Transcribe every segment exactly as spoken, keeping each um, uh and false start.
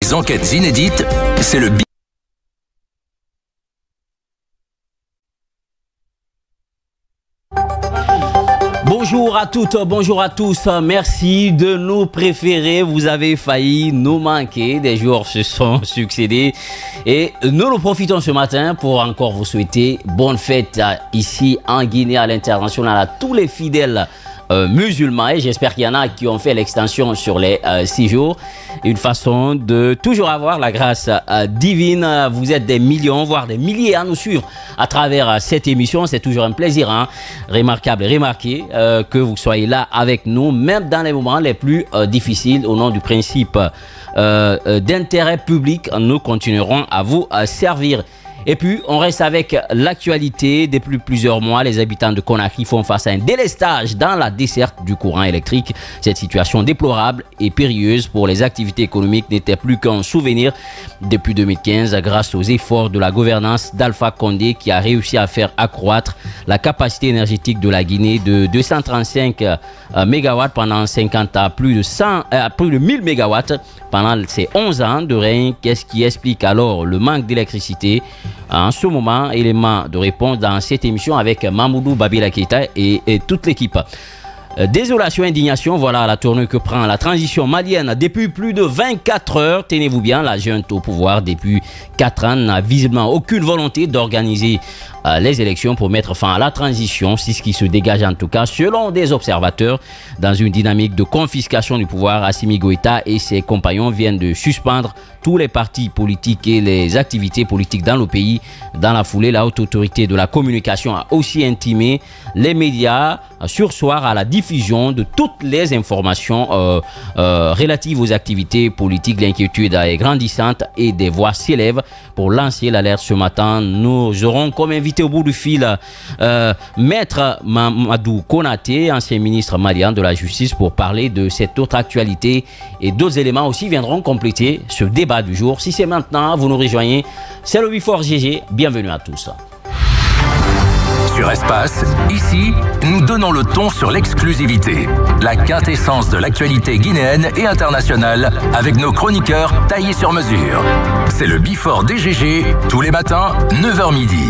Enquêtes inédites, c'est le Bonjour à toutes, bonjour à tous, merci de nous préférer, vous avez failli nous manquer, des jours se sont succédés et nous nous profitons ce matin pour encore vous souhaiter bonne fête ici en Guinée à l'international à tous les fidèles Euh, musulmans et j'espère qu'il y en a qui ont fait l'extension sur les euh, six jours. Une façon de toujours avoir la grâce euh, divine. Vous êtes des millions, voire des milliers à nous suivre à travers euh, cette émission. C'est toujours un plaisir, hein, remarquable et remarqué euh, que vous soyez là avec nous, même dans les moments les plus euh, difficiles. Au nom du principe euh, euh, d'intérêt public, nous continuerons à vous euh, servir. Et puis, on reste avec l'actualité. Depuis plusieurs mois, les habitants de Conakry font face à un délestage dans la desserte du courant électrique. Cette situation déplorable et périlleuse pour les activités économiques n'était plus qu'un souvenir depuis deux mille quinze grâce aux efforts de la gouvernance d'Alpha Condé qui a réussi à faire accroître la capacité énergétique de la Guinée de deux cent trente-cinq mégawatts pendant cinquante à plus de, cent, à plus de mille mégawatts pendant ces onze ans de règne. Qu'est-ce qui explique alors le manque d'électricité? En ce moment, élément de réponse dans cette émission avec Mamoudou Babila Keita et, et toute l'équipe. Désolation, indignation, voilà la tournure que prend la transition malienne depuis plus de vingt-quatre heures. Tenez-vous bien, la junte au pouvoir depuis quatre ans n'a visiblement aucune volonté d'organiser euh, les élections pour mettre fin à la transition. C'est ce qui se dégage en tout cas selon des observateurs. Dans une dynamique de confiscation du pouvoir, Assimi Goïta et ses compagnons viennent de suspendre tous les partis politiques et les activités politiques dans le pays. Dans la foulée, la haute autorité de la communication a aussi intimé les médias sursoir à la diffusion de toutes les informations euh, euh, relatives aux activités politiques. L'inquiétude est grandissante et des voix s'élèvent pour lancer l'alerte ce matin. Nous aurons comme invité au bout du fil euh, Maître Mamadou Konaté, ancien ministre malien de la Justice, pour parler de cette autre actualité et d'autres éléments aussi viendront compléter ce débat du jour. Si c'est maintenant, vous nous rejoignez, c'est le Before G G. Bienvenue à tous. Sur Espace, ici, nous donnons le ton sur l'exclusivité, la quintessence de l'actualité guinéenne et internationale avec nos chroniqueurs taillés sur mesure. C'est le Before D G G, tous les matins, neuf heures midi.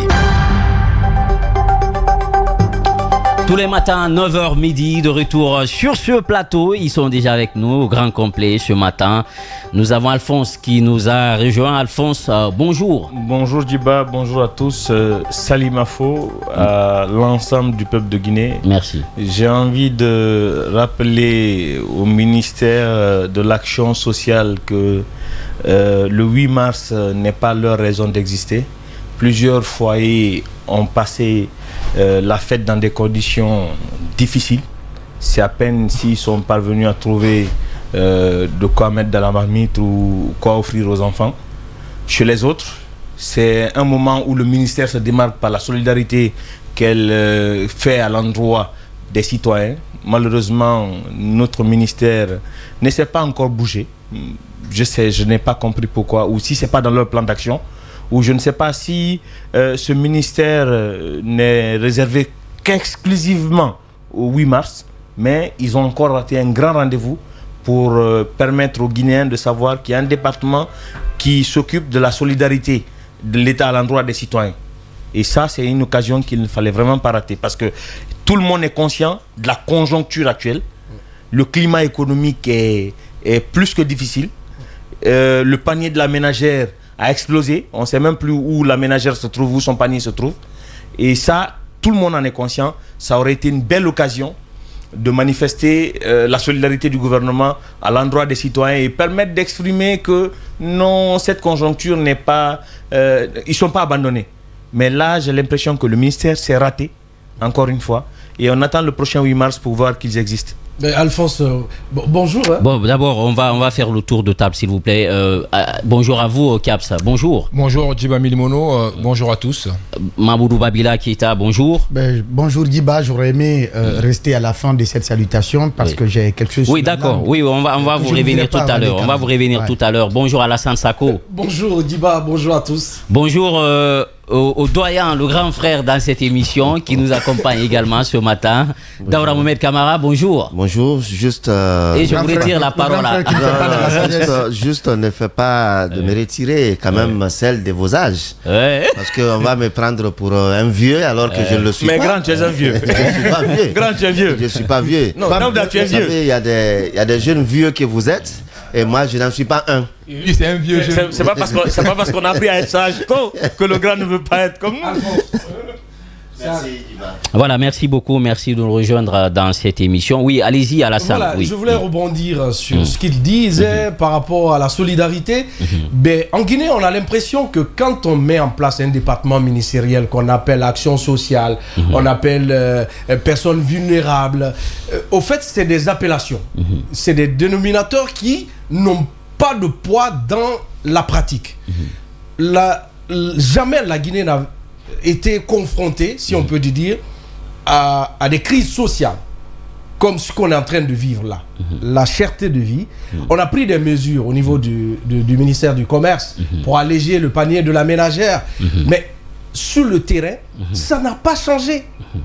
Tous les matins, neuf heures midi, de retour sur ce plateau. Ils sont déjà avec nous au grand complet ce matin. Nous avons Alphonse qui nous a rejoint. Alphonse, euh, bonjour. Bonjour Djiba, bonjour à tous. Euh, Salimafo, à l'ensemble du peuple de Guinée. Merci. J'ai envie de rappeler au ministère de l'Action sociale que euh, le huit mars n'est pas leur raison d'exister. Plusieurs foyers ont passé euh, la fête dans des conditions difficiles. C'est à peine s'ils sont parvenus à trouver euh, de quoi mettre dans la marmite ou quoi offrir aux enfants. Chez les autres, c'est un moment où le ministère se démarque par la solidarité qu'elle euh, fait à l'endroit des citoyens. Malheureusement, notre ministère ne s'est pas encore bougé. Je sais, je n'ai pas compris pourquoi, ou si ce n'est pas dans leur plan d'action, ou je ne sais pas si euh, ce ministère euh, n'est réservé qu'exclusivement au huit mars, mais ils ont encore raté un grand rendez-vous pour euh, permettre aux Guinéens de savoir qu'il y a un département qui s'occupe de la solidarité de l'État à l'endroit des citoyens. Et ça, c'est une occasion qu'il ne fallait vraiment pas rater, parce que tout le monde est conscient de la conjoncture actuelle. Le climat économique est, est plus que difficile. Euh, le panier de la ménagère a explosé. On ne sait même plus où la ménagère se trouve, où son panier se trouve. Et ça, tout le monde en est conscient. Ça aurait été une belle occasion de manifester euh, la solidarité du gouvernement à l'endroit des citoyens et permettre d'exprimer que non, cette conjoncture n'est pas... Euh, ils ne sont pas abandonnés. Mais là, j'ai l'impression que le ministère s'est raté, encore une fois. Et on attend le prochain huit mars pour voir qu'ils existent. Mais Alphonse, euh, bon, bonjour. Hein. Bon, d'abord, on va, on va faire le tour de table, s'il vous plaît. Euh, euh, bonjour à vous, Caps. Bonjour. Bonjour, Djiba Milimono. Euh, bonjour à tous. Mamoudou Babila Keita, bonjour. Ben, bonjour, Djiba. J'aurais aimé euh, rester à la fin de cette salutation parce oui. que j'ai quelque chose. Oui, d'accord. Oui, on va, on va vous revenir tout à l'heure. On va vous revenir ouais. tout à l'heure. Bonjour, Alassane Sako. Bonjour, Djiba. Bonjour à tous. Bonjour. Euh, au, au doyen, le grand frère dans cette émission qui nous accompagne également ce matin. Daoura Mohamed Kamara, bonjour. Bonjour, juste... Euh, Et je voulais dire la parole à... Juste, juste, ne fais pas de me retirer quand même ouais. celle de vos âges. Ouais. Parce qu'on va me prendre pour un vieux alors que ouais. je ne le suis Mais pas. Mais grand, tu es un vieux. Je ne suis pas vieux. Grand, tu es vieux. Je ne suis pas vieux. Non, non, non tu es vieux. Vous savez, il y a des, il y a des jeunes vieux que vous êtes et moi, je n'en suis pas un. Lui, c'est un vieux jeune. C'est pas parce qu'on c'est pas parce qu'on a appris à être sage que le grand ne veut pas être comme nous. Merci, voilà, merci beaucoup, merci de nous rejoindre dans cette émission. Oui, allez-y à la salle. Voilà, oui. je voulais rebondir sur mmh. ce qu'il disait mmh. par rapport à la solidarité. Mmh. Ben, en Guinée, on a l'impression que quand on met en place un département ministériel qu'on appelle action sociale, mmh. on appelle euh, personnes vulnérables, euh, au fait, c'est des appellations. Mmh. C'est des dénominateurs qui n'ont pas de poids dans la pratique. Mmh. La, jamais la Guinée n'a été confronté, si on peut dire, à, à des crises sociales, comme ce qu'on est en train de vivre là. Mm-hmm. La cherté de vie. Mm-hmm. On a pris des mesures au niveau du, du, du ministère du Commerce mm-hmm. pour alléger le panier de la ménagère. Mm-hmm. Mais sur le terrain, mm-hmm. ça n'a pas changé.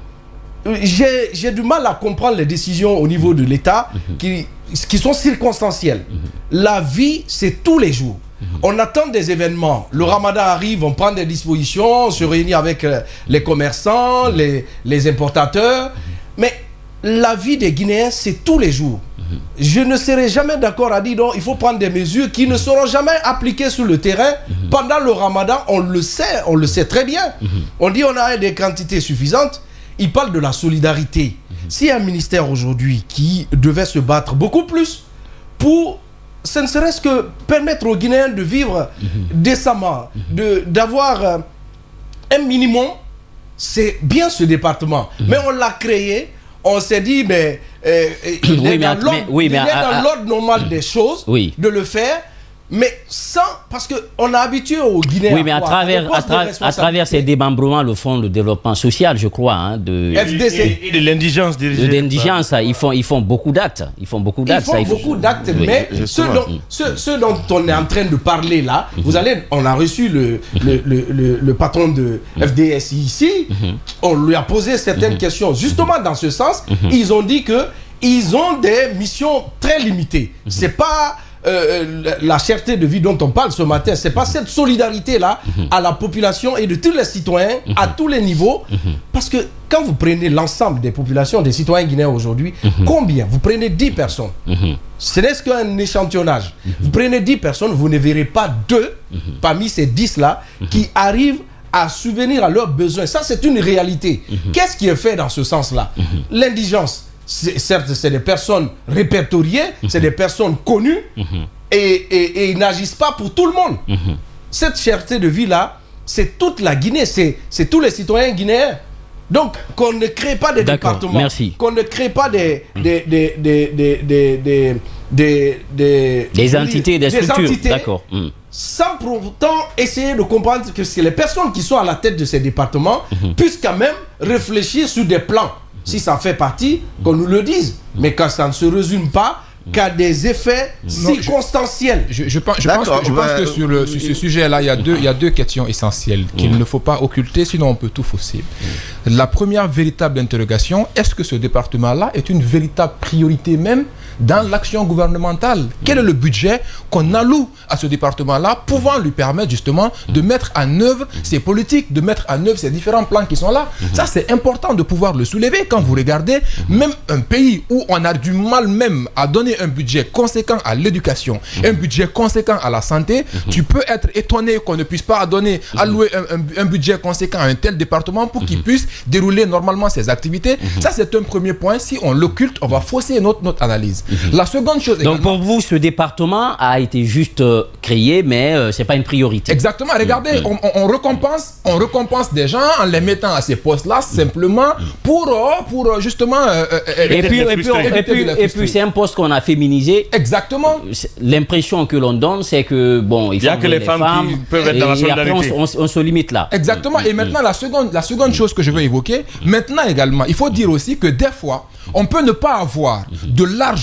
Mm-hmm. J'ai du mal à comprendre les décisions au niveau de l'État mm-hmm. qui, qui sont circonstancielles. Mm-hmm. La vie, c'est tous les jours. On attend des événements. Le ramadan arrive, on prend des dispositions, on se réunit avec euh, les commerçants, les, les importateurs. Mais la vie des Guinéens, c'est tous les jours. Je ne serai jamais d'accord à dire non, il faut prendre des mesures qui ne seront jamais appliquées sur le terrain. Pendant le ramadan, on le sait, on le sait très bien. On dit on a des quantités suffisantes. Il parle de la solidarité. S'il y a un ministère aujourd'hui qui devait se battre beaucoup plus pour... ce ne serait-ce que permettre aux Guinéens de vivre mmh. décemment, mmh. d'avoir euh, un minimum, c'est bien ce département. Mmh. Mais on l'a créé, on s'est dit, mais euh, il oui, est dans l'ordre oui, normal mmh. des choses, oui. de le faire, mais sans, parce qu'on a habitué aux Guinéens. Oui, mais à, à travers, à, tra à travers ces démembrements, le Fonds de développement social, je crois, hein, de F D C et, et de l'indigence, de l'indigence, ils font, ils font beaucoup d'actes, ils font beaucoup d'actes. Ils font beaucoup d'actes, oui. mais ce dont, ce, ce dont on est en train de parler là, mm-hmm. vous allez, on a reçu le, le, le, le, le patron de mm-hmm. F D S I ici, mm-hmm. on lui a posé certaines mm-hmm. questions, justement dans ce sens, mm-hmm. ils ont dit que ils ont des missions très limitées. Mm-hmm. C'est pas Euh, la cherté de vie dont on parle ce matin, c'est pas cette solidarité-là mmh. à la population et de tous les citoyens mmh. à tous les niveaux. Mmh. Parce que quand vous prenez l'ensemble des populations, des citoyens guinéens aujourd'hui, mmh. combien? Vous prenez dix personnes. Mmh. Ce n'est qu'un échantillonnage. Mmh. Vous prenez dix personnes, vous ne verrez pas deux mmh. parmi ces dix-là mmh. qui arrivent à subvenir à leurs besoins. Ça, c'est une réalité. Mmh. Qu'est-ce qui est fait dans ce sens-là? mmh. L'indigence. Certes, c'est des personnes répertoriées, mmh. c'est des personnes connues, mmh. et, et, et ils n'agissent pas pour tout le monde. Mmh. Cette cherté de vie-là, c'est toute la Guinée, c'est tous les citoyens guinéens. Donc, qu'on ne crée pas des départements, qu'on ne crée pas des, des, des, des, des, des, des, des, des, des entités, des, des structures, d'accord. Mmh. Sans pour autant essayer de comprendre que c'est les personnes qui sont à la tête de ces départements mmh. puissent quand même réfléchir sur des plans. Si ça fait partie, qu'on nous le dise. Mais quand ça ne se résume pas qu'à des effets non, circonstanciels. Je, je, je pense, je pense que, je pense que sur, le, sur ce sujet-là, il y a deux, il y a deux questions essentielles qu'il mmh. ne faut pas occulter, sinon on peut tout fausser. Mmh. La première véritable interrogation, est-ce que ce département-là est une véritable priorité même dans l'action gouvernementale? Quel est le budget qu'on alloue à ce département-là, pouvant lui permettre justement de mettre en œuvre ses politiques, de mettre en œuvre ces différents plans qui sont là? Ça, c'est important de pouvoir le soulever. Quand vous regardez, même un pays où on a du mal même à donner un budget conséquent à l'éducation, un budget conséquent à la santé, tu peux être étonné qu'on ne puisse pas donner, allouer un, un, un budget conséquent à un tel département pour qu'il puisse dérouler normalement ses activités. Ça, c'est un premier point. Si on l'occulte, on va fausser notre, notre analyse. Mmh. La seconde chose... Donc pour vous, ce département a été juste euh, créé, mais euh, ce n'est pas une priorité. Exactement. Regardez, mmh. on, on, récompense, on récompense des gens en les mettant à ces postes-là simplement pour, euh, pour justement... Euh, et puis, et puis, et puis, et puis c'est un poste qu'on a féminisé. Exactement. L'impression que l'on donne, c'est que, bon, il y a que les, les femmes, femmes qui peuvent être dans la solidarité. Et après, on, on, on se limite là. Exactement. Et maintenant, la seconde, la seconde chose que je veux évoquer, maintenant également, il faut dire aussi que des fois, on peut ne pas avoir de l'argent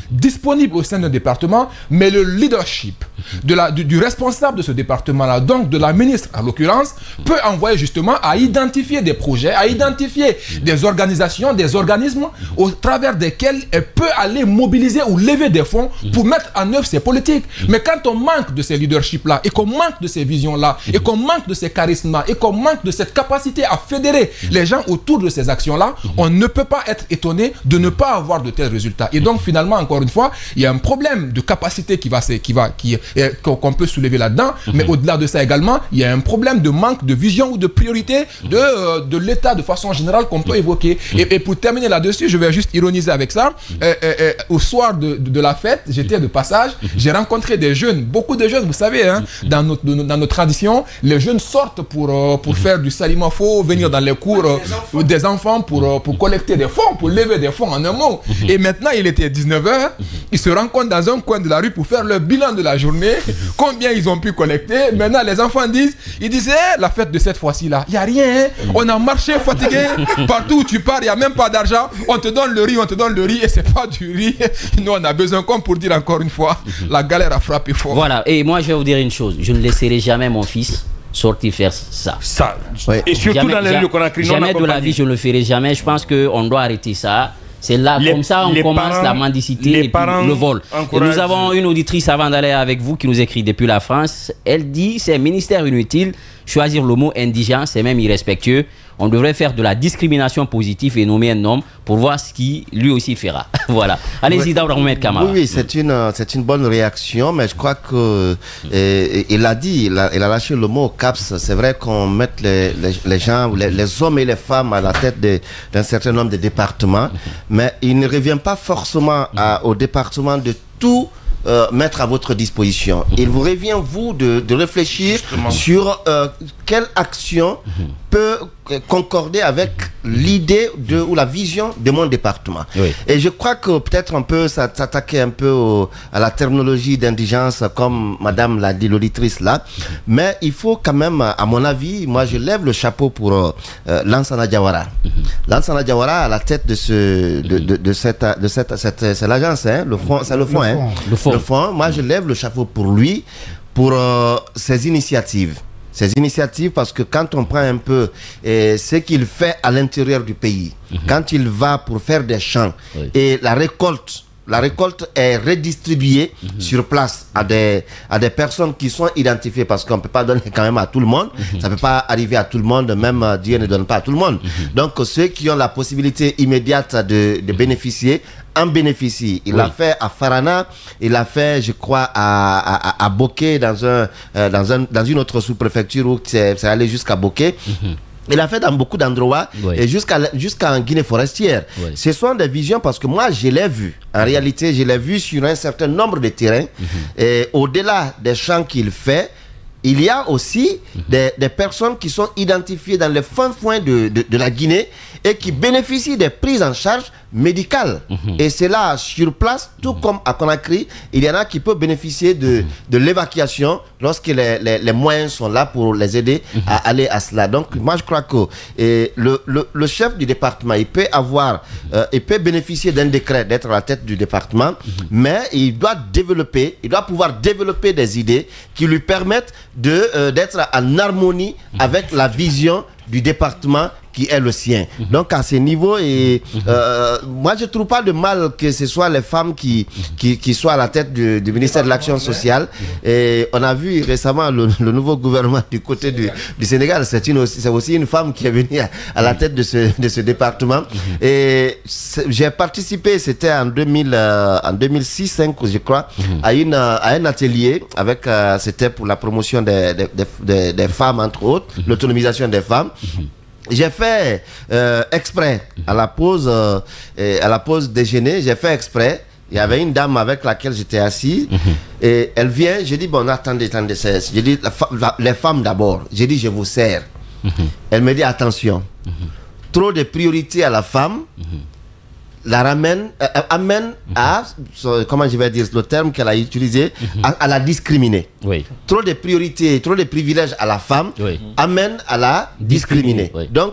disponible au sein d'un département, mais le leadership de la, du, du responsable de ce département-là, donc de la ministre en l'occurrence, peut envoyer justement à identifier des projets, à identifier des organisations, des organismes au travers desquels elle peut aller mobiliser ou lever des fonds pour mettre en œuvre ses politiques. Mais quand on manque de ces leaderships-là et qu'on manque de ces visions-là et qu'on manque de ces charismes-là et qu'on manque de cette capacité à fédérer les gens autour de ces actions-là, on ne peut pas être étonné de ne pas avoir de tels résultats. Et donc finalement, encore une fois, il y a un problème de capacité qui va, qui va, qui, qu'on peut soulever là-dedans, mais au-delà de ça également, il y a un problème de manque de vision ou de priorité de, euh, de l'État de façon générale qu'on peut évoquer. Et, et pour terminer là-dessus, je vais juste ironiser avec ça. Euh, euh, euh, au soir de, de, de la fête, j'étais de passage, j'ai rencontré des jeunes, beaucoup de jeunes, vous savez, hein, dans, notre, dans nos traditions, les jeunes sortent pour, euh, pour faire du salimafo, venir dans les cours euh, des enfants pour, euh, pour collecter des fonds, pour lever des fonds en un mot. Et maintenant, il était dix-neuf heures, ils se rencontrent dans un coin de la rue pour faire le bilan de la journée, combien ils ont pu collecter. Maintenant, les enfants disent, ils disaient, eh, la fête de cette fois-ci là, il n'y a rien, hein. On a marché fatigué, partout où tu pars, il n'y a même pas d'argent, on te donne le riz, on te donne le riz, et c'est pas du riz. Nous, on a besoin, comme pour dire encore une fois, la galère a frappé fort. Voilà, et moi, je vais vous dire une chose, je ne laisserai jamais mon fils sortir faire ça. Ça. Ouais. Et surtout jamais, dans les lieux qu'on a créés. Jamais de la vie, je ne le ferai jamais. Je pense qu'on doit arrêter ça. C'est là, les, comme ça, on commence parents, la mendicité et puis le vol. Et nous avons une auditrice avant d'aller avec vous qui nous écrit depuis la France. Elle dit, c'est un ministère inutile. Choisir le mot indigent, c'est même irrespectueux. On devrait faire de la discrimination positive et nommer un homme pour voir ce qu'il lui aussi fera. Voilà. Allez-y, oui, Daouda Mohamed Kamara. Oui, oui, c'est une, c'est une bonne réaction, mais je crois que et, et, il a dit, il a, il a lâché le mot C A P S. C'est vrai qu'on met les, les, les gens, les, les hommes et les femmes à la tête d'un certain nombre de départements, mais il ne revient pas forcément à, au département de tout Euh, mettre à votre disposition. Il vous revient, vous, de, de réfléchir Justement. sur euh, quelle action mmh. peut concorder avec l'idée de ou la vision de mon département. Oui. Et je crois que peut-être on peut s'attaquer un peu au, à la terminologie d'indigence, comme Madame l'a dit, l'auditrice là. Mmh. Mais il faut quand même, à mon avis, moi je lève le chapeau pour euh, Lansana Diawara. Mmh. Lansana Diawara à la tête de ce, de, de, de cette, de cette, cette c'est l'agence, hein, le fond, c'est le fond, le hein. Fond. Le fond. Le fond, moi je lève le chapeau pour lui, pour euh, ses initiatives. Ces initiatives, parce que quand on prend un peu eh, ce qu'il fait à l'intérieur du pays, mmh. quand il va pour faire des champs, oui. et la récolte, la récolte est redistribuée mmh. sur place à des, à des personnes qui sont identifiées, parce qu'on ne peut pas donner quand même à tout le monde, mmh. ça ne peut pas arriver à tout le monde, même euh, Dieu ne donne pas à tout le monde. Mmh. Donc ceux qui ont la possibilité immédiate de, de bénéficier, en bénéficie. Il oui. l'a fait à Farana, il l'a fait, je crois, à, à, à Boké, dans, un, euh, dans, un, dans une autre sous-préfecture où c'est allé jusqu'à Boké. Mm-hmm. Il l'a fait dans beaucoup d'endroits, oui. et jusqu'à jusqu'en Guinée forestière. Oui. Ce sont des visions, parce que moi, je l'ai vu. En réalité, je l'ai vu sur un certain nombre de terrains. Mm-hmm. Et au-delà des champs qu'il fait, il y a aussi mm-hmm. des, des personnes qui sont identifiées dans les fins foins de, de, de la Guinée et qui bénéficient des prises en charge médicales. Mm-hmm. Et c'est là, sur place, tout mm-hmm. comme à Conakry, il y en a qui peuvent bénéficier de, de l'évacuation lorsque les, les, les moyens sont là pour les aider mm-hmm. à aller à cela. Donc, moi, je crois que et le, le, le chef du département, il peut avoir, euh, il peut bénéficier d'un décret d'être à la tête du département, mm-hmm. mais il doit développer, il doit pouvoir développer des idées qui lui permettent de, euh, d'être en harmonie mm-hmm. avec la vision du département qui est le sien. Mm-hmm. Donc à ce niveau, et, mm-hmm. euh, moi je ne trouve pas de mal que ce soit les femmes qui, mm-hmm. qui, qui soient à la tête du, du ministère de l'Action sociale. Mm-hmm. Et on a vu récemment le, le nouveau gouvernement du côté du, du Sénégal, c'est aussi, aussi une femme qui est venue à, à la tête de ce, de ce département. Mm-hmm. Et j'ai participé, c'était en, deux mille, euh, en deux mille six, deux mille cinq je crois, mm-hmm. à, une, à un atelier, avec euh, c'était pour la promotion des, des, des, des femmes entre autres, mm-hmm. l'autonomisation des femmes. Mm-hmm. J'ai fait euh, exprès à la pause, euh, à la pause déjeuner, j'ai fait exprès. Il y avait une dame avec laquelle j'étais assis mm-hmm. et elle vient. J'ai dit bon, attendez, attendez, j'ai dit la, la, les femmes d'abord. J'ai dit je vous sers. Mm-hmm. Elle me dit attention, mm-hmm. trop de priorité à la femme. Mm-hmm. la ramène, euh, amène mm-hmm. à, so, comment je vais dire le terme qu'elle a utilisé, mm-hmm. à, à la discriminer. Oui. Trop de priorités, trop de privilèges à la femme oui. amène à la discriminer. Oui. Donc,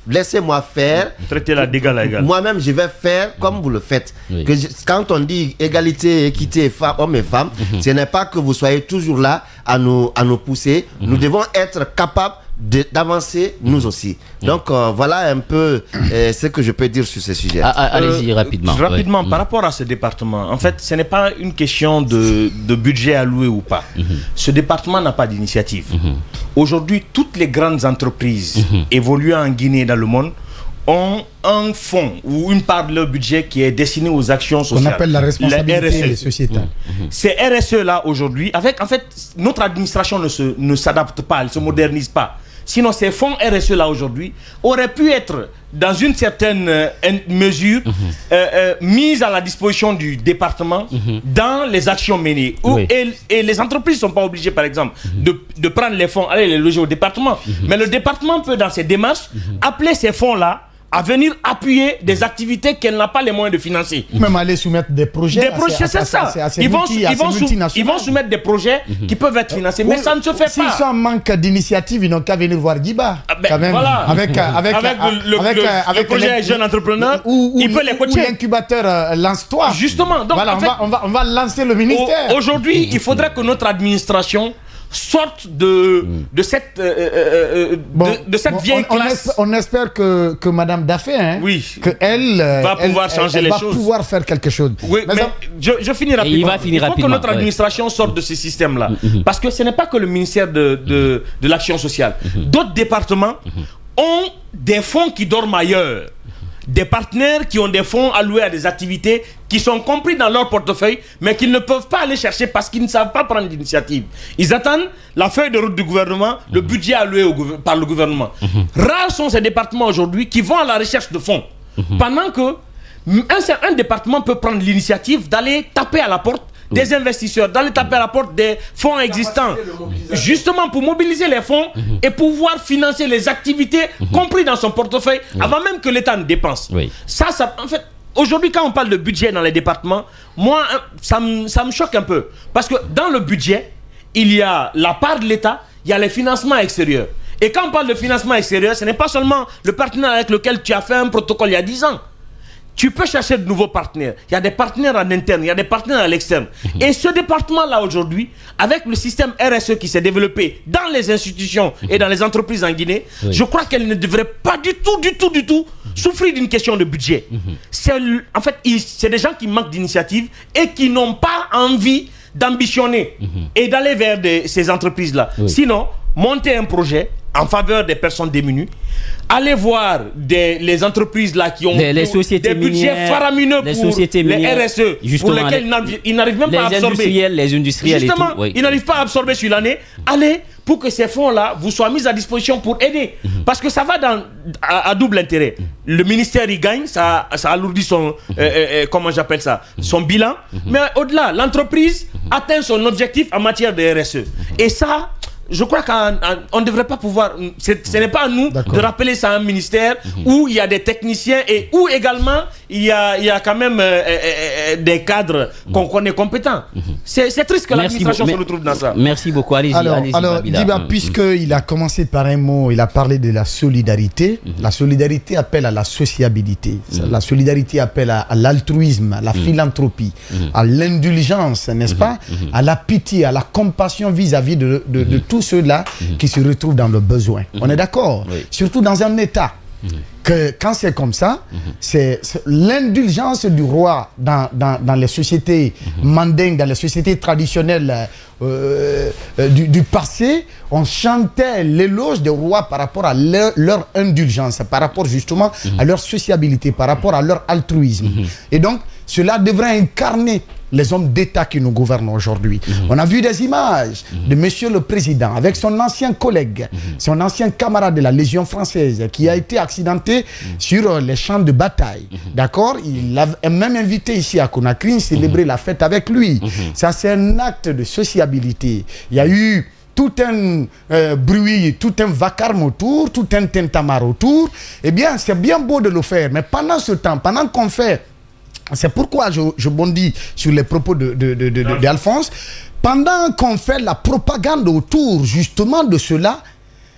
laissez-moi faire. Traitez-la d'égal à égal. Moi-même, je vais faire comme vous le faites. Oui. Que je- quand on dit égalité, équité, femmes, hommes et femmes, ce n'est pas que vous soyez toujours là à nous, à nous pousser. Nous devons être capables de- d'avancer nous aussi. Donc euh, voilà un peu euh, ce que je peux dire sur ce sujet. Ah, ah, allez-y Euh, rapidement. Rapidement, Oui. par rapport à ce département, en fait, ce n'est pas une question de, de budget alloué ou pas. Ce département n'a pas d'initiative. Aujourd'hui, toutes les grandes entreprises évoluant en Guinée et dans le monde ont un fonds ou une part de leur budget qui est destiné aux actions On sociales. appelle la responsabilité Les R S E. des sociétés. Ces R S E là aujourd'hui, avec en fait notre administration ne se ne s'adapte pas, elle se modernise pas. Sinon ces fonds R S E là aujourd'hui auraient pu être dans une certaine euh, in- mesure euh, euh, mis à la disposition du département dans les actions menées. Ou- Oui. et, et les entreprises ne sont pas obligées par exemple de, de prendre les fonds, aller les loger au département. Mais le département peut dans ses démarches appeler ces fonds là à venir appuyer des activités qu'elle n'a pas les moyens de financer. Même aller soumettre des projets. Des à ces- projets, à ces- c'est ça. à ces- à ces Ils vont, multi- à ils, ces vont sou- multinationales. ils vont soumettre des projets qui peuvent être financés, mais Oui, ça ne se fait S'ils pas. sont en manque d'initiative, ils n'ont qu'à venir voir Guiba. Ah ben, quand même. voilà. Avec, euh, avec, Avec euh, le- le- avec, le- euh, le avec projet l'in- jeune entrepreneur, ou, ou, il peut les ou coacher. l'incubateur euh, Lance-toi. Justement, donc, voilà, en on, fait, va, on, va, on va lancer le ministère. Au- Aujourd'hui, il faudrait que notre administration sorte de, de cette, euh, euh, euh, Bon, de, de cette bon, vieille on, on classe. espère, on espère que, que Madame Daffé, hein, Oui. que elle, euh, Va elle- pouvoir elle- changer elle les va choses. pouvoir faire quelque chose. Oui, mais, ça- je, je finis rapidement. il va finir faut rapidement, que notre ouais. administration sorte de ce système-là. Parce que ce n'est pas que le ministère de, de, de l'action sociale. D'autres départements ont des fonds qui dorment ailleurs. Des partenaires qui ont des fonds alloués à des activités qui sont compris dans leur portefeuille, mais qu'ils ne peuvent pas aller chercher parce qu'ils ne savent pas prendre d'initiative. Ils attendent la feuille de route du gouvernement, le budget alloué au gouver- par le gouvernement. Rares sont ces départements aujourd'hui qui vont à la recherche de fonds. Pendant que un, cer- un département peut prendre l'initiative d'aller taper à la porte des investisseurs, d'aller taper à la porte des fonds existants, justement pour mobiliser les fonds et pouvoir financer les activités compris dans son portefeuille avant même que l'État ne dépense. Oui. Ça, ça, en fait, aujourd'hui, quand on parle de budget dans les départements, moi, hein, ça me ça me choque un peu. Parce que dans le budget, il y a la part de l'État, il y a les financements extérieurs. Et quand on parle de financement extérieur, ce n'est pas seulement le partenaire avec lequel tu as fait un protocole il y a dix ans. Tu peux chercher de nouveaux partenaires. Il y a des partenaires en interne, il y a des partenaires à l'externe. Et ce département-là aujourd'hui, avec le système R S E qui s'est développé dans les institutions et dans les entreprises en Guinée, Oui. je crois qu'elle ne devrait pas du tout, du tout, du tout souffrir d'une question de budget. C'est le- en fait, il- c'est des gens qui manquent d'initiative et qui n'ont pas envie d'ambitionner et d'aller vers des- ces entreprises-là. Oui. Sinon, monter un projet en faveur des personnes démunies, aller voir des, les entreprises là qui ont Les- les pour- sociétés des budgets minières, faramineux les pour sociétés les minières, R S E, pour justement, lesquels les- ils n'arrivent- ils n'arrivent même les pas à absorber. industriels, les industriels et Justement, tout, oui. ils n'arrivent pas à absorber sur l'année. Allez pour que ces fonds-là vous soient mis à disposition pour aider. Parce que ça va dans, à, à double intérêt. Le ministère y gagne, ça, ça alourdit son, euh, euh, euh, comment j'appelle ça, son bilan. Mais au-delà, l'entreprise atteint son objectif en matière de R S E. Et ça, je crois qu'on ne devrait pas pouvoir. c'est- Ce n'est pas à nous D'accord. de rappeler ça à un ministère où il y a des techniciens et où également il y a, il y a quand même euh, euh, euh, des cadres qu'on connaît compétents. C'est c'est triste que Merci l'administration beaucoup. se retrouve dans ça. Merci beaucoup. Allez-y. Alors, allez-y, alors Babila. Diba, Mm, puisqu'il a commencé par un mot, il a parlé de la solidarité. La solidarité appelle à la sociabilité. La solidarité appelle à, à l'altruisme, à la philanthropie, à l'indulgence, n'est-ce pas? À la pitié, à la compassion vis-à-vis de, de, de tous ceux-là qui se retrouvent dans le besoin. On est d'accord? Oui. Surtout dans un État. Que quand c'est comme ça, c'est c'est l'indulgence du roi dans, dans, dans les sociétés mandingues, dans les sociétés traditionnelles euh, euh, du, du passé. On chantait l'éloge des rois par rapport à leur, leur indulgence, par rapport justement à leur sociabilité, par rapport à leur altruisme. Et donc, cela devrait incarner les hommes d'État qui nous gouvernent aujourd'hui. On a vu des images de Monsieur le Président avec son ancien collègue, son ancien camarade de la Légion française qui a été accidenté sur euh, les champs de bataille. D'accord? Il a même invité ici à Conakry célébrer la fête avec lui. Ça, c'est un acte de sociabilité. Il y a eu tout un euh, bruit, tout un vacarme autour, tout un tintamarre autour. Eh bien, c'est bien beau de le faire, mais pendant ce temps, pendant qu'on fait... C'est pourquoi je, je bondis sur les propos de, de, de, de, de- d'Alphonse. Pendant qu'on fait la propagande autour justement de cela,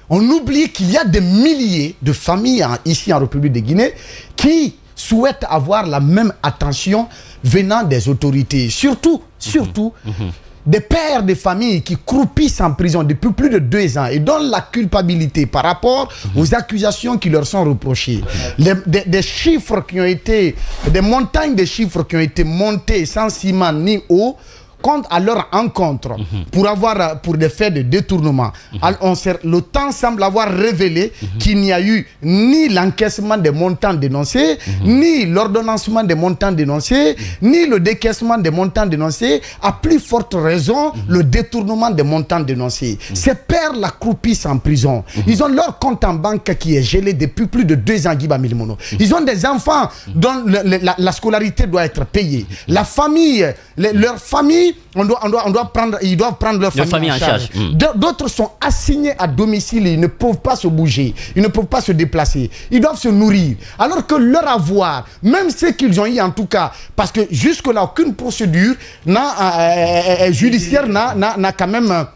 on oublie qu'il y a des milliers de familles hein, ici en République de Guinée qui souhaitent avoir la même attention venant des autorités. Surtout, surtout, mmh. Mmh. des pères de famille qui croupissent en prison depuis plus de deux ans et donnent la culpabilité par rapport mmh. aux accusations qui leur sont reprochées. Les, des, des chiffres qui ont été, des montagnes de chiffres qui ont été montées sans ciment ni eau, compte à leur encontre mmh. pour avoir pour des faits de détournement. Mmh. Alors, on le temps semble avoir révélé mmh. qu'il n'y a eu ni l'encaissement des montants dénoncés, mmh. ni l'ordonnancement des montants dénoncés, mmh. ni le décaissement des montants dénoncés, à plus forte raison, mmh. le détournement des montants dénoncés. Mmh. Ces pères la croupissent en prison. Mmh. Ils ont leur compte en banque qui est gelé depuis plus de deux ans, Guiba Milimono. Mmh. Ils ont des enfants dont le, le, la, la scolarité doit être payée. Mmh. La famille, le, leur famille, On doit, on doit, on doit prendre, ils doivent prendre leur famille, famille en charge. charge. Mmh. D'autres sont assignés à domicile, ils ne peuvent pas se bouger, ils ne peuvent pas se déplacer, ils doivent se nourrir. Alors que leur avoir, même ceux qu'ils ont eu en tout cas, parce que jusque-là, aucune procédure n'a, euh, euh, judiciaire n'a quand même... Euh,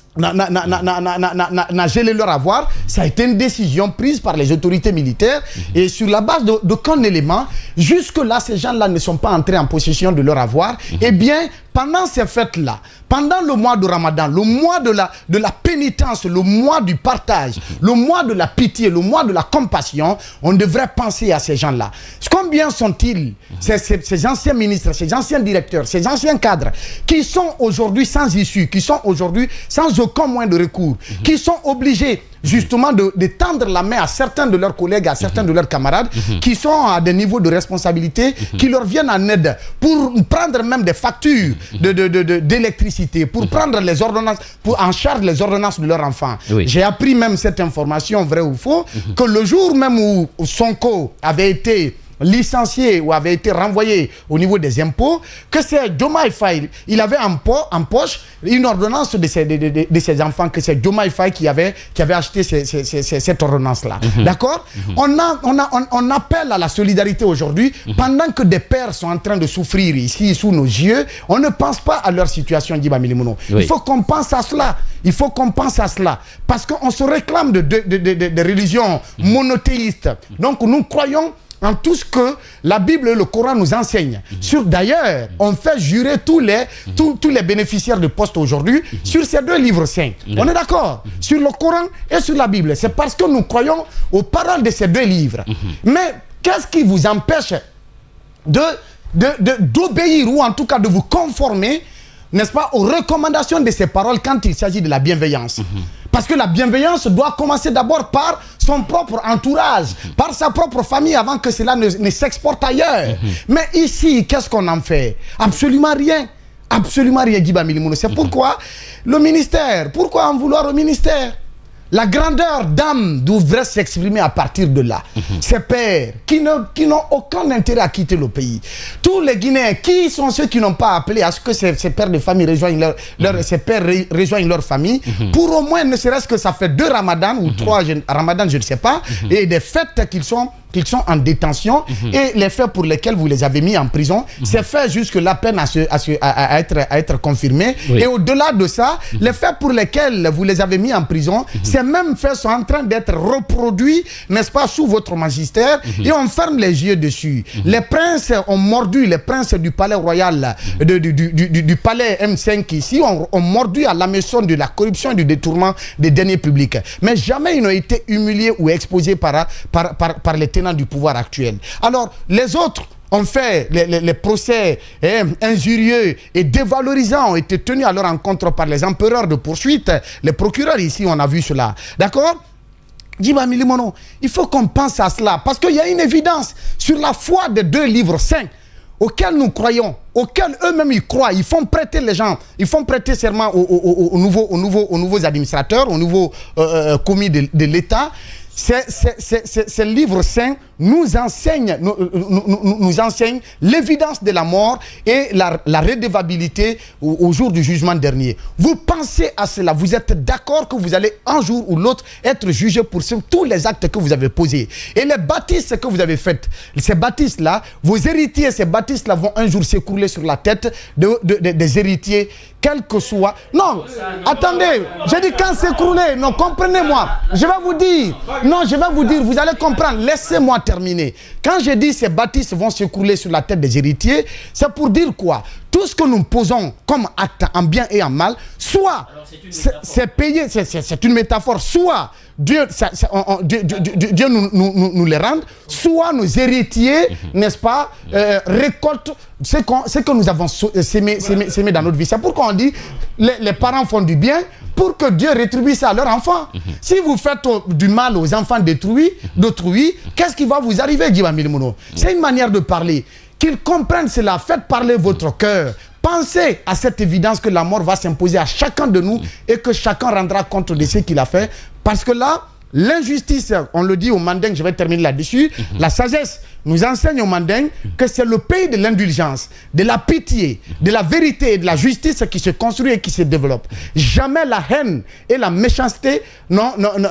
n'a gelé leur avoir. Ça a été une décision prise par les autorités militaires mmh. et sur la base d'aucun élément, jusque-là, ces gens-là ne sont pas entrés en possession de leur avoir. Mmh. Eh bien, pendant ces fêtes-là, pendant le mois de Ramadan, le mois de la, de la pénitence, le mois du partage, mmh. le mois de la pitié, le mois de la compassion, on devrait penser à ces gens-là. Combien sont-ils, mmh. ces, ces, ces anciens ministres, ces anciens directeurs, ces anciens cadres, qui sont aujourd'hui sans issue, qui sont aujourd'hui sans aucun moyen de recours, mmh. qui sont obligés justement de, de tendre la main à certains de leurs collègues, à certains mmh. de leurs camarades, mmh. qui sont à des niveaux de responsabilité, mmh. qui leur viennent en aide pour prendre même des factures mmh. de, de, de, de, d'électricité, pour mmh. prendre les ordonnances, pour en charge les ordonnances de leurs enfants. Oui. J'ai appris même cette information, vrai ou faux, mmh. que le jour même où Sonko avait été licencié ou avait été renvoyé au niveau des impôts, que c'est Diomaye Faye, il avait en, po en poche une ordonnance de ses, de, de, de ses enfants, que c'est Diomaye Faye qui avait, qui avait acheté ces, ces, ces, ces, cette ordonnance-là. Mm-hmm. D'accord mm-hmm. on, a, on, a, on, on appelle à la solidarité aujourd'hui, mm-hmm. pendant que des pères sont en train de souffrir ici, sous nos yeux, on ne pense pas à leur situation, Djiba Milimono. Oui. Il faut qu'on pense à cela. Il faut qu'on pense à cela. Parce qu'on se réclame de, de, de, de, de, de religions mm-hmm. monothéistes. Donc nous croyons en tout ce que la Bible et le Coran nous enseignent. Mmh. Sur d'ailleurs, on fait jurer tous les, mmh. tous, tous les bénéficiaires de poste aujourd'hui mmh. sur ces deux livres saints. Mmh. On est d'accord mmh. sur le Coran et sur la Bible. C'est parce que nous croyons aux paroles de ces deux livres. Mmh. Mais qu'est-ce qui vous empêche de, de, de, d'obéir ou en tout cas de vous conformer, n'est-ce pas, aux recommandations de ces paroles quand il s'agit de la bienveillance? Mmh. Parce que la bienveillance doit commencer d'abord par son propre entourage, mmh. par sa propre famille avant que cela ne, ne s'exporte ailleurs. Mmh. Mais ici, qu'est-ce qu'on en fait? Absolument rien. Absolument rien, Djiba Milimono. C'est mmh. pourquoi le ministère, pourquoi en vouloir au ministère? La grandeur d'âme devrait s'exprimer à partir de là. Mmh. Ces pères qui n'ont qui n'ont aucun intérêt à quitter le pays. Tous les Guinéens, qui sont ceux qui n'ont pas appelé à ce que ces, ces pères de famille rejoignent leur, leur, mmh. ces pères re, rejoignent leur famille, mmh. pour au moins, ne serait-ce que ça fait deux ramadans ou mmh. trois ramadans, je ne sais pas, mmh. et des fêtes qu'ils sont qu'ils sont en détention mmh. et les faits pour lesquels vous les avez mis en prison, mmh. c'est fait jusque la peine à, se, à, se, à, à, être, à être confirmé. Oui. Et au-delà de ça, mmh. les faits pour lesquels vous les avez mis en prison, mmh. ces mêmes faits sont en train d'être reproduits, n'est-ce pas, sous votre magistère, mmh. et on ferme les yeux dessus. Mmh. Les princes ont mordu, les princes du palais royal, mmh. de, du, du, du, du palais M cinq ici, ont, ont mordu à la maison de la corruption et du détournement des deniers publics. Mais jamais ils n'ont été humiliés ou exposés par, par, par, par les ténors du pouvoir actuel. Alors, les autres ont fait les, les, les procès eh, injurieux et dévalorisants, ont été tenus à leur encontre par les empereurs de poursuite, les procureurs ici, on a vu cela. D'accord? Djiba Milimono, il faut qu'on pense à cela, parce qu'il y a une évidence sur la foi des deux livres saints auxquels nous croyons, auxquels eux-mêmes ils croient. Ils font prêter les gens, ils font prêter serment aux, aux, aux, nouveaux, aux, nouveaux, aux nouveaux administrateurs, aux nouveaux euh, commis de, de l'État. Ces livres saints nous enseignent nous, nous, nous, nous enseigne l'évidence de la mort et la, la redevabilité au, au jour du jugement dernier. Vous pensez à cela, vous êtes d'accord que vous allez un jour ou l'autre être jugé pour ce, tous les actes que vous avez posés. Et les bâtisses que vous avez faites, ces bâtisses-là, vos héritiers, ces bâtisses-là vont un jour s'écrouler s'écrouler sur la tête de, de, de, des héritiers, quel que soit... Non, attendez, j'ai dit quand s'écrouler, non, comprenez-moi. Je vais vous dire, non, je vais vous dire, vous allez comprendre, laissez-moi terminer. Quand je dis ces bâtisses vont s'écrouler sur la tête des héritiers, c'est pour dire quoi? Tout ce que nous posons comme acte en bien et en mal, soit c'est payé, c'est une métaphore, soit Dieu, ça, ça, on, on, Dieu, Dieu, Dieu nous, nous, nous les rende, soit nos héritiers, n'est-ce pas, euh, récoltent ce, ce que nous avons sémé, sémé, sémé dans notre vie. C'est pourquoi on dit les, les parents font du bien pour que Dieu rétribue ça à leurs enfants. Si vous faites du mal aux enfants d'autrui, qu'est-ce qui va vous arriver, Djiba Milimono? C'est une manière de parler. Qu'ils comprennent cela, faites parler votre cœur. Pensez à cette évidence que la mort va s'imposer à chacun de nous et que chacun rendra compte de ce qu'il a fait. Parce que là, l'injustice, on le dit au Manding, je vais terminer là-dessus, mm-hmm. la sagesse nous enseigne au Manding que c'est le pays de l'indulgence, de la pitié, de la vérité et de la justice qui se construit et qui se développe. Jamais la haine et la méchanceté n'ont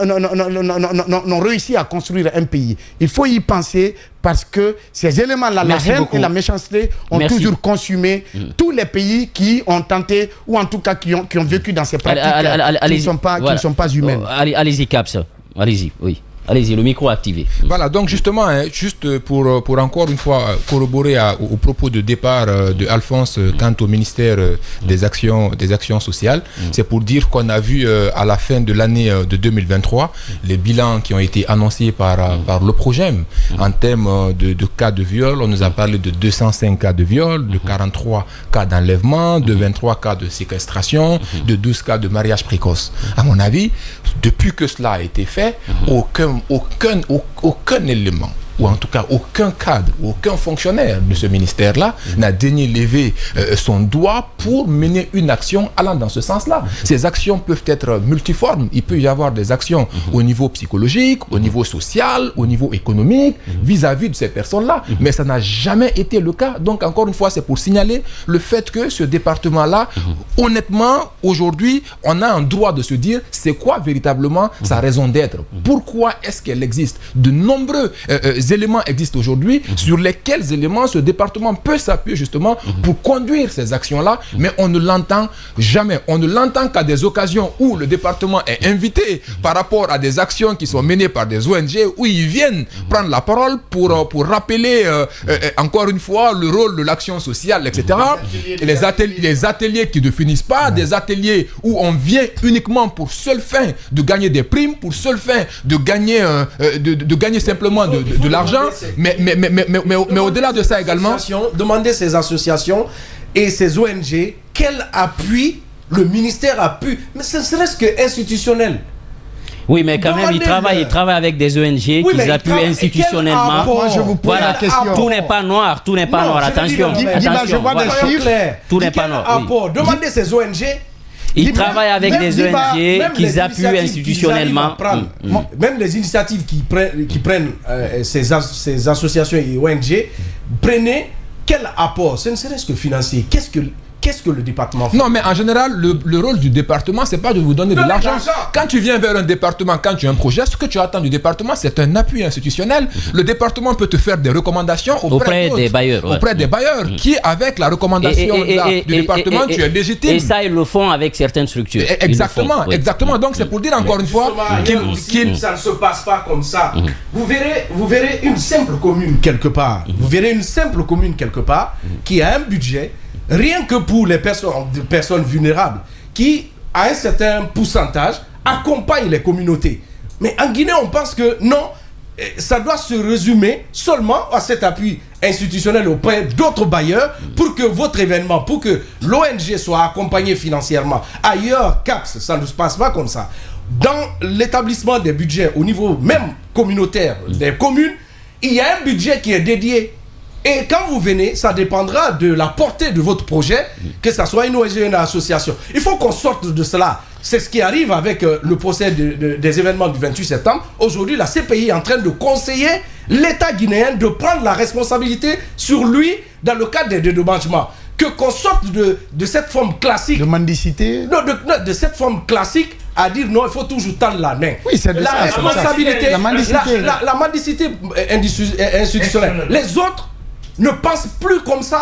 réussi à construire un pays. Il faut y penser parce que ces éléments-là, la haine beaucoup. et la méchanceté, ont Merci. toujours consumé mmh. tous les pays qui ont tenté, ou en tout cas qui ont, qui ont vécu dans ces pratiques allez, allez, allez, allez, qui, ne sont pas, voilà. qui ne sont pas humaines. Oh, allez-y, Caps. Allez-y, oui. Allez-y, le micro activé. Voilà, donc justement, hein, juste pour, pour encore une fois corroborer à, au, au propos de départ euh, de Alphonse euh, quant au ministère euh, des, actions, des actions sociales, mm. c'est pour dire qu'on a vu euh, à la fin de l'année euh, de deux mille vingt-trois mm. les bilans qui ont été annoncés par, euh, par le Progem mm. en termes euh, de, de cas de viol. On nous a parlé de deux cent cinq cas de viol, de quarante-trois cas d'enlèvement, de vingt-trois cas de séquestration, mm. de douze cas de mariage précoce. À mon avis, depuis que cela a été fait, mm. aucun Aucun, aucun élément, ou en tout cas aucun cadre, aucun fonctionnaire de ce ministère-là mmh. n'a daigné lever euh, son doigt pour mener une action allant dans ce sens-là. Mmh. Ces actions peuvent être multiformes. Il peut y avoir des actions mmh. au niveau psychologique, au niveau social, au niveau économique, vis-à-vis -vis de ces personnes-là. Mmh. Mais ça n'a jamais été le cas. Donc, encore une fois, c'est pour signaler le fait que ce département-là, mmh. honnêtement, aujourd'hui, on a un droit de se dire c'est quoi véritablement mmh. sa raison d'être. Mmh. Pourquoi est-ce qu'elle existe? De nombreux euh, euh, éléments existent aujourd'hui mmh. sur lesquels éléments ce département peut s'appuyer justement mmh. pour conduire ces actions-là, mmh. mais on ne l'entend jamais. On ne l'entend qu'à des occasions où le département est invité mmh. par rapport à des actions qui sont menées par des O N G, où ils viennent mmh. prendre la parole pour, pour rappeler euh, euh, encore une fois le rôle de l'action sociale, et cetera. Et les, ateliers, les ateliers qui ne finissent pas, mmh. des ateliers où on vient uniquement pour seule fin de gagner des primes, pour seule fin de gagner, euh, de, de gagner simplement de, de, de l'argent, mais, mais, mais, mais, mais, mais, mais au-delà de ça également... Demandez ces associations et ces O N G quel appui le ministère a pu... Mais ce serait-ce que institutionnel. Oui, mais quand même, ils travaillent, ils travaillent avec des O N G oui, qu'ils appuient institutionnellement. Moi, je vous pose voilà. la question. Tout n'est pas noir, tout n'est pas non, noir. Attention, dis, attention. Je vois voilà. des chiffres. Tout n'est pas noir. Oui. Demandez ces O N G. Ils même, travaillent avec des O N G qu'ils appuient institutionnellement. Prendre, mmh. Même les initiatives qui prennent, qui prennent euh, ces, as, ces associations et O N G, prenez quel apport, ce ne serait-ce que financier. Qu'est-ce que Qu'est-ce que le département fait? Non, mais en général, le, le rôle du département, c'est pas de vous donner de l'argent. Quand tu viens vers un département, quand tu as un projet, ce que tu attends du département, c'est un appui institutionnel. Mm-hmm. Le département peut te faire des recommandations auprès, auprès des bailleurs. Ouais. Auprès des bailleurs, mm-hmm. qui, avec la recommandation et, et, et, là, et, du et, département, et, et, tu es légitime. Et ça, ils le font avec certaines structures. Et, exactement, oui. exactement. Donc, c'est pour dire encore une fois qu'il qu ça ne se passe pas comme ça. Mm-hmm. Vous verrez, vous verrez une simple commune quelque part. Mm-hmm. Vous verrez une simple commune quelque part mm-hmm. qui a un budget. Rien que pour les personnes, personnes vulnérables qui, à un certain pourcentage, accompagnent les communautés. Mais en Guinée, on pense que non, ça doit se résumer seulement à cet appui institutionnel auprès d'autres bailleurs pour que votre événement, pour que l'O N G soit accompagné financièrement. Ailleurs, C A P S, ça ne se passe pas comme ça. Dans l'établissement des budgets au niveau même communautaire des communes, il y a un budget qui est dédié. Et quand vous venez, ça dépendra de la portée de votre projet, que ce soit une O N G ou une association. Il faut qu'on sorte de cela. C'est ce qui arrive avec euh, le procès de, de, des événements du vingt-huit septembre. Aujourd'hui, la C P I est en train de conseiller l'État guinéen de prendre la responsabilité sur lui dans le cadre des dédommagements. Que qu'on sorte de, de cette forme classique. De mendicité. Non, de, de, de cette forme classique à dire non, il faut toujours tendre la main. Oui, c'est de la ça, responsabilité, la mendicité. La, la, la mendicité institutionnelle. Les autres ne pensent plus comme ça.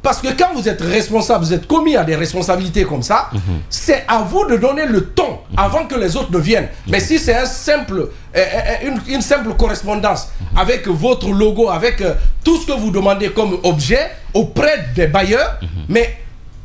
Parce que quand vous êtes responsable, vous êtes commis à des responsabilités comme ça, mm-hmm. c'est à vous de donner le ton avant que les autres ne viennent. Mm-hmm. Mais si c'est un simple, euh, une, une simple correspondance avec votre logo, avec euh, tout ce que vous demandez comme objet auprès des bailleurs, mm-hmm. mais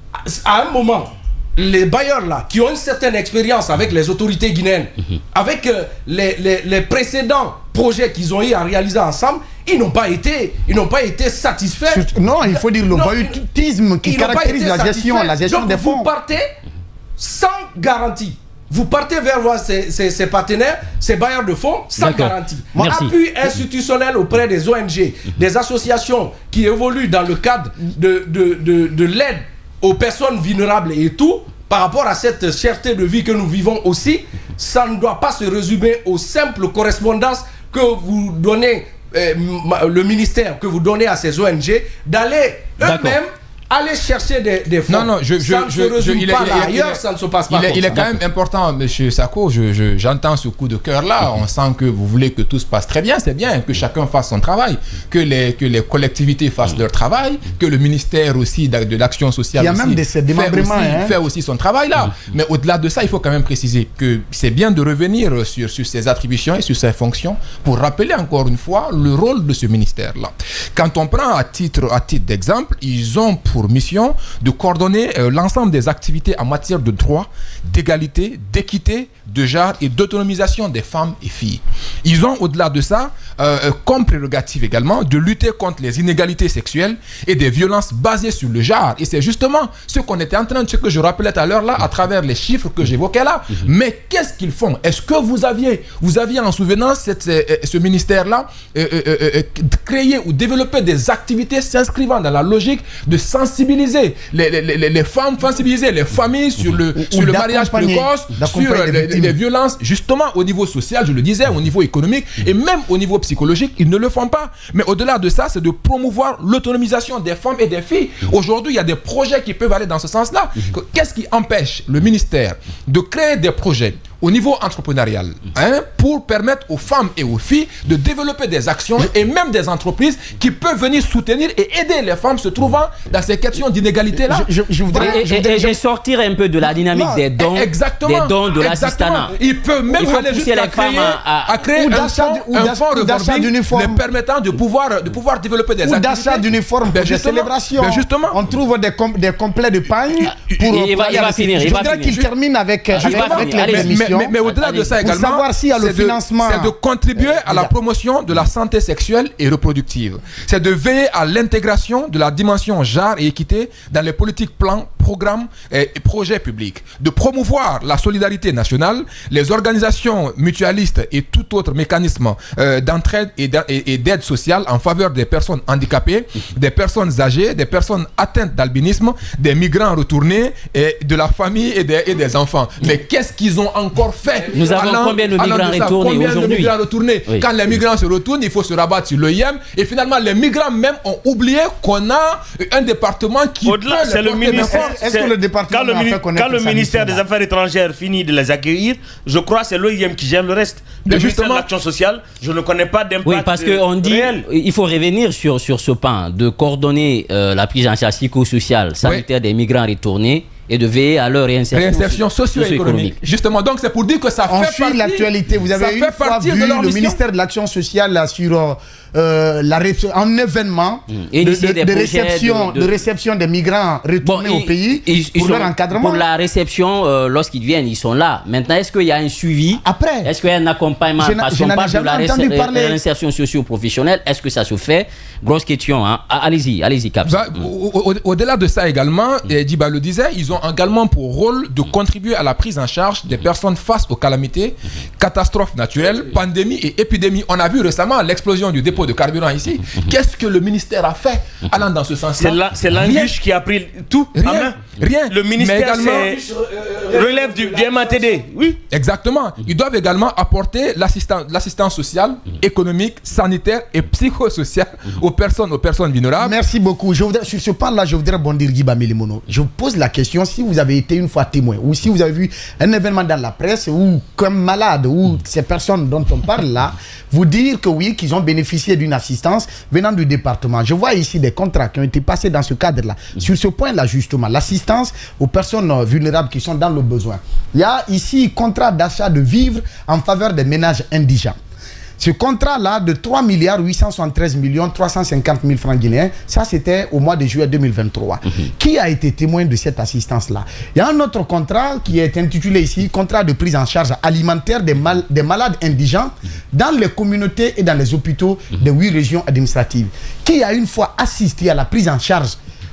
à un moment, les bailleurs là, qui ont une certaine expérience avec les autorités guinéennes, mm-hmm. avec euh, les, les, les précédents projets qu'ils ont eu à réaliser ensemble, ils n'ont pas été, ils n'ont pas été satisfaits. Non, il faut dire le voyoutisme qui caractérise la gestion, la gestion Donc des fonds. Vous partez sans garantie. Vous partez vers voir ces, ces, ces partenaires, ces bailleurs de fonds, sans garantie. Merci. Appui institutionnel auprès des O N G, des associations qui évoluent dans le cadre de, de, de, de l'aide aux personnes vulnérables et tout, par rapport à cette cherté de vie que nous vivons aussi, ça ne doit pas se résumer aux simples correspondances que vous donnez, euh, le ministère, que vous donnez à ces O N G, d'aller eux-mêmes aller chercher des, des fonds. Non, non, je, je, ça ne je, se résume je, il pas est, là. il est, Ailleurs, il est, ça ne se passe pas il est, comme il ça. est quand même important, monsieur Sako, je, je, j'entends ce coup de cœur-là, on sent que vous voulez que tout se passe très bien, c'est bien, que chacun fasse son travail, que les, que les collectivités fassent leur travail, que le ministère aussi de, de l'action sociale il y a aussi même des fait, démembrements, aussi, hein. fait aussi son travail là. Mais au-delà de ça, il faut quand même préciser que c'est bien de revenir sur, sur ses attributions et sur ses fonctions pour rappeler encore une fois le rôle de ce ministère-là. Quand on prend à titre, à titre d'exemple, ils ont pour mission de coordonner euh, l'ensemble des activités en matière de droit, d'égalité, d'équité, de genre et d'autonomisation des femmes et filles. Ils ont au-delà de ça, euh, comme prérogative également, de lutter contre les inégalités sexuelles et des violences basées sur le genre. Et c'est justement ce qu'on était en train de, ce que je rappelais tout à l'heure là, à travers les chiffres que j'évoquais là. Mm-hmm. Mais qu'est-ce qu'ils font? Est-ce que vous aviez, vous aviez en souvenance cette, euh, ce ministère-là euh, euh, euh, créer ou développer des activités s'inscrivant dans la logique de sensibiliser les, les, les, les femmes, sensibiliser les familles sur le, ou, sur ou le mariage précoce, sur les, les, les violences, justement au niveau social, je le disais, au niveau économique et même au niveau psychologique, ils ne le font pas. Mais au-delà de ça, c'est de promouvoir l'autonomisation des femmes et des filles. Aujourd'hui, il y a des projets qui peuvent aller dans ce sens-là. Qu'est-ce qui empêche le ministère de créer des projets au niveau entrepreneurial, hein, pour permettre aux femmes et aux filles de développer des actions et même des entreprises qui peuvent venir soutenir et aider les femmes se trouvant dans ces questions d'inégalité-là. Je, je, je voudrais, et, je voudrais, et, je... et sortir un peu de la dynamique non, des dons, exactement, des dons de l'assistanat. Il peut même Il faut aller jusqu'à créer, à, à créer un fonds, un fonds revolving les permettant de pouvoir, de pouvoir développer des ou activités. Ou d'achat d'uniformes pour des célébrations. Ben justement. On trouve des, com des complets de pagne pour... Il va, il va finir. Je voudrais qu'il termine avec, avec, avec les émissions. Mais, mais au-delà de ça également, savoir s'il y a le financement, c'est de contribuer à la promotion de la santé sexuelle et reproductive. C'est de veiller à l'intégration de la dimension genre et équité dans les politiques, plans, programmes et projets publics. De promouvoir la solidarité nationale, les organisations mutualistes et tout autre mécanisme euh, d'entraide et d'aide sociale en faveur des personnes handicapées, des personnes âgées, des personnes atteintes d'albinisme, des migrants retournés et de la famille et des, et des enfants. Mais qu'est-ce qu'ils ont encore fait? Nous avons allant, combien de migrants retournés aujourd'hui? Oui. Quand les migrants se retournent, il faut se rabattre sur l'O I M. Et finalement, les migrants même ont oublié qu'on a un département qui au-delà, c'est le ministère. Est-ce que le département quand le, mini quand le ministère des Affaires étrangères finit de les accueillir, je crois que c'est l'O I M qui gère le reste. Le Mais ministère de l'Action sociale, je ne connais pas d'impact. Oui, parce qu'on dit réel. Il faut revenir sur, sur ce pan de coordonner euh, la prise en charge psychosociale sanitaire oui. des migrants retournés et de veiller à leur réinsertion, réinsertion socio-économique. Socio Justement, donc c'est pour dire que ça on fait partie... l'actualité. Vous avez une fois vu le mission. ministère de l'Action sociale là, sur euh, la un événement mmh. de, de, de, réception, de... de réception des migrants retournés bon, au pays ils, ils pour sont, leur encadrement. Pour la réception, euh, lorsqu'ils viennent, ils sont là. Maintenant, est-ce qu'il y a un suivi? Après, est-ce qu'il y a un accompagnement? Parce qu'on parle de la réinsertion socio-professionnelle. Est-ce que ça se fait? Grosse question. Hein? Allez-y, allez-y, Cap. Bah, mmh. Au-delà au, de ça également, mmh. Diba le disait, ils ont également pour rôle de contribuer à la prise en charge des personnes face aux calamités, catastrophes naturelles, pandémies et épidémies. On a vu récemment l'explosion du dépôt de carburant ici. Qu'est-ce que le ministère a fait allant dans ce sens-là? C'est l'Anguiche qui a pris tout rien, en main. Rien. Le ministère relève du, du M A T D. Oui. Exactement. Ils doivent également apporter l'assistance sociale, économique, sanitaire et psychosociale aux personnes, aux personnes vulnérables. Merci beaucoup. Je voudrais, sur ce pan-là, je voudrais bondir Guy Bamilimono. Je vous pose la question, si vous avez été une fois témoin, ou si vous avez vu un événement dans la presse, ou comme malade, ou ces personnes dont on parle là, vous dire que oui, qu'ils ont bénéficié d'une assistance venant du département. Je vois ici des contrats qui ont été passés dans ce cadre-là. Sur ce point-là, justement, l'assistance aux personnes vulnérables qui sont dans le besoin. Il y a ici contrat d'achat de vivres en faveur des ménages indigents. Ce contrat-là de trois milliards huit cent soixante-treize millions trois cent cinquante mille francs guinéens, ça c'était au mois de juillet deux mille vingt-trois. Mm-hmm. Qui a été témoin de cette assistance-là? Il y a un autre contrat qui est intitulé ici, contrat de prise en charge alimentaire des, mal des malades indigents dans les communautés et dans les hôpitaux mm-hmm. des huit régions administratives. Qui a une fois assisté à la prise en charge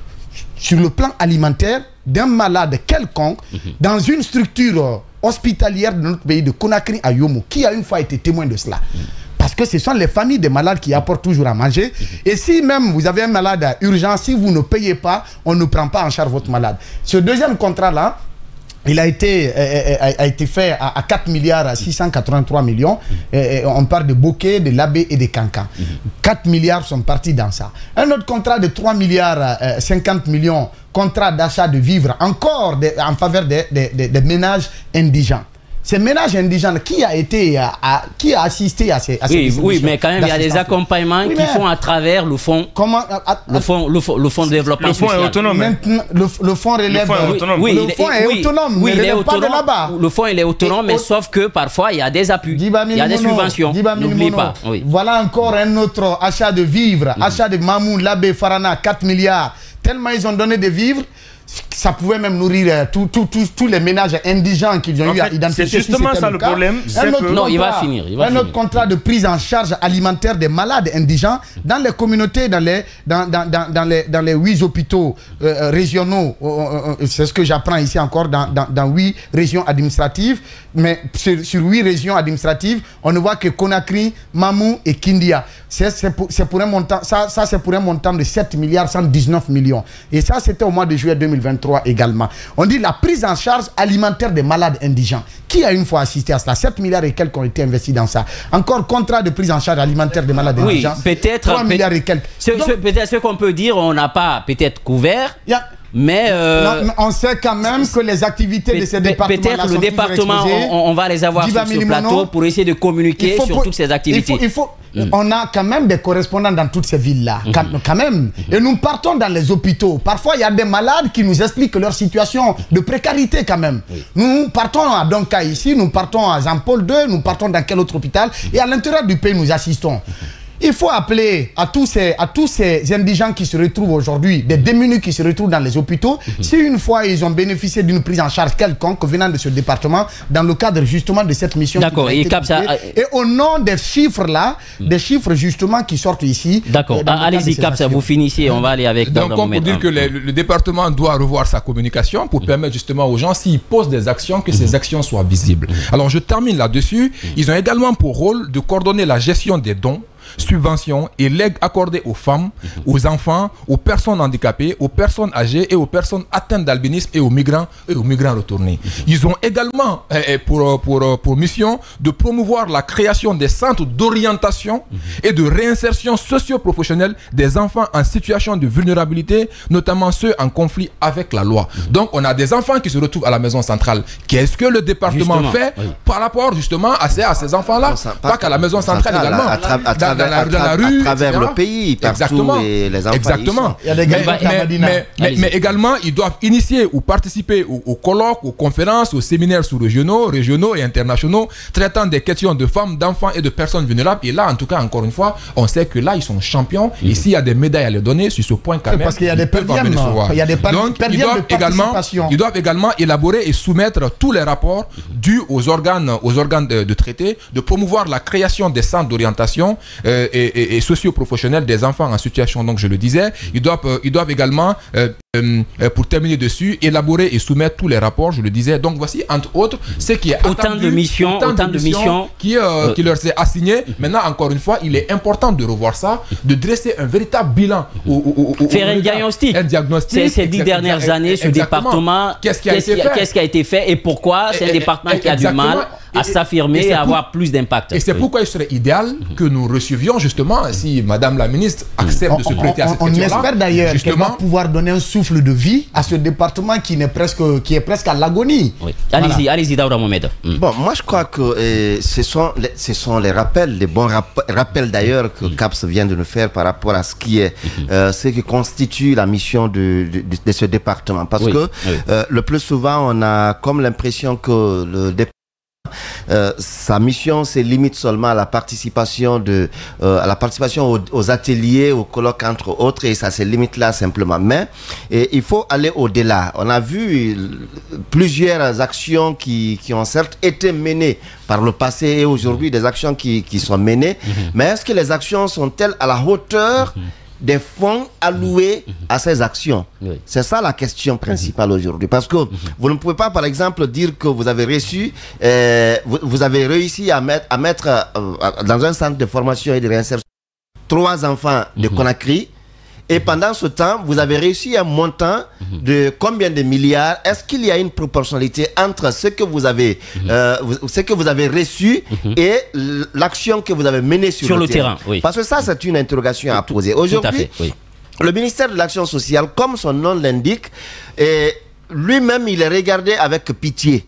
sur le plan alimentaire d'un malade quelconque mm-hmm. dans une structure hospitalière de notre pays, de Conakry à Yomo, qui a une fois été témoin de cela. Parce que ce sont les familles des malades qui apportent toujours à manger. Et si même vous avez un malade urgent, si vous ne payez pas, on ne prend pas en charge votre malade. Ce deuxième contrat-là, il a été, euh, a, a été fait à, à quatre milliards six cent quatre-vingt-trois millions. Et, et on parle de Bokeh, de Labé et de Kankan. quatre milliards sont partis dans ça. Un autre contrat de trois milliards cinquante millions, contrat d'achat de vivres, encore de, en faveur des, des, des, des ménages indigents. Ces ménages indigents, qui a été, à, à, qui a assisté à ces, à ces oui, oui, mais quand même, il y a des accompagnements oui, qui font à travers le fonds, comment, à, à, le fonds, le fonds, le fonds de développement le fonds social. Est autonome. Maintenant, le, le fonds relève. Le fonds est autonome. Oui, oui, le fonds est, est oui, autonome. Oui, mais il est autonome. Pas de là-bas. Le fonds il est autonome, Et mais au... sauf que parfois il y a des appuis, il y a des subventions. N'oublie pas. Oui. Voilà encore un autre achat de vivres, mm-hmm. achat de Mamou, Labé, Farana, quatre milliards. Tellement ils ont donné des vivres. Ça pouvait même nourrir tous tout, tout, tout les ménages indigents qu'ils ont en eu fait, à identifier. C'est justement si ça le, le problème. Un autre, que... non, il va finir. Il va un finir. autre contrat de prise en charge alimentaire des malades indigents dans les communautés, dans les, dans, dans, dans, dans les, dans les huit hôpitaux euh, régionaux. Euh, euh, C'est ce que j'apprends ici encore dans, dans, dans huit régions administratives. Mais sur, sur huit régions administratives, on ne voit que Conakry, Mamou et Kindia. C'est pour, pour un montant, ça, ça c'est pour un montant de sept milliards cent dix-neuf millions. Et ça, c'était au mois de juillet deux mille vingt-trois également. On dit la prise en charge alimentaire des malades indigents. Qui a une fois assisté à cela? sept milliards et quelques ont été investis dans ça. Encore contrat de prise en charge alimentaire des malades oui, indigents. Peut-être. trois milliards et quelques. Peut-être ce qu'on peut dire, on n'a pas peut-être couvert. Yeah. Mais, euh, non, on sait quand même que les activités de ces départements peut-être le département, on, on va les avoir sur ce plateau pour essayer de communiquer sur pour, toutes ces activités. Il faut, il faut, mm. On a quand même des correspondants dans toutes ces villes-là, mm. quand, quand même. Mm. Et nous partons dans les hôpitaux. Parfois, il y a des malades qui nous expliquent leur situation de précarité quand même. Oui. Nous partons à Donka ici, nous partons à Jean-Paul deux, nous partons dans quel autre hôpital, mm. et à l'intérieur du pays, nous assistons. Il faut appeler à tous ces, à tous ces indigents qui se retrouvent aujourd'hui, des démunis qui se retrouvent dans les hôpitaux, mm-hmm. si une fois ils ont bénéficié d'une prise en charge quelconque venant de ce département, dans le cadre justement de cette mission. D'accord. Et, et au nom des chiffres là, mm. des chiffres justement qui sortent ici. D'accord. Euh, Allez-y, Capsa, vous finissez, on va aller avec. Donc, on peut dire que le, le département doit revoir sa communication pour mm. permettre justement aux gens, s'ils posent des actions, que mm. ces actions soient visibles. Mm. Alors, je termine là-dessus. Mm. Ils ont également pour rôle de coordonner la gestion des dons, subventions et legs accordés aux femmes, mmh. aux enfants, aux personnes handicapées, aux personnes âgées et aux personnes atteintes d'albinisme et aux migrants et aux migrants retournés. Mmh. Ils ont également eh, pour, pour, pour mission de promouvoir la création des centres d'orientation mmh. et de réinsertion socio-professionnelle des enfants en situation de vulnérabilité, notamment ceux en conflit avec la loi. Mmh. Donc on a des enfants qui se retrouvent à la maison centrale. Qu'est-ce que le département justement, fait oui. par rapport justement à ces, à ces enfants-là? Pas, pas qu'à la maison centrale, centrale également. À, à, à, Dans, la, dans la rue, à travers et cetera le pays, partout, exactement. Et les enfants. Exactement. Il y a des mais, mais, mais, mais, mais également, ils doivent initier ou participer aux, aux colloques, aux conférences, aux séminaires sous-régionaux, régionaux et internationaux, traitant des questions de femmes, d'enfants et de personnes vulnérables. Et là, en tout cas, encore une fois, on sait que là, ils sont champions. Mmh. Et s'il y a des médailles à les donner, sur ce point, quand même, parce qu'il y a des perdièmes. Il y a des Donc, ils doivent, également, ils doivent également élaborer et soumettre tous les rapports dus aux organes, aux organes de, de traité, de promouvoir la création des centres d'orientation euh, et, et, et socio-professionnels des enfants en situation, donc je le disais. Ils doivent, euh, ils doivent également, euh, euh, pour terminer dessus, élaborer et soumettre tous les rapports, je le disais. Donc voici, entre autres, ce qui est autant attendu, de missions, autant, autant de missions, missions qui, euh, euh, qui leur s'est assigné. Maintenant, encore une fois, il est important de revoir ça, de dresser un véritable bilan. Au, au, au, Faire au, un, diagnostic. un diagnostic. Ces dix dernières années, ce département, qu'est-ce qui a, été fait qu'est-ce qui a été fait et pourquoi c'est un département qui a du mal à s'affirmer et, et, et avoir plus d'impact. Et c'est oui. pourquoi il serait idéal que nous recevions justement, si Madame la Ministre accepte on, de se prêter on, à cette question-là. On espère d'ailleurs qu'elle va pouvoir donner un souffle souffle de vie à ce département qui, n'est presque, qui est presque à l'agonie. Oui. Allez-y, voilà. Allez-y, Daouda Mohamed. Mm. Bon, moi je crois que euh, ce, sont les, ce sont les rappels, les bons rap rappels d'ailleurs que mm. CAPS vient de nous faire par rapport à ce qui est, mm-hmm. euh, ce qui constitue la mission de, de, de, de ce département. Parce oui. que oui. Euh, le plus souvent, on a comme l'impression que le département Euh, sa mission se limite seulement à la participation de euh, à la participation aux, aux ateliers, aux colloques entre autres, et ça se limite là simplement. Mais et, il faut aller au-delà. On a vu plusieurs actions qui, qui ont certes été menées par le passé et aujourd'hui des actions qui, qui sont menées. Mm-hmm. Mais est-ce que les actions sont-elles à la hauteur mm-hmm. des fonds alloués à ces actions? Oui. C'est ça la question principale aujourd'hui. Parce que vous ne pouvez pas, par exemple, dire que vous avez reçu, euh, vous, vous avez réussi à mettre, à mettre euh, dans un centre de formation et de réinsertion trois enfants de Conakry. Et pendant ce temps, vous avez réussi un montant de combien de milliards? Est-ce qu'il y a une proportionnalité entre ce que vous avez, euh, ce que vous avez reçu et l'action que vous avez menée sur, sur le, le terrain, terrain oui. Parce que ça, c'est une interrogation à poser. Aujourd'hui, oui. le ministère de l'Action sociale, comme son nom l'indique, lui-même, il est regardé avec pitié.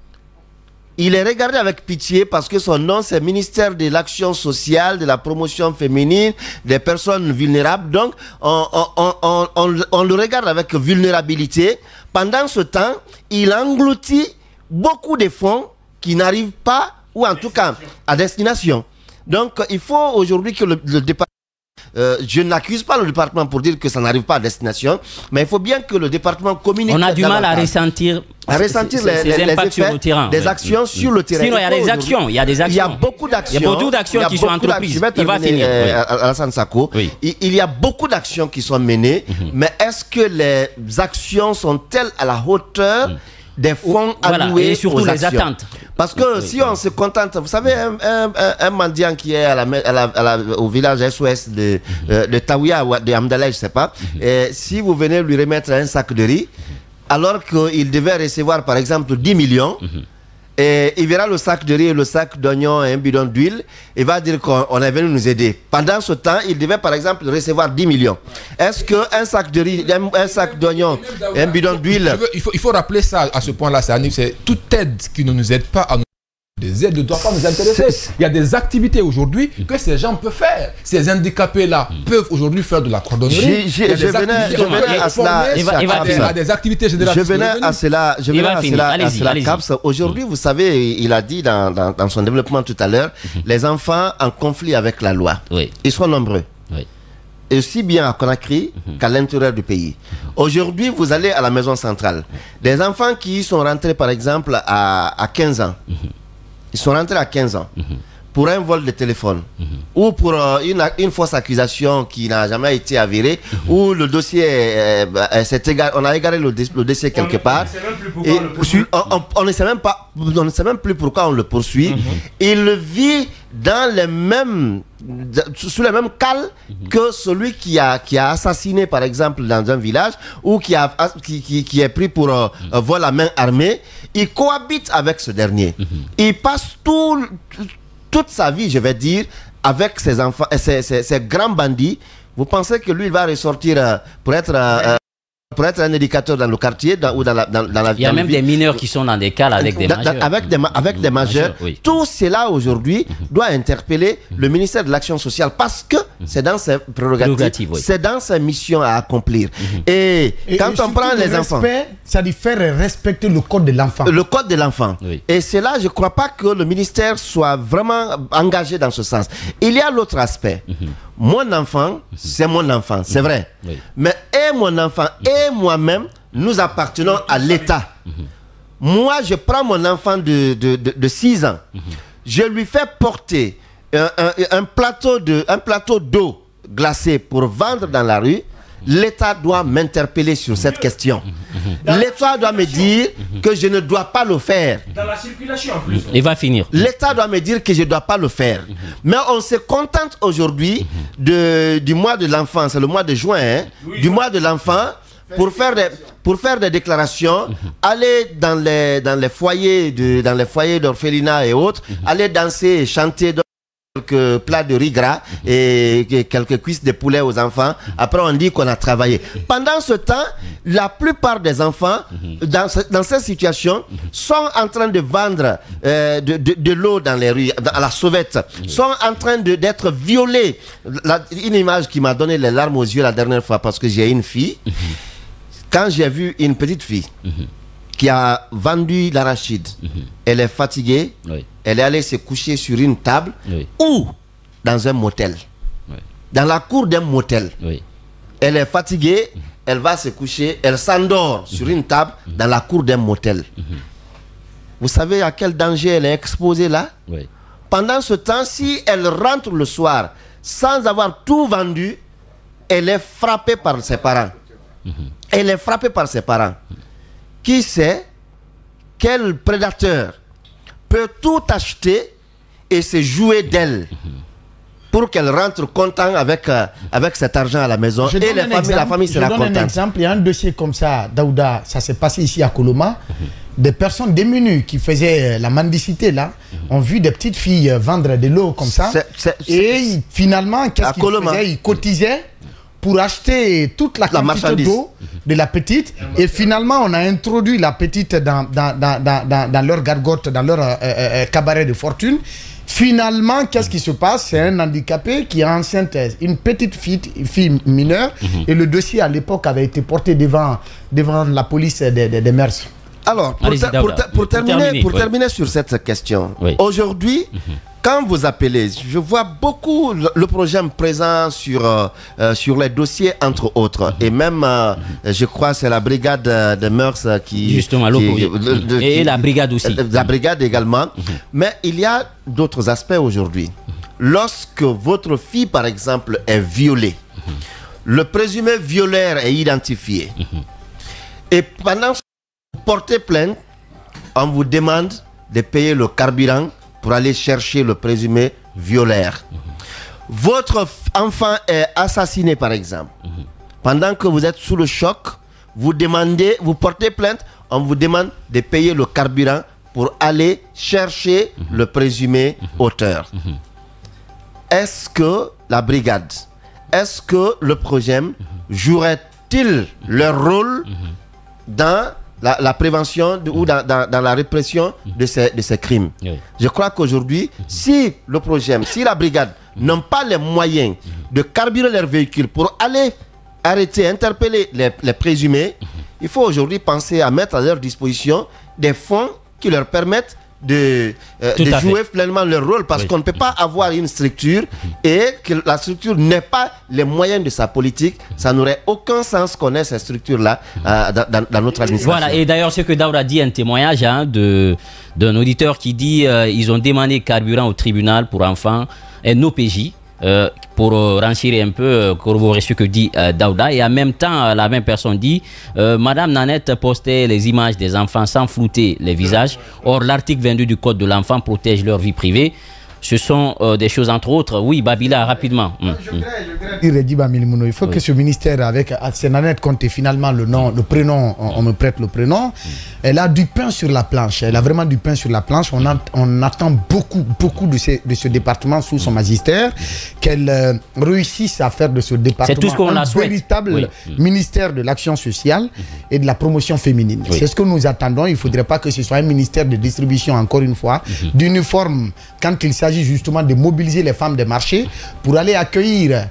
Il est regardé avec pitié parce que son nom, c'est ministère de l'Action sociale, de la promotion féminine, des personnes vulnérables. Donc, on, on, on, on, on le regarde avec vulnérabilité. Pendant ce temps, il engloutit beaucoup de fonds qui n'arrivent pas, ou en tout cas, à destination. Donc, il faut aujourd'hui que le, le département... Euh, je n'accuse pas le département pour dire que ça n'arrive pas à destination, mais il faut bien que le département communique. On a du mal à ressentir, à ressentir les, les, les effets sur le terrain, des actions mmh. sur le terrain. Sinon, il y a des actions. Il y a des actions. Il y a beaucoup d'actions. Il y a beaucoup d'actions qui sont entreprises. Il va finir. Euh, oui. Alassane Sako. Oui. Il, il y a beaucoup d'actions qui sont menées, mmh. mais est-ce que les actions sont-elles à la hauteur mmh. des fonds voilà, alloués et surtout aux les actions. attentes. Parce que oui, si oui. on se contente, vous savez, un, un, un, un mendiant qui est à la, à la, à la, au village S O S de, mm-hmm. euh, de Taouia ou de Amdallah, je ne sais pas, mm-hmm. et si vous venez lui remettre un sac de riz, alors qu'il devait recevoir par exemple dix millions, mm-hmm. et il verra le sac de riz et le sac d'oignon et un bidon d'huile, il va dire qu'on est venu nous aider. Pendant ce temps, il devait par exemple recevoir dix millions. Est-ce qu'un sac de riz, un, un sac d'oignon et un bidon d'huile... Il faut, il faut rappeler ça à ce point-là, c'est toute aide qui ne nous aide pas à nous... Des aides ne doivent pas nous intéresser. Il y a des activités aujourd'hui que ces gens peuvent faire. Ces handicapés-là peuvent aujourd'hui faire de la cordonnerie. Je venais à cela. À des activités générales. Je venais à cela. Je venais à cela. À cela, CAPS. Aujourd'hui, vous savez, il a dit dans, dans, dans son développement tout à l'heure, les enfants en conflit avec la loi. Oui. Ils sont nombreux. Oui. Et aussi bien à Conakry mm-hmm. qu'à l'intérieur du pays. Aujourd'hui, vous allez à la maison centrale. Des enfants qui sont rentrés, par exemple, à, à quinze ans. Mm-hmm. Ils sont rentrés à quinze ans mm-hmm. pour un vol de téléphone mm-hmm. ou pour euh, une, une fausse accusation qui n'a jamais été avérée mm-hmm. ou le dossier, euh, euh, égaré, on a égaré le, le dossier quelque on part. Et on, on, on ne sait même pas, on ne sait même plus pourquoi on le poursuit. Mm-hmm. Il vit dans les mêmes, sous les mêmes cales mm-hmm. que celui qui a, qui a assassiné par exemple dans un village ou qui, a, qui, qui, qui est pris pour euh, mm-hmm. vol à main armée. Il cohabite avec ce dernier. Mm-hmm. Il passe tout, toute sa vie, je vais dire, avec ses enfants, ses, ses, ses grands bandits. Vous pensez que lui, il va ressortir euh, pour être... Euh, pour être un éducateur dans le quartier dans, ou dans la, dans, dans la il y a même vie. Des mineurs qui sont dans des cas avec des dans, majeurs. Avec des, avec mmh, des majeurs. majeurs oui. Tout cela aujourd'hui mmh. doit interpeller mmh. le ministère de l'Action sociale parce que mmh. c'est dans ses prérogatives, oui. c'est dans ses missions à accomplir. Mmh. Et, et quand et on prend les enfants... Ça dit faire respecter le code de l'enfant. Le code de l'enfant. Oui. Et c'est là, je ne crois pas que le ministère soit vraiment engagé dans ce sens. Il y a l'autre aspect. Mmh. Mon enfant, c'est mon enfant, c'est vrai. Oui. Mais et mon enfant et moi-même, nous appartenons à l'État. Mm-hmm. Moi, je prends mon enfant de, de, de, de six ans. Mm-hmm. Je lui fais porter un, un, un plateau de, un plateau d'eau glacée pour vendre dans la rue. L'État doit m'interpeller sur cette question. Mmh. L'État doit me dire mmh. que je ne dois pas le faire. Dans la circulation en plus. Il va finir. L'État doit me dire que je ne dois pas le faire. Mmh. Mais on se contente aujourd'hui mmh. du mois de l'enfant, c'est le mois de juin, hein, oui, du mois de l'enfant, pour faire des, pour faire des déclarations, mmh. aller dans les, dans les foyers de, dans les foyers d'orphelinat et autres, mmh. aller danser et chanter. quelques plats de riz gras et quelques cuisses de poulet aux enfants. Après, on dit qu'on a travaillé. Pendant ce temps, la plupart des enfants, dans, ce, dans cette situation, sont en train de vendre euh, de, de, de l'eau dans les rues, à la sauvette, sont en train d'être violés. La, une image qui m'a donné les larmes aux yeux la dernière fois, parce que j'ai une fille. Quand j'ai vu une petite fille qui a vendu l'arachide, elle est fatiguée, oui. Elle est allée se coucher sur une table, oui. Ou dans un motel, oui. Dans la cour d'un motel, oui. Elle est fatiguée, elle va se coucher, elle s'endort sur une table dans la cour d'un motel. Vous savez à quel danger elle est exposée là, oui. Pendant ce temps, si elle rentre le soir sans avoir tout vendu, elle est frappée par ses parents. Elle est frappée par ses parents. Qui sait quel prédateur peut tout acheter et se jouer d'elle pour qu'elle rentre content avec, euh, avec cet argent à la maison. Je et les familles, la famille sera contente. Je donne un exemple. Il y a un dossier comme ça, Daouda, ça s'est passé ici à Koloma. Des personnes démunies qui faisaient la mendicité là ont vu des petites filles vendre de l'eau comme ça. C'est, c'est, et ils, finalement, qu'est-ce qu'ils faisaient? Ils cotisaient pour acheter toute la, la quantité d'eau de la petite. Et finalement, on a introduit la petite dans, dans, dans, dans, dans leur gargote, dans leur euh, euh, cabaret de fortune. Finalement, qu'est-ce qui se passe? C'est un handicapé qui est enceinte, une petite fille, fille mineure. Mm-hmm. Et le dossier, à l'époque, avait été porté devant, devant la police des, des, des mœurs. Alors, pour, ter pour, ter pour, terminer, terminer, pour oui. terminer sur cette question, oui. Aujourd'hui, mm-hmm. Quand vous appelez, je vois beaucoup le, le projet présent sur, euh, euh, sur les dossiers, entre autres. Mm-hmm. Et même, euh, mm-hmm. je crois, c'est la brigade euh, de Mœurs qui... Justement, qui, de, de, et qui, la brigade aussi. Euh, la brigade également. Mm-hmm. Mais il y a d'autres aspects aujourd'hui. Mm-hmm. Lorsque votre fille, par exemple, est violée, mm-hmm. le présumé violeur est identifié. Mm-hmm. Et pendant que vous portez plainte, on vous demande de payer le carburant pour aller chercher le présumé violeur. Mmh. Votre enfant est assassiné, par exemple. Mmh. Pendant que vous êtes sous le choc, vous demandez, vous portez plainte, on vous demande de payer le carburant pour aller chercher mmh. le présumé mmh. auteur. Mmh. Est-ce que la brigade, est-ce que le projet mmh. jouerait-il leur rôle mmh. dans La, la prévention de, ou dans, dans, dans la répression de ces, de ces crimes? Oui. Je crois qu'aujourd'hui, si le projet, si la brigade n'ont pas les moyens de carburer leurs véhicules pour aller arrêter, interpeller les, les présumés, il faut aujourd'hui penser à mettre à leur disposition des fonds qui leur permettent de, euh, de jouer pleinement leur rôle, parce oui. qu'on ne peut pas avoir une structure et que la structure n'ait pas les moyens de sa politique. Ça n'aurait aucun sens qu'on ait cette structure-là euh, dans, dans notre administration. Voilà, et d'ailleurs ce que Daouda dit, un témoignage hein, de, d'un auditeur qui dit euh, ils ont demandé carburant au tribunal pour enfants, un O P J, euh, pour euh, renchérir un peu, euh, corroborer ce que dit euh, Daouda. Et en même temps, euh, la même personne dit euh, Madame Nanette postait les images des enfants sans flouter les visages. Or, l'article vingt-deux du Code de l'enfant protège leur vie privée. Ce sont euh, des choses entre autres. Oui, Babila, rapidement. Mmh. Je voudrais, je voudrais... Il faut oui. que ce ministère, avec Nanette Conté, finalement le nom, le prénom, on, on me prête le prénom. Mmh. Elle a du pain sur la planche. Elle a vraiment du pain sur la planche. On, a, on attend beaucoup, beaucoup de, ces, de ce département sous son magistère, mmh. qu'elle euh, réussisse à faire de ce département tout ce qu'on un véritable oui. ministère de l'action sociale mmh. et de la promotion féminine. Oui. C'est ce que nous attendons. Il ne faudrait pas que ce soit un ministère de distribution, encore une fois, mmh. d'uniforme quand il s'agit justement de mobiliser les femmes des marchés pour aller accueillir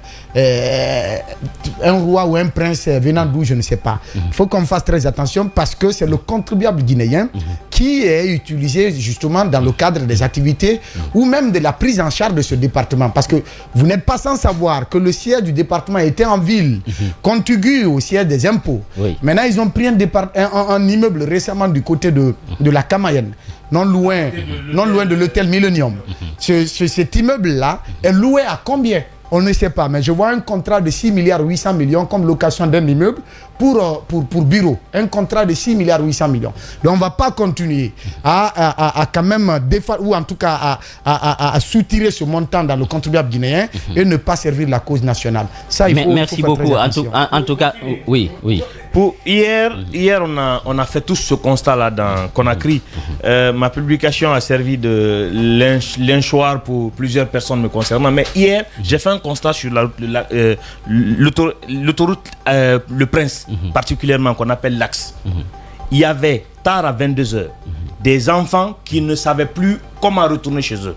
euh, un roi ou un prince venant d'où, je ne sais pas. Il mm-hmm. faut qu'on fasse très attention parce que c'est le contribuable guinéen mm-hmm. qui est utilisé justement dans le cadre des activités mm-hmm. ou même de la prise en charge de ce département. Parce que vous n'êtes pas sans savoir que le siège du département était en ville, mm-hmm. contigu au siège des impôts. Oui. Maintenant, ils ont pris un, un, un, un immeuble récemment du côté de, de la Kamayenne. Non loin, non loin de l'hôtel Millennium. Ce, ce, cet immeuble-là est loué à combien? On ne sait pas, mais je vois un contrat de six milliards huit cents millions comme location d'un immeuble pour, pour, pour bureau. Un contrat de six milliards huit cents millions. Donc on ne va pas continuer à, à, à, à quand même défendre, ou en tout cas à, à, à, à soutirer ce montant dans le contribuable guinéen et ne pas servir la cause nationale. Ça, il faut, merci il faut beaucoup. En tout, en, en tout cas, oui, oui. Pour hier, hier on, a, on a fait tous ce constat-là dans Conakry. Euh, ma publication a servi de lynch, lynchoir pour plusieurs personnes me concernant. Mais hier, j'ai fait un constat sur la, la, euh, l'autoroute, l'autoroute euh, Le Prince, particulièrement, qu'on appelle l'Axe. Il y avait, tard à vingt-deux heures, des enfants qui ne savaient plus comment retourner chez eux.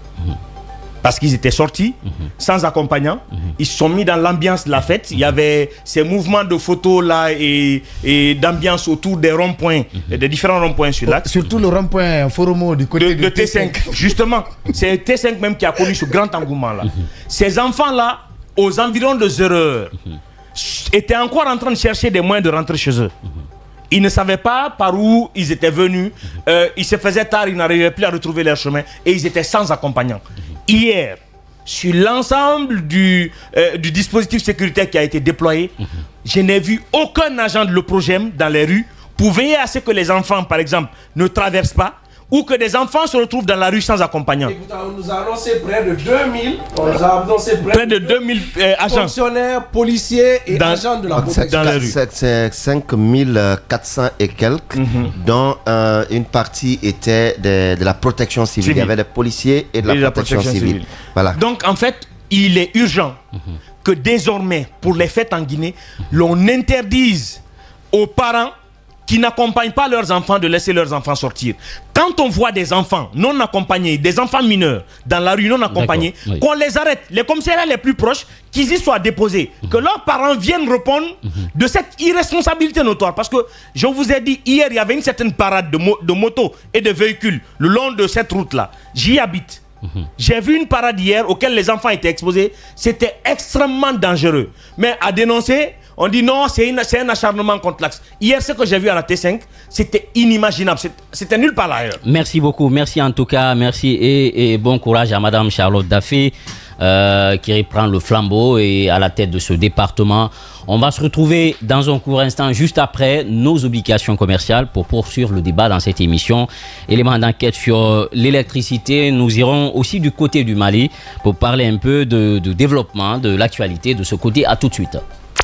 Parce qu'ils étaient sortis, mmh. sans accompagnant. Mmh. Ils se sont mis dans l'ambiance de la fête. Mmh. Il y avait ces mouvements de photos là et, et d'ambiance autour des ronds-points, mmh. des différents ronds-points sur l'axe. Surtout le rond-point Foromo du côté de, de T cinq. Justement, c'est T cinq même qui a connu ce grand engouement là. Mmh. Ces enfants-là, aux environs de zéro heure, mmh. étaient encore en train de chercher des moyens de rentrer chez eux. Mmh. Ils ne savaient pas par où ils étaient venus. Euh, ils se faisaient tard, ils n'arrivaient plus à retrouver leur chemin et ils étaient sans accompagnant. Hier, sur l'ensemble du, euh, du dispositif sécuritaire qui a été déployé, mmh. je n'ai vu aucun agent de l'Oprogem dans les rues pour veiller à ce que les enfants, par exemple, ne traversent pas ou que des enfants se retrouvent dans la rue sans accompagnant. Écoute, on nous a annoncé près de deux mille, on nous a annoncé près, près de deux mille euh, agents, fonctionnaires, policiers et dans, agents de la police dans les rues. C'est cinq mille quatre cents et quelques, mm-hmm. dont euh, une partie était de, de la protection civile. Civil. Il y avait des policiers et de la, et protection, la protection civile. civile. Voilà. Donc en fait, il est urgent mm-hmm. que désormais, pour les fêtes en Guinée, l'on interdise aux parents qui n'accompagnent pas leurs enfants de laisser leurs enfants sortir. Quand on voit des enfants non accompagnés, des enfants mineurs dans la rue non accompagnés, oui. qu'on les arrête, les commissariats les plus proches, qu'ils y soient déposés, mmh. que leurs parents viennent répondre mmh. de cette irresponsabilité notoire. Parce que je vous ai dit, hier, il y avait une certaine parade de, mo de motos et de véhicules le long de cette route-là. J'y habite. Mmh. J'ai vu une parade hier auquel les enfants étaient exposés. C'était extrêmement dangereux. Mais à dénoncer, on dit non, c'est un acharnement contre l'axe. Hier, ce que j'ai vu à la T cinq, c'était inimaginable. C'était nulle part ailleurs. Merci beaucoup. Merci en tout cas. Merci et, et bon courage à Madame Charlotte Daffé euh, qui reprend le flambeau et à la tête de ce département. On va se retrouver dans un court instant juste après nos obligations commerciales pour poursuivre le débat dans cette émission. Élément d'enquête sur l'électricité. Nous irons aussi du côté du Mali pour parler un peu de, de développement, de l'actualité de ce côté. À tout de suite.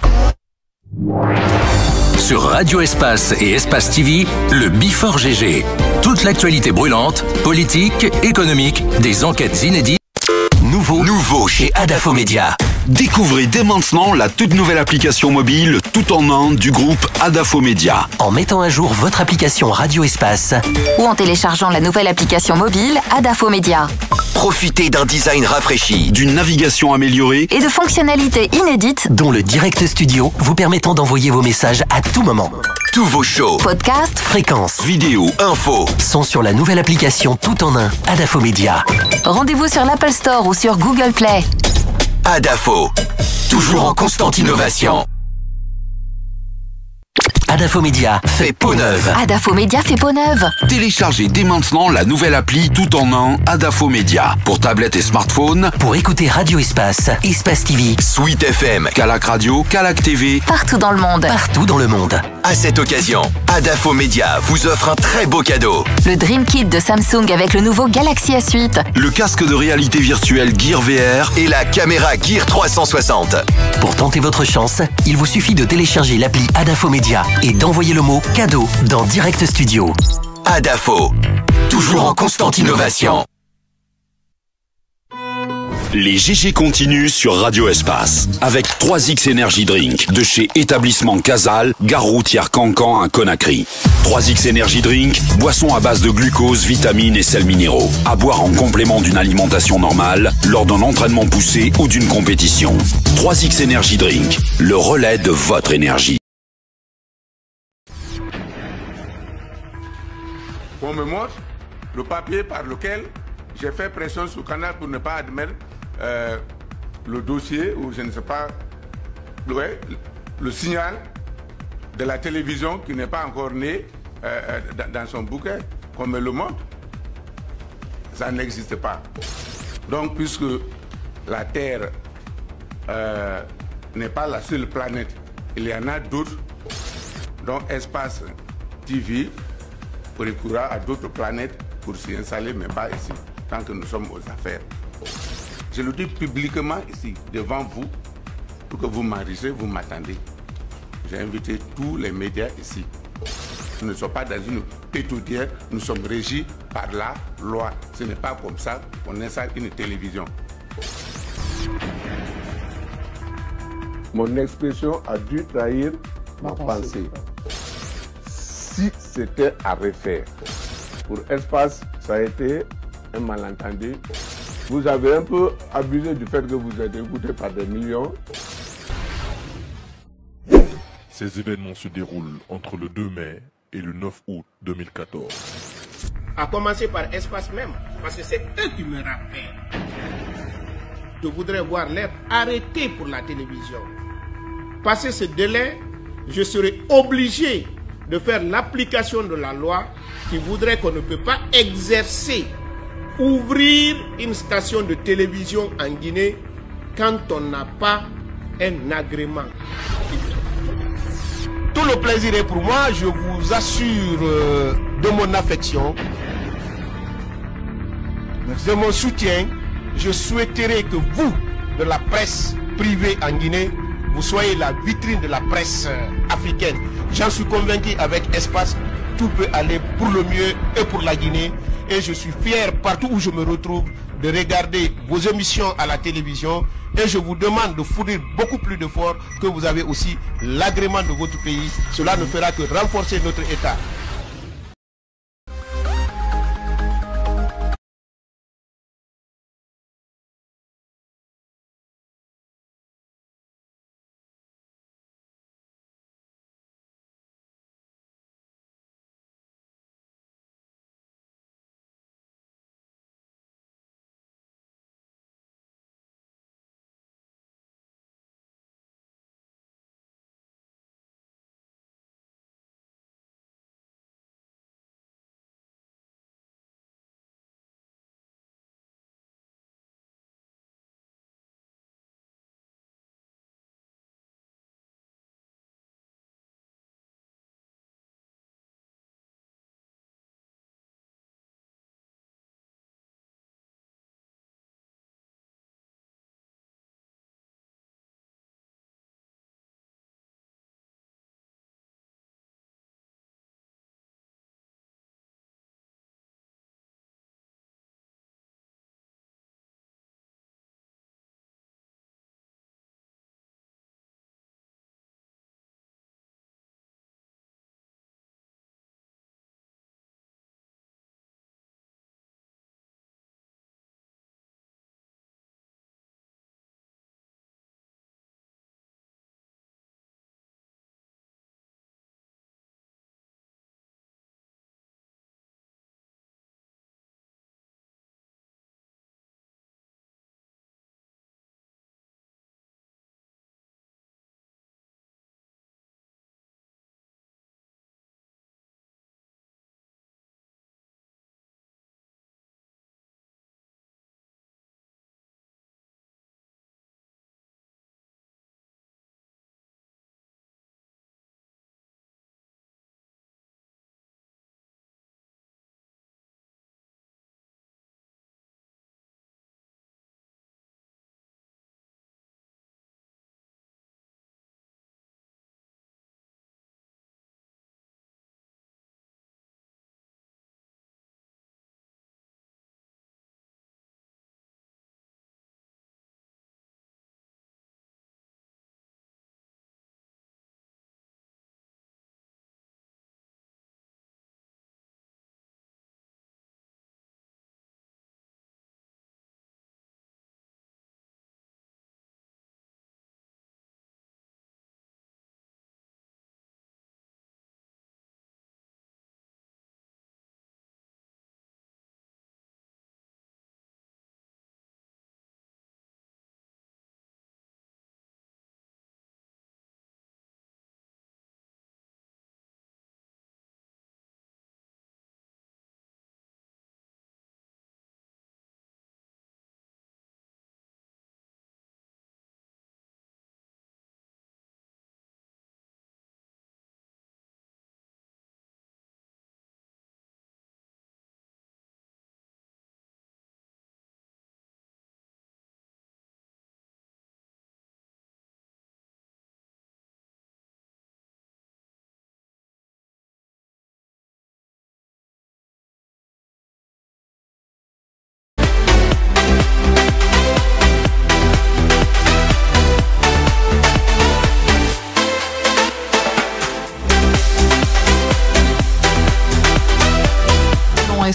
Sur Radio Espace et Espace T V, le Before G G. Toute l'actualité brûlante, politique, économique, des enquêtes inédites. Nouveau, nouveau chez Adafo Média. Découvrez dès maintenant la toute nouvelle application mobile tout en un du groupe Adafo Média. En mettant à jour votre application Radio Espace ou en téléchargeant la nouvelle application mobile Adafo Média. Profitez d'un design rafraîchi, d'une navigation améliorée et de fonctionnalités inédites dont le Direct Studio vous permettant d'envoyer vos messages à tout moment. Tous vos shows, podcasts, fréquences, vidéos, infos sont sur la nouvelle application tout en un Adafo Média. Rendez-vous sur l'Apple Store ou sur Google Play. Adafo, toujours en constante innovation. Adafo Média fait peau neuve. Adafo Média fait peau neuve. Téléchargez dès maintenant la nouvelle appli tout en un Adafo Média pour tablette et smartphone. Pour écouter Radio Espace, Espace T V, Sweet F M, Calac Radio, Calac T V. Partout dans le monde. Partout dans le monde. À cette occasion, Adafo Média vous offre un très beau cadeau. Le Dream Kit de Samsung avec le nouveau Galaxy S huit. Le casque de réalité virtuelle Gear V R. Et la caméra Gear trois cent soixante. Pour tenter votre chance, il vous suffit de télécharger l'appli Adafo Média et d'envoyer le mot cadeau dans Direct Studio. Adafo, toujours en constante innovation. Les G G continuent sur Radio Espace avec trois X Energy Drink de chez Établissement Casal, gare routière Cancan à Conakry. trois X Energy Drink, boisson à base de glucose, vitamines et sels minéraux. À boire en complément d'une alimentation normale, lors d'un entraînement poussé ou d'une compétition. trois X Energy Drink, le relais de votre énergie. On me montre le papier par lequel j'ai fait pression sur Canal pour ne pas admettre euh, le dossier ou je ne sais pas, ouais, le signal de la télévision qui n'est pas encore né euh, dans son bouquet, qu'on me le montre. Ça n'existe pas. Donc, puisque la Terre euh, n'est pas la seule planète, il y en a d'autres, dont Espace T V recourra à d'autres planètes pour s'y installer, mais pas ici, tant que nous sommes aux affaires. Je le dis publiquement ici, devant vous, pour que vous m'enregistrez, vous m'attendez. j'ai invité tous les médias ici. Nous ne sommes pas dans une pétaudière, nous sommes régis par la loi. Ce n'est pas comme ça qu'on installe une télévision. Mon expression a dû trahir ma pensée. Si c'était à refaire, pour Espace, ça a été un malentendu. Vous avez un peu abusé du fait que vous êtes écouté par des millions. Ces événements se déroulent entre le deux mai et le neuf août deux mille quatorze. À commencer par Espace même, parce que c'est eux qui me rappellent. Je voudrais voir l'air arrêté pour la télévision. Passé ce délai, je serai obligé de faire l'application de la loi qui voudrait qu'on ne peut pas exercer, ouvrir une station de télévision en Guinée quand on n'a pas un agrément. Tout le plaisir est pour moi, je vous assure euh, de mon affection, de mon soutien. Je souhaiterais que vous, de la presse privée en Guinée, vous soyez la vitrine de la presse africaine. J'en suis convaincu, avec Espace, tout peut aller pour le mieux et pour la Guinée. Et je suis fier, partout où je me retrouve, de regarder vos émissions à la télévision. Et je vous demande de fournir beaucoup plus d'efforts, que vous avez aussi l'agrément de votre pays. Cela ne fera que renforcer notre État.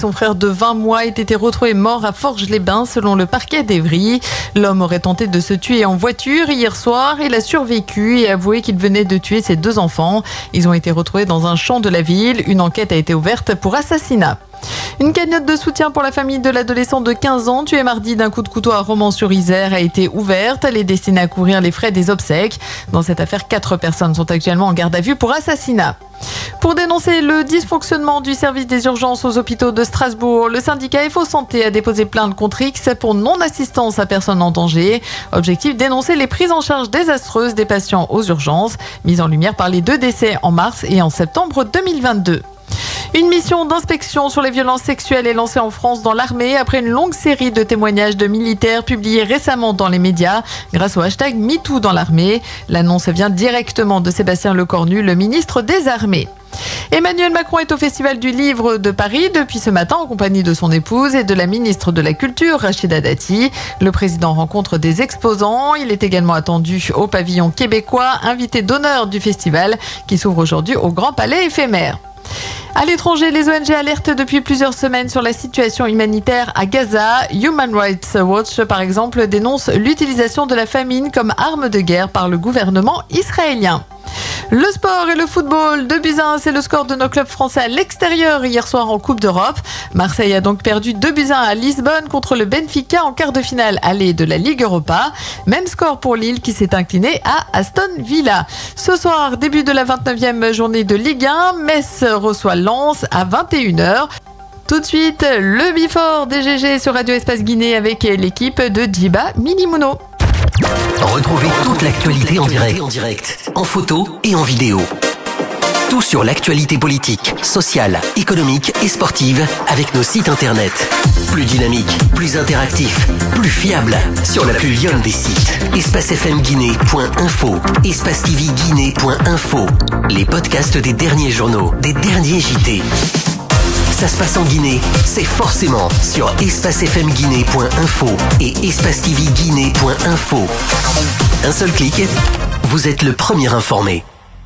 son frère de vingt mois ait été retrouvé mort à Forges-les-Bains selon le parquet d'Evry. L'homme aurait tenté de se tuer en voiture hier soir. Il a survécu et avoué qu'il venait de tuer ses deux enfants. Ils ont été retrouvés dans un champ de la ville. Une enquête a été ouverte pour assassinat. Une cagnotte de soutien pour la famille de l'adolescent de quinze ans tué mardi d'un coup de couteau à Romans-sur-Isère a été ouverte. Elle est destinée à couvrir les frais des obsèques. Dans cette affaire, quatre personnes sont actuellement en garde à vue pour assassinat. Pour dénoncer le dysfonctionnement du service des urgences aux hôpitaux de Strasbourg, le syndicat F O Santé a déposé plainte contre X pour non-assistance à personne en danger. Objectif, dénoncer les prises en charge désastreuses des patients aux urgences, mises en lumière par les deux décès en mars et en septembre deux mille vingt-deux. Une mission d'inspection sur les violences sexuelles est lancée en France dans l'armée après une longue série de témoignages de militaires publiés récemment dans les médias grâce au hashtag MeToo dans l'armée. L'annonce vient directement de Sébastien Lecornu, le ministre des Armées. Emmanuel Macron est au Festival du Livre de Paris depuis ce matin en compagnie de son épouse et de la ministre de la Culture, Rachida Dati. Le président rencontre des exposants. Il est également attendu au pavillon québécois, invité d'honneur du festival qui s'ouvre aujourd'hui au Grand Palais éphémère. À l'étranger, les O N G alertent depuis plusieurs semaines sur la situation humanitaire à Gaza. Human Rights Watch, par exemple, dénonce l'utilisation de la famine comme arme de guerre par le gouvernement israélien. Le sport et le football, deux buts à un, c'est le score de nos clubs français à l'extérieur hier soir en Coupe d'Europe. Marseille a donc perdu deux buts à un à Lisbonne contre le Benfica en quart de finale aller de la Ligue Europa. Même score pour Lille qui s'est incliné à Aston Villa. Ce soir, début de la vingt-neuvième journée de Ligue un, Metz reçoit Lens à vingt et une heures. Tout de suite, le Before des G G sur Radio Espace Guinée avec l'équipe de Djiba Minimouno. Retrouvez toute l'actualité en direct, en direct, en photo et en vidéo. Tout sur l'actualité politique, sociale, économique et sportive avec nos sites internet. Plus dynamique, plus interactif, plus fiable sur la plus lionne des sites. espace f m guinée point info, espace t v guinée point info. Les podcasts des derniers journaux, des derniers J T. Ça se passe en Guinée, c'est forcément sur espace f m guinée point info et espace t v guinée point info. Un seul clic, vous êtes le premier informé.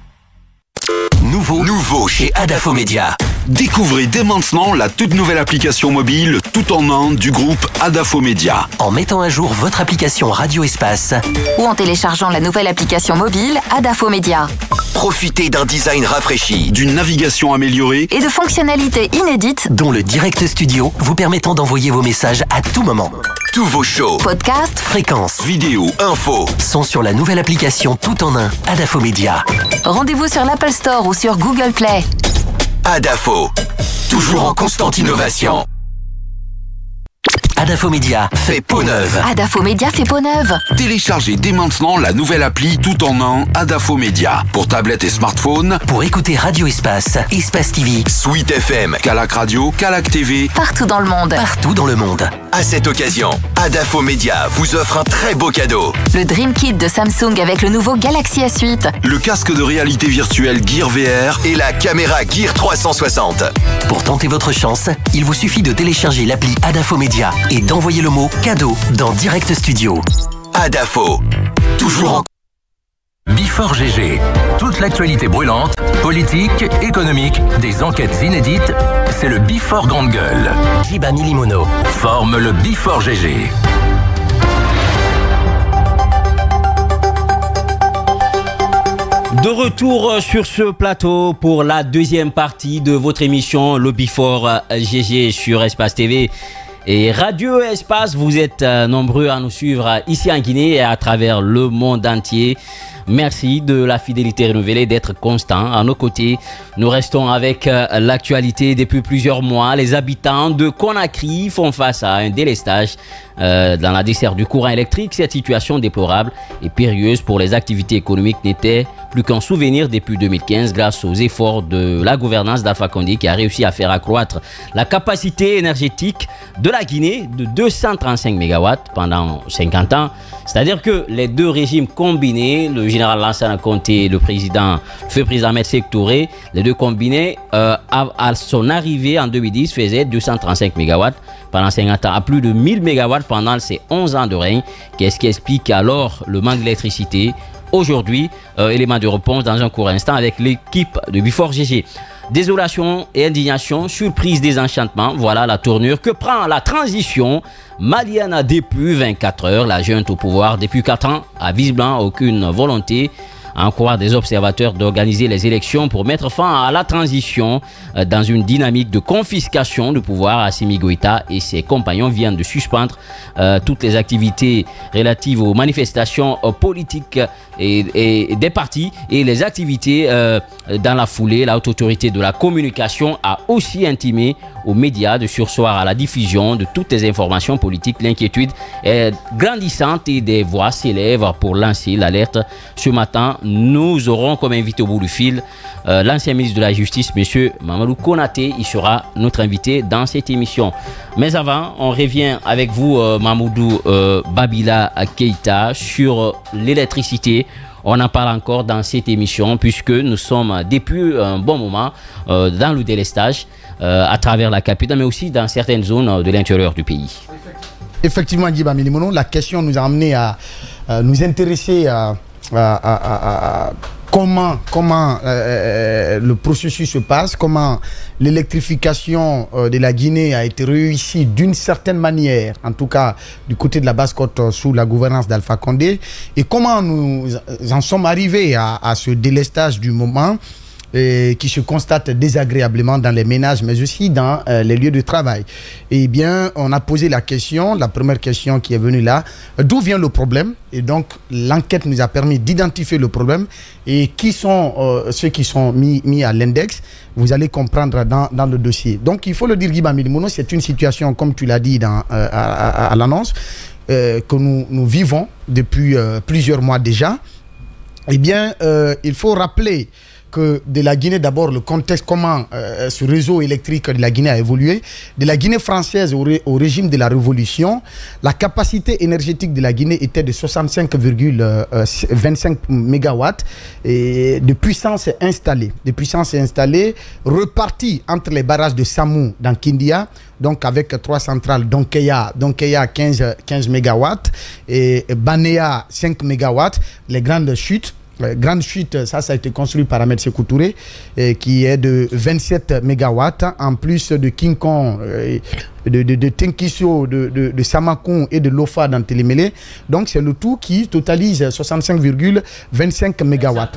Nouveau, nouveau chez Adafo Média. Découvrez dès maintenant la toute nouvelle application mobile tout en un du groupe Adafo Média. En mettant à jour votre application Radio Espace ou en téléchargeant la nouvelle application mobile Adafo Média. Profitez d'un design rafraîchi, d'une navigation améliorée et de fonctionnalités inédites dont le Direct Studio vous permettant d'envoyer vos messages à tout moment. Tous vos shows, podcasts, fréquences, vidéos, infos sont sur la nouvelle application tout en un Adafo Média. Rendez-vous sur l'Apple Store ou sur Google Play. Adafo, toujours en constante innovation. Adafo Média fait peau neuve. Adafo Média fait peau neuve. Téléchargez dès maintenant la nouvelle appli tout en un Adafo Média pour tablette et smartphone. Pour écouter Radio Espace, Espace T V, Sweet F M, Calac Radio, Calac T V. Partout dans le monde. Partout dans le monde. À cette occasion, Adafo Média vous offre un très beau cadeau. Le Dream Kit de Samsung avec le nouveau Galaxy S huit. Le casque de réalité virtuelle Gear V R. Et la caméra Gear trois cent soixante. Pour tenter votre chance, il vous suffit de télécharger l'appli Adafo Média et d'envoyer le mot cadeau dans Direct Studio. Adafo, toujours en... Before G G. Toute l'actualité brûlante, politique, économique, des enquêtes inédites, c'est le Before Grande Gueule. Djiba Milimono forme le Before G G. De retour sur ce plateau pour la deuxième partie de votre émission, le Before G G sur Espace T V. Et Radio Espace, vous êtes nombreux à nous suivre ici en Guinée et à travers le monde entier. Merci de la fidélité renouvelée, d'être constant à nos côtés. Nous restons avec l'actualité depuis plusieurs mois. Les habitants de Conakry font face à un délestage euh, dans la desserte du courant électrique. Cette situation déplorable et périlleuse pour les activités économiques n'était plus qu'un souvenir depuis deux mille quinze grâce aux efforts de la gouvernance d'Alpha Condé qui a réussi à faire accroître la capacité énergétique de la Guinée de deux cent trente-cinq mégawatts pendant cinquante ans. C'est-à-dire que les deux régimes combinés, le général Lansana Conté et le président, le feu président Medsek Touré, les deux combinés, euh, à, à son arrivée en deux mille dix, faisaient deux cent trente-cinq mégawatts pendant cinquante ans, à plus de mille mégawatts pendant ces onze ans de règne. Qu'est-ce qui explique alors le manque d'électricité aujourd'hui? euh, Élément de réponse dans un court instant avec l'équipe de Before G G. Désolation et indignation, surprise, désenchantement, voilà la tournure que prend la transition malienne depuis vingt-quatre heures. La junte au pouvoir depuis quatre ans a visiblement aucune volonté, à en croire des observateurs, d'organiser les élections pour mettre fin à la transition euh, dans une dynamique de confiscation de pouvoir. Assimi Goïta et ses compagnons viennent de suspendre euh, toutes les activités relatives aux manifestations euh, politiques et, et des partis et les activités euh, dans la foulée. La haute autorité de la communication a aussi intimé aux médias de surseoir à la diffusion de toutes les informations politiques. L'inquiétude est grandissante et des voix s'élèvent pour lancer l'alerte. Ce matin, nous aurons comme invité au bout du fil euh, l'ancien ministre de la Justice, M. Mamadou Konaté. Il sera notre invité dans cette émission. Mais avant, on revient avec vous, euh, Mamadou euh, Babila Keïta, sur euh, l'électricité. On en parle encore dans cette émission puisque nous sommes depuis un bon moment euh, dans le délestage euh, à travers la capitale, mais aussi dans certaines zones de l'intérieur du pays. Effectivement, Djiba Milimono, la question nous a amené à, à nous intéresser à, à, à, à, à comment, comment euh, le processus se passe, comment l'électrification euh, de la Guinée a été réussie d'une certaine manière, en tout cas du côté de la Basse-Côte euh, sous la gouvernance d'Alpha Condé, et comment nous en sommes arrivés à, à ce délestage du moment et qui se constate désagréablement dans les ménages, mais aussi dans euh, les lieux de travail. Eh bien, on a posé la question, la première question qui est venue là, d'où vient le problème? Et donc, l'enquête nous a permis d'identifier le problème et qui sont euh, ceux qui sont mis, mis à l'index. Vous allez comprendre dans, dans le dossier. Donc, il faut le dire, Djiba Milimono, c'est une situation, comme tu l'as dit dans, euh, à, à, à l'annonce, euh, que nous, nous vivons depuis euh, plusieurs mois déjà. Eh bien, euh, il faut rappeler que de la Guinée, d'abord le contexte, comment euh, ce réseau électrique de la Guinée a évolué. De la Guinée française au, ré, au régime de la Révolution, la capacité énergétique de la Guinée était de soixante-cinq virgule vingt-cinq mégawatts et de puissance installée. De puissance installée, repartie entre les barrages de Samou dans Kindia, donc avec trois centrales, Donkeya, Donkeya quinze, quinze mégawatts et Banéa cinq mégawatts, les grandes chutes. Grande chute, ça, ça a été construit par Ahmed Sékou Touré, eh, qui est de vingt-sept mégawatts, en plus de King Kong, eh, de, de, de Tenkiso, de, de, de Samakon et de Lofa dans Télémélé. Donc, c'est le tout qui totalise soixante-cinq virgule vingt-cinq mégawatts.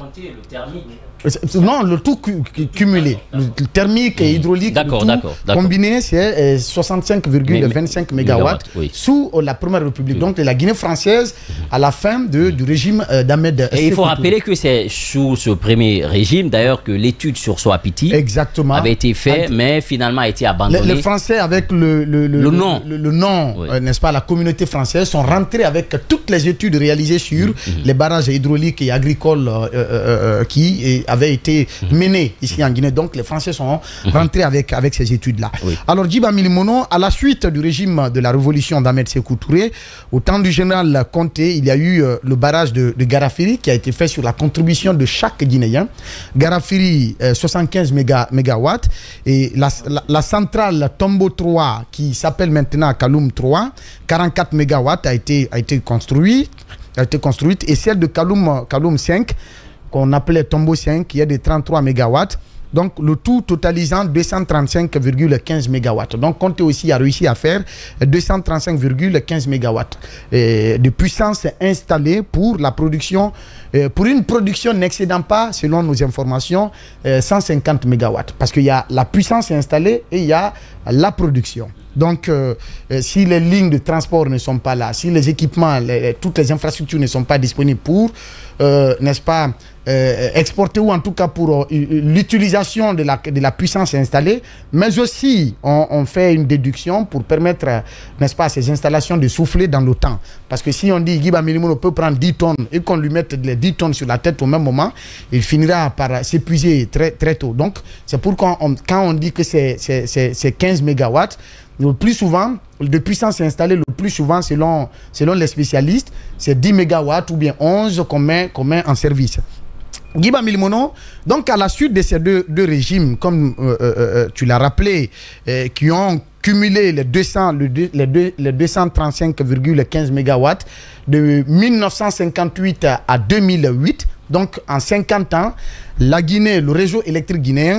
Non, le tout cu cumulé. Le thermique et hydraulique, d'accord, d'accord, combiné, c'est soixante-cinq virgule vingt-cinq mégawatts oui. Sous la Première République. Oui. Donc, la Guinée française à la fin de, du régime euh, d'Ahmed. Et il faut rappeler que c'est sous ce premier régime, d'ailleurs, que l'étude sur Soapiti avait été faite, mais finalement a été abandonnée. Les, les Français, avec le, le, le, le nom, le, le nom oui. euh, n'est-ce pas, la communauté française, sont rentrés avec toutes les études réalisées sur mmh. les barrages hydrauliques et agricoles euh, euh, euh, qui et, avait été mené ici en Guinée. Donc les Français sont rentrés avec, avec ces études-là. Oui. Alors Djiba Milimono, à la suite du régime de la révolution d'Ahmed Sékou Touré, au temps du général Conté, il y a eu euh, le barrage de, de Garafiri qui a été fait sur la contribution de chaque Guinéen. Garafiri, euh, soixante-quinze mégawatts. Et la, la, la centrale Tombo trois, qui s'appelle maintenant Kaloum trois, quarante-quatre mégawatts a été, a été construite. A été construite. Et celle de Kaloum, Kaloum cinq, qu'on appelait Tombo cinq, qui est de trente-trois mégawatts. Donc, le tout totalisant deux cent trente-cinq virgule quinze mégawatts. Donc, Conté aussi a réussi à faire deux cent trente-cinq virgule quinze mégawatts de puissance installée pour la production, euh, pour une production n'excédant pas, selon nos informations, euh, cent cinquante mégawatts. Parce qu'il y a la puissance installée et il y a la production. Donc, euh, euh, si les lignes de transport ne sont pas là, si les équipements, les, toutes les infrastructures ne sont pas disponibles pour, euh, n'est-ce pas, euh, exporter ou en tout cas pour euh, l'utilisation de la, de la puissance installée, mais aussi on, on fait une déduction pour permettre, euh, n'est-ce pas, à ces installations de souffler dans le temps. Parce que si on dit Djiba Milimono peut prendre dix tonnes et qu'on lui mette les dix tonnes sur la tête au même moment, il finira par s'épuiser très, très tôt. Donc, c'est pourquoi on, quand on dit que c'est quinze mégawatts, le plus souvent, de puissance installée, le plus souvent, selon, selon les spécialistes, c'est dix mégawatts ou bien onze qu'on met, qu'on met en service. Djiba Milimono, donc à la suite de ces deux, deux régimes, comme euh, euh, tu l'as rappelé, euh, qui ont cumulé les, deux cents, le, les, deux, les deux cent trente-cinq virgule quinze mégawatts de mille neuf cent cinquante-huit à deux mille huit, donc en cinquante ans, la Guinée, le réseau électrique guinéen,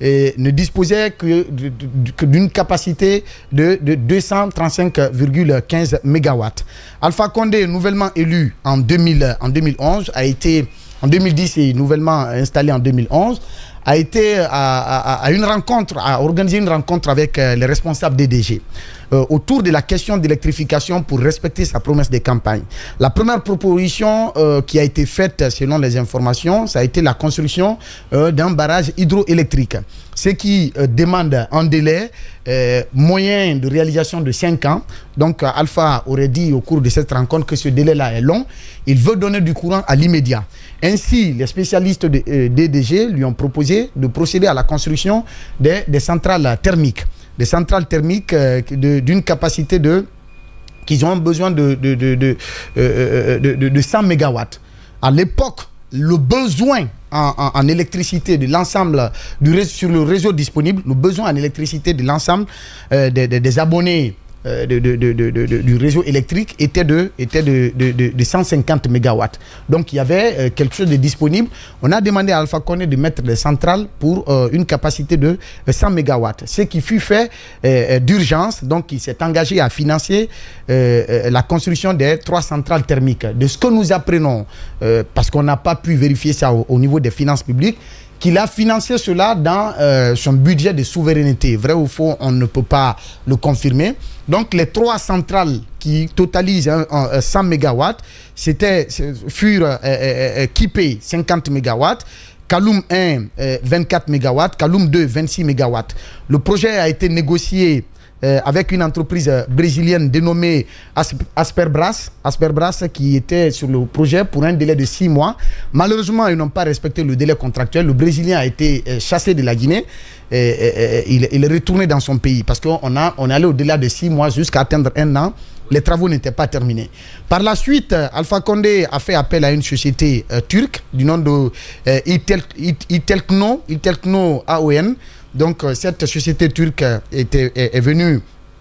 et ne disposait que d'une capacité de, de deux cent trente-cinq virgule quinze mégawatts. Alpha Condé, nouvellement élu en, deux mille, en deux mille onze, a été en deux mille dix et nouvellement installé en deux mille onze, a été à, à, à une rencontre, a organisé une rencontre avec euh, les responsables des D G euh, autour de la question d'électrification pour respecter sa promesse de campagne. La première proposition euh, qui a été faite selon les informations, ça a été la construction euh, d'un barrage hydroélectrique, ce qui euh, demande un délai euh, moyen de réalisation de cinq ans. Donc euh, Alpha aurait dit au cours de cette rencontre que ce délai-là est long. Il veut donner du courant à l'immédiat. Ainsi, les spécialistes de, euh, des D G lui ont proposé de procéder à la construction des, des centrales thermiques. Des centrales thermiques euh, d'une capacité de... qu'ils ont besoin de, de, de, de, euh, de, de, de cent mégawatts. À l'époque, le besoin en, en, en électricité de l'ensemble du sur le réseau disponible, le besoin en électricité de l'ensemble euh, des, des, des abonnés euh, de, de, de, de, de, du réseau électrique était de, était de, de, de, de cent cinquante mégawatts. Donc il y avait euh, quelque chose de disponible. On a demandé à Alpha Condé de mettre des centrales pour euh, une capacité de cent mégawatts. Ce qui fut fait euh, d'urgence. Donc il s'est engagé à financer euh, euh, la construction des trois centrales thermiques. De ce que nous apprenons, euh, parce qu'on n'a pas pu vérifier ça au, au niveau des finances publiques, qu'il a financé cela dans euh, son budget de souveraineté. Vrai ou faux, on ne peut pas le confirmer. Donc les trois centrales qui totalisent hein, euh, cent mégawatts, c'était furent euh, euh, Kipé cinquante mégawatts, Kaloum un euh, vingt-quatre mégawatts, Kaloum deux vingt-six mégawatts. Le projet a été négocié Euh, avec une entreprise euh, brésilienne dénommée Asp Asperbras, Asperbras qui était sur le projet pour un délai de six mois. Malheureusement, ils n'ont pas respecté le délai contractuel. Le Brésilien a été euh, chassé de la Guinée et, et, et il, il est retourné dans son pays parce qu'on a, on est allé au-delà de six mois jusqu'à atteindre un an. Les travaux n'étaient pas terminés. Par la suite, euh, Alpha Condé a fait appel à une société euh, turque du nom de euh, Itel, It, Itelkno, Itelkno A O N. Donc, euh, cette société turque était, est, est venue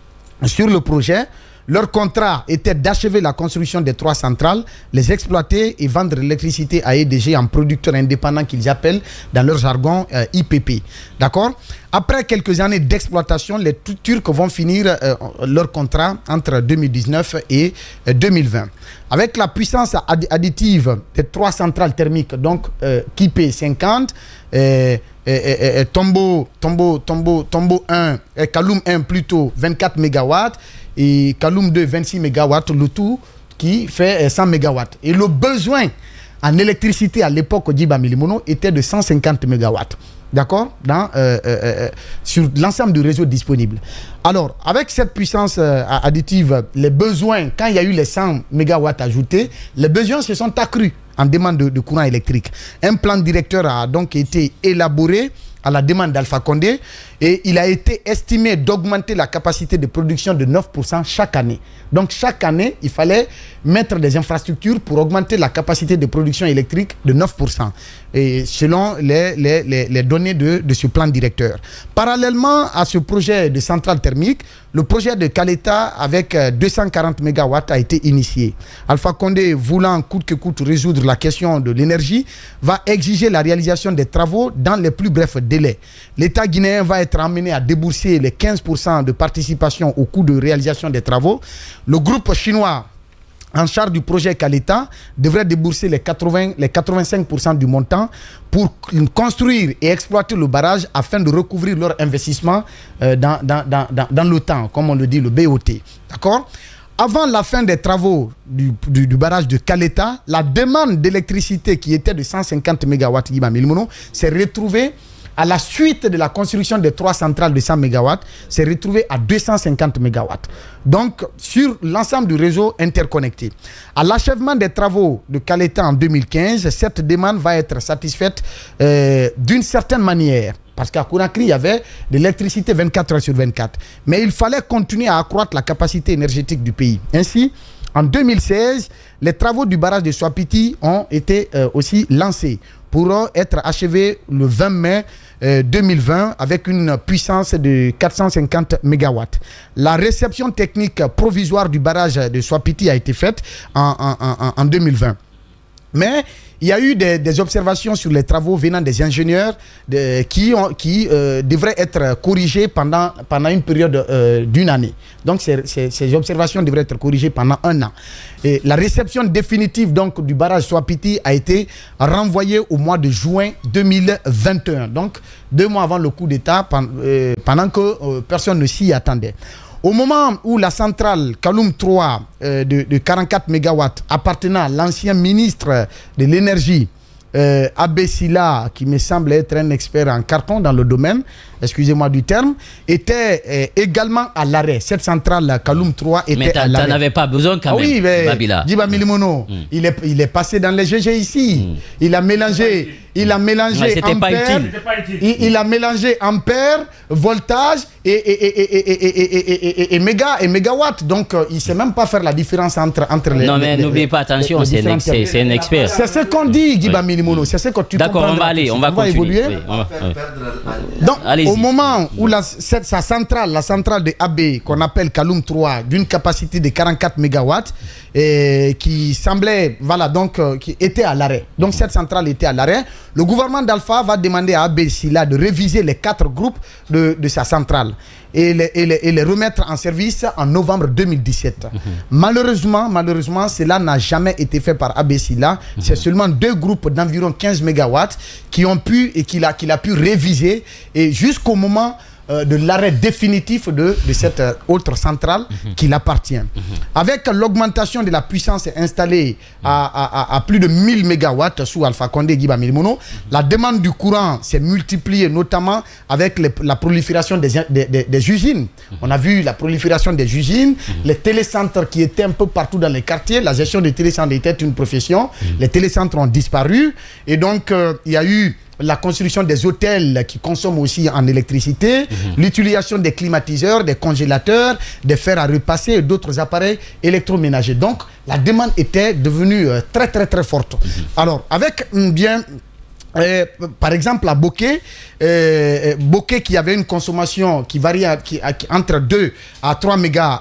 sur le projet. Leur contrat était d'achever la construction des trois centrales, les exploiter et vendre l'électricité à E D G en producteurs indépendants qu'ils appellent dans leur jargon euh, I P P. D'accord? Après quelques années d'exploitation, les Turcs vont finir euh, leur contrat entre deux mille dix-neuf et euh, deux mille vingt. Avec la puissance additive des trois centrales thermiques, donc euh, Kipé cinquante, euh, et, et, et, Tombo, Tombo, Tombo, Tombo un, et Kaloum un plutôt vingt-quatre mégawatts, et Kaloum deux vingt-six mégawatts, le tout qui fait cent mégawatts. Et le besoin en électricité à l'époque au Djiba Milimono était de cent cinquante mégawatts. D'accord? Dans, euh, euh, sur l'ensemble du réseau disponible. Alors, avec cette puissance euh, additive, les besoins, quand il y a eu les cent mégawatts ajoutés, les besoins se sont accrus en demande de, de courant électrique. Un plan directeur a donc été élaboré à la demande d'Alpha Condé et il a été estimé d'augmenter la capacité de production de neuf pour cent chaque année. Donc chaque année, il fallait mettre des infrastructures pour augmenter la capacité de production électrique de neuf pour cent et selon les, les, les, les données de, de ce plan directeur. Parallèlement à ce projet de centrale thermique, le projet de Caleta avec deux cent quarante mégawatts a été initié. Alpha Condé, voulant coûte que coûte résoudre la question de l'énergie, va exiger la réalisation des travaux dans les plus brefs délais. L'État guinéen va être amené à débourser les quinze pour cent de participation au coût de réalisation des travaux. Le groupe chinois en charge du projet Caleta devrait débourser les, quatre-vingts, les quatre-vingt-cinq pour cent du montant pour construire et exploiter le barrage afin de recouvrir leur investissement euh, dans, dans, dans, dans, dans le temps, comme on le dit, le B O T. D'accord? Avant la fin des travaux du, du, du barrage de Caleta, la demande d'électricité qui était de cent cinquante mégawatts s'est retrouvée à la suite de la construction des trois centrales de cent mégawatts, s'est retrouvé à deux cent cinquante mégawatts. Donc, sur l'ensemble du réseau interconnecté. À l'achèvement des travaux de Caleta en deux mille quinze, cette demande va être satisfaite euh, d'une certaine manière. Parce qu'à Conakry, il y avait de l'électricité vingt-quatre heures sur vingt-quatre. Mais il fallait continuer à accroître la capacité énergétique du pays. Ainsi, en deux mille seize, les travaux du barrage de Swapiti ont été euh, aussi lancés pour être achevés le vingt mai euh, deux mille vingt avec une puissance de quatre cent cinquante mégawatts. La réception technique provisoire du barrage de Swapiti a été faite en, en, en, en deux mille vingt. Mais il y a eu des, des observations sur les travaux venant des ingénieurs de, qui, ont, qui euh, devraient être corrigés pendant, pendant une période euh, d'une année. Donc ces, ces, ces observations devraient être corrigées pendant un an. Et la réception définitive donc, du barrage Soapiti a été renvoyée au mois de juin deux mille vingt et un. Donc deux mois avant le coup d'État, pendant, euh, pendant que euh, personne ne s'y attendait. Au moment où la centrale Kaloum trois euh, de, de quarante-quatre mégawatts appartenant à l'ancien ministre de l'énergie, euh, Abbé Silla, qui me semble être un expert en carton dans le domaine, excusez-moi du terme, était euh, également à l'arrêt. Cette centrale Kaloum trois était mais à l'arrêt. Mais tu n'en avais pas besoin quand ah même, oui, mais Babila. Djiba Milimono, mm. il, est, il est passé dans les G G ici. Mm. Il a mélangé, il a mélangé ouais, ampère, il, il a mélangé ampère, voltage et, et, et, et, et, et, et, et, et, méga, et mégawatt. Donc, euh, il ne sait même pas faire la différence entre, entre les... Non, mais n'oubliez pas, attention, c'est un, un expert. C'est ce qu'on dit, Djiba oui. Milimono. C'est ce que tu comprends. D'accord, on va aller, on va, on va évoluer. Oui, on va, Donc, au moment où la, cette, sa centrale, la centrale de A B, qu'on appelle Kaloum trois, d'une capacité de quarante-quatre mégawatts, et qui semblait, voilà, donc, euh, qui était à l'arrêt. Donc, cette centrale était à l'arrêt. Le gouvernement d'Alpha va demander à Abbé Silla de réviser les quatre groupes de, de sa centrale et les, et, les, et les remettre en service en novembre deux mille dix-sept. Mm-hmm. Malheureusement, malheureusement, cela n'a jamais été fait par Abbé Silla. Mm-hmm. C'est seulement deux groupes d'environ quinze mégawatts qui ont pu et qu'il a, qu'il a pu réviser et jusqu'au moment euh, de l'arrêt définitif de, de cette euh, autre centrale mm-hmm. qui l'appartient. Mm-hmm. Avec l'augmentation de la puissance installée à, à, à, à plus de mille mégawatts sous Alpha Condé Djiba Milimono, mm-hmm. la demande du courant s'est multipliée notamment avec les, la prolifération des, des, des, des usines. Mm-hmm. On a vu la prolifération des usines, mm-hmm. les télécentres qui étaient un peu partout dans les quartiers. La gestion des télécentres était une profession. Mm-hmm. Les télécentres ont disparu et donc euh, il y a eu la construction des hôtels qui consomment aussi en électricité, mmh. l'utilisation des climatiseurs, des congélateurs, des fers à repasser et d'autres appareils électroménagers. Donc, la demande était devenue euh, très, très, très forte. Mmh. Alors, avec bien... Euh, par exemple à Bokeh, euh, Bokeh qui avait une consommation qui varie à, qui, à, entre deux à trois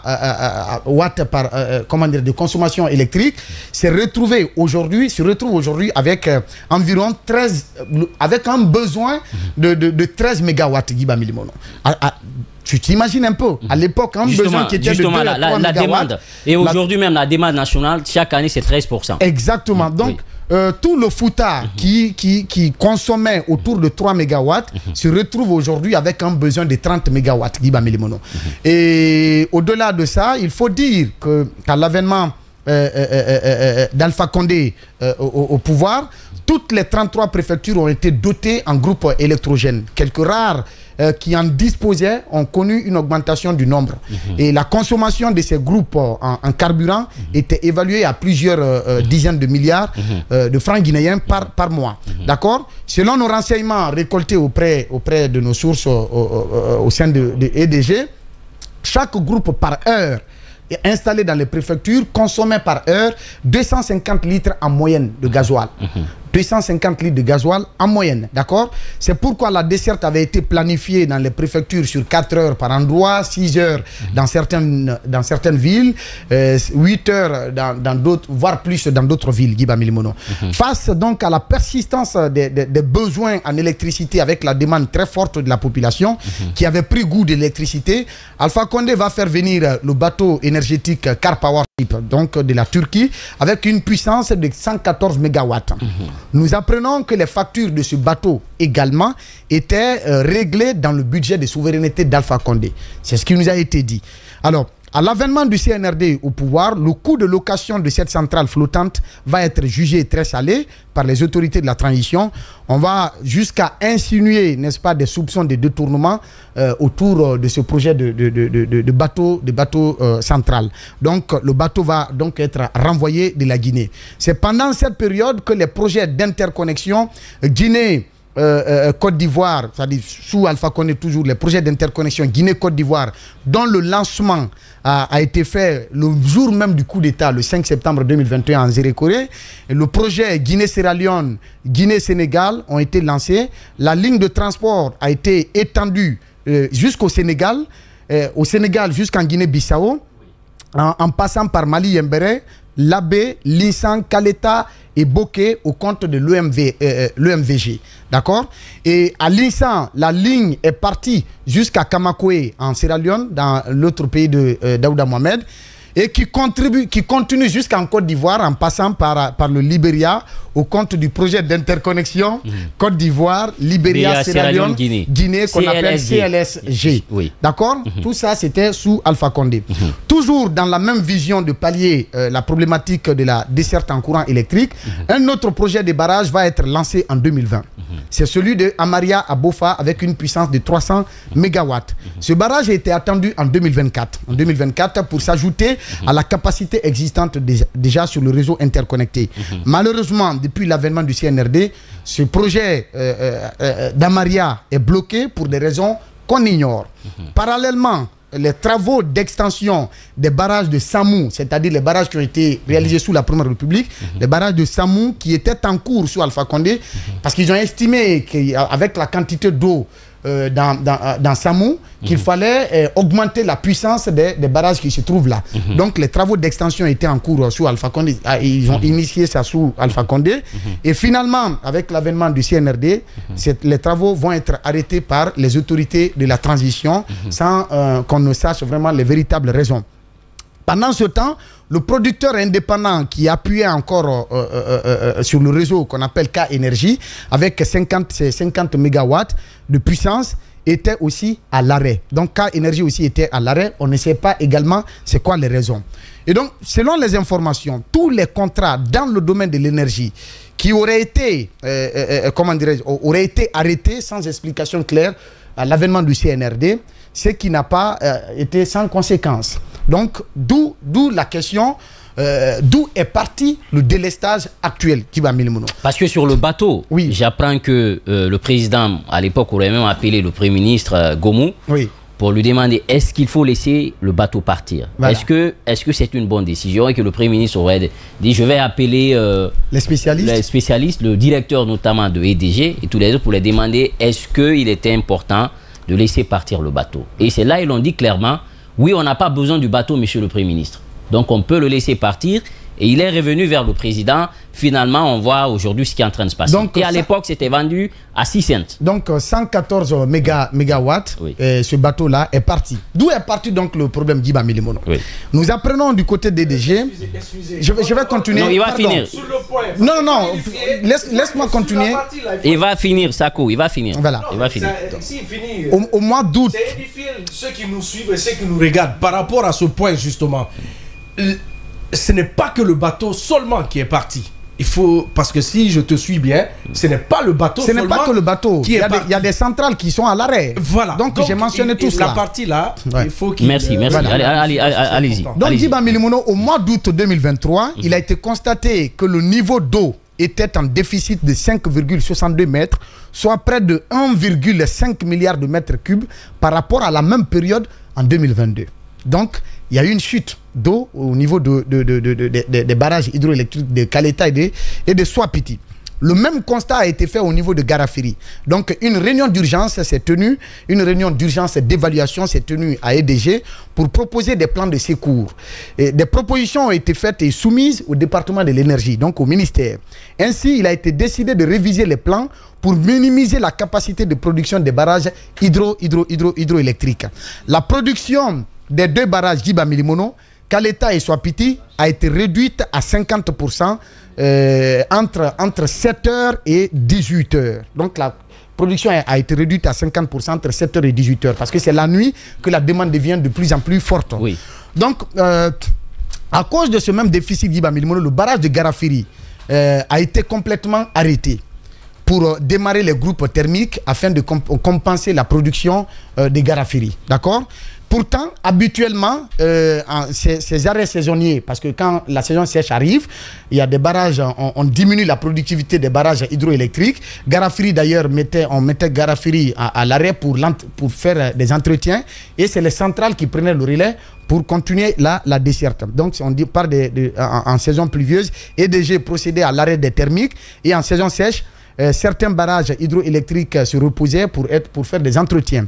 mégawatts par euh, comment dire, de consommation électrique, s'est retrouvé aujourd'hui, se retrouve aujourd'hui avec euh, environ treize, avec un besoin de, de, de treize mégawatts, Djiba Milimono. À, à, tu t'imagines un peu, à l'époque, un justement, besoin qui était de deux la, à trois la, la demande. Et aujourd'hui la... même, la demande nationale, chaque année, c'est treize pour cent. Exactement. Donc, oui. Euh, tout le Fouta mm-hmm. qui, qui, qui consommait autour de trois mégawatts mm-hmm. se retrouve aujourd'hui avec un besoin de trente mégawatts, Djiba Milimono. Mm-hmm. Et au-delà de ça, il faut dire que qu'à l'avènement euh, euh, euh, euh, d'Alpha Condé euh, au, au pouvoir, toutes les trente-trois préfectures ont été dotées en groupes électrogènes. Quelques rares euh, qui en disposaient ont connu une augmentation du nombre. Mmh. Et la consommation de ces groupes euh, en, en carburant mmh. était évaluée à plusieurs euh, mmh. dizaines de milliards mmh. euh, de francs guinéens par, par mois. Mmh. D'accord? Selon nos renseignements récoltés auprès, auprès de nos sources au, au, au sein de, de E D G, chaque groupe par heure installé dans les préfectures consommait par heure deux cent cinquante litres en moyenne de gasoil. Mmh. deux cent cinquante litres de gasoil en moyenne, d'accord? C'est pourquoi la desserte avait été planifiée dans les préfectures sur quatre heures par endroit, six heures mmh. dans, certaines, dans certaines villes, euh, huit heures dans, dans d'autres, voire plus dans d'autres villes, Djiba Milimono. Mmh. Face donc à la persistance des, des, des besoins en électricité avec la demande très forte de la population mmh. qui avait pris goût de l'électricité, Alpha Condé va faire venir le bateau énergétique Car Power donc de la Turquie avec une puissance de cent quatorze mégawatts. Mmh. Nous apprenons que les factures de ce bateau également étaient euh, réglées dans le budget de souveraineté d'Alpha Condé. C'est ce qui nous a été dit. Alors, à l'avènement du C N R D au pouvoir, le coût de location de cette centrale flottante va être jugé très salé par les autorités de la transition. On va jusqu'à insinuer, n'est-ce pas, des soupçons de détournement euh, autour de ce projet de, de, de, de, de bateau, de bateau euh, central. Donc, le bateau va donc être renvoyé de la Guinée. C'est pendant cette période que les projets d'interconnexion Guinée, Euh, euh, Côte d'Ivoire, c'est-à-dire sous Alpha Condé toujours, les projets d'interconnexion Guinée-Côte d'Ivoire, dont le lancement a, a été fait le jour même du coup d'État, le cinq septembre deux mille vingt et un en Zérékoré. Le projet Guinée-Sierra Leone, Guinée-Sénégal ont été lancés. La ligne de transport a été étendue euh, jusqu'au Sénégal, euh, au Sénégal jusqu'en Guinée-Bissau. En, en passant par Mali Yembéré, Labé, Linsan, Kaleta et Bokeh au compte de l'E M V, euh, l'E M V G. D'accord? Et à Linsan, la ligne est partie jusqu'à Kamakoué en Sierra Leone, dans l'autre pays de euh, Daouda Mohamed, et qui, contribue, qui continue jusqu'en Côte d'Ivoire en passant par, par le Libéria au compte du projet d'interconnexion mmh. Côte d'Ivoire, Libéria, Sierra Leone, Guinée, Guinée qu'on appelle C L S G. Oui. D'accord? mmh. Tout ça, c'était sous Alpha Condé. Mmh. Toujours dans la même vision de pallier euh, la problématique de la desserte en courant électrique, mmh. un autre projet de barrage va être lancé en deux mille vingt. Mmh. C'est celui de Amaria à Bofa avec une puissance de trois cents mégawatts. Mmh. Ce barrage a été attendu en deux mille vingt-quatre. En deux mille vingt-quatre pour s'ajouter mmh. à la capacité existante déjà, déjà sur le réseau interconnecté. Mmh. Malheureusement, depuis l'avènement du C N R D, ce projet euh, euh, d'Amaria est bloqué pour des raisons qu'on ignore. Mmh. Parallèlement, les travaux d'extension des barrages de Samou, c'est-à-dire les barrages qui ont été réalisés mmh. sous la Première République, mmh. les barrages de Samou qui étaient en cours sous Alpha Condé, mmh. parce qu'ils ont estimé qu'avec la quantité d'eau Euh, dans, dans, dans Samou, qu'il mmh. fallait euh, augmenter la puissance des, des barrages qui se trouvent là. Mmh. Donc les travaux d'extension étaient en cours euh, sous Alpha Condé. Ah, ils ont mmh. initié ça sous Alpha Condé. Mmh. Et finalement, avec l'avènement du C N R D, mmh. les travaux vont être arrêtés par les autorités de la transition mmh. sans euh, qu'on ne sache vraiment les véritables raisons. Pendant ce temps, le producteur indépendant qui appuyait encore euh, euh, euh, sur le réseau qu'on appelle K Énergie, avec cinquante, cinquante mégawatts de puissance, était aussi à l'arrêt. Donc K Énergie aussi était à l'arrêt. On ne sait pas également c'est quoi les raisons. Et donc, selon les informations, tous les contrats dans le domaine de l'énergie qui auraient été, euh, euh, comment dirais-je, auraient été arrêtés sans explication claire à l'avènement du C N R D, ce qui n'a pas euh, été sans conséquence. Donc, d'où la question, euh, d'où est parti le délestage actuel qui va Milimono. Parce que sur le bateau, oui. j'apprends que euh, le président, à l'époque, aurait même appelé le Premier ministre euh, Gomou oui. pour lui demander est-ce qu'il faut laisser le bateau partir. Voilà. Est-ce que est-ce que c'est une bonne décision et que le Premier ministre aurait dit je vais appeler euh, les spécialistes, les spécialistes, le directeur notamment de E D G et tous les autres pour les demander est-ce qu'il était important de laisser partir le bateau. Et c'est là ils l'ont dit clairement. Oui, on n'a pas besoin du bateau, monsieur le Premier ministre. Donc, on peut le laisser partir. Et il est revenu vers le président. Finalement, on voit aujourd'hui ce qui est en train de se passer. Donc, et à l'époque, c'était vendu à six cents. Donc, cent quatorze méga, mégawatts, oui. et ce bateau-là est parti. D'où est parti donc le problème d'Iba Milimono. Oui. Nous apprenons du côté des D G. Excusez, excusez. Je, vais, je vais continuer. Non, il va Pardon. finir. Non, non, laisse, laisse-moi continuer. Il va finir, Sako, il va finir. Voilà. Il va finir. Si il finit, au, au mois d'août. C'est édifier ceux qui nous suivent et ceux qui nous regardent par rapport à ce point, justement. Ce n'est pas que le bateau seulement qui est parti. Il faut, parce que si je te suis bien, ce n'est pas le bateau Ce n'est pas que le bateau. Qui il, y a des, il y a des centrales qui sont à l'arrêt. Voilà. Donc, Donc j'ai mentionné il, tout cela. La partie là, ouais. il faut qu'il... Merci, merci. Voilà. Allez, allez, allez-y. Donc, allez Djiba Milimono, au mois d'août deux mille vingt-trois, mmh. il a été constaté que le niveau d'eau était en déficit de cinq virgule soixante-deux mètres, soit près de un virgule cinq milliard de mètres cubes par rapport à la même période en deux mille vingt-deux. Donc, il y a eu une chute d'eau au niveau de, de, de, de, de, de, de, des barrages hydroélectriques de Kaleta et de, et de Swapiti. Le même constat a été fait au niveau de Garafiri. Donc, une réunion d'urgence s'est tenue, une réunion d'urgence d'évaluation s'est tenue à E D G pour proposer des plans de secours. Et des propositions ont été faites et soumises au département de l'énergie, donc au ministère. Ainsi, il a été décidé de réviser les plans pour minimiser la capacité de production des barrages hydro, hydro, hydro, hydroélectriques. La production des deux barrages Djiba Milimono, Kaleta et Swapiti, a été réduite à cinquante pour cent euh, entre, entre sept heures et dix-huit heures. Donc la production a été réduite à cinquante pour cent entre sept heures et dix-huit heures parce que c'est la nuit que la demande devient de plus en plus forte. Oui. Donc, euh, à cause de ce même déficit Djiba Milimono, le barrage de Garafiri euh, a été complètement arrêté pour euh, démarrer les groupes thermiques afin de comp compenser la production euh, de Garafiri. D'accord ? Pourtant, habituellement, euh, ces, ces arrêts saisonniers, parce que quand la saison sèche arrive, il y a des barrages, on, on diminue la productivité des barrages hydroélectriques. Garafiri, d'ailleurs, mettait, on mettait Garafiri à, à l'arrêt pour, pour faire des entretiens. Et c'est les centrales qui prenaient le relais pour continuer la, la desserte. Donc, on dit, part de, de, en, en saison pluvieuse, E D G procédait à l'arrêt des thermiques. Et en saison sèche, euh, certains barrages hydroélectriques se reposaient pour, être, pour faire des entretiens.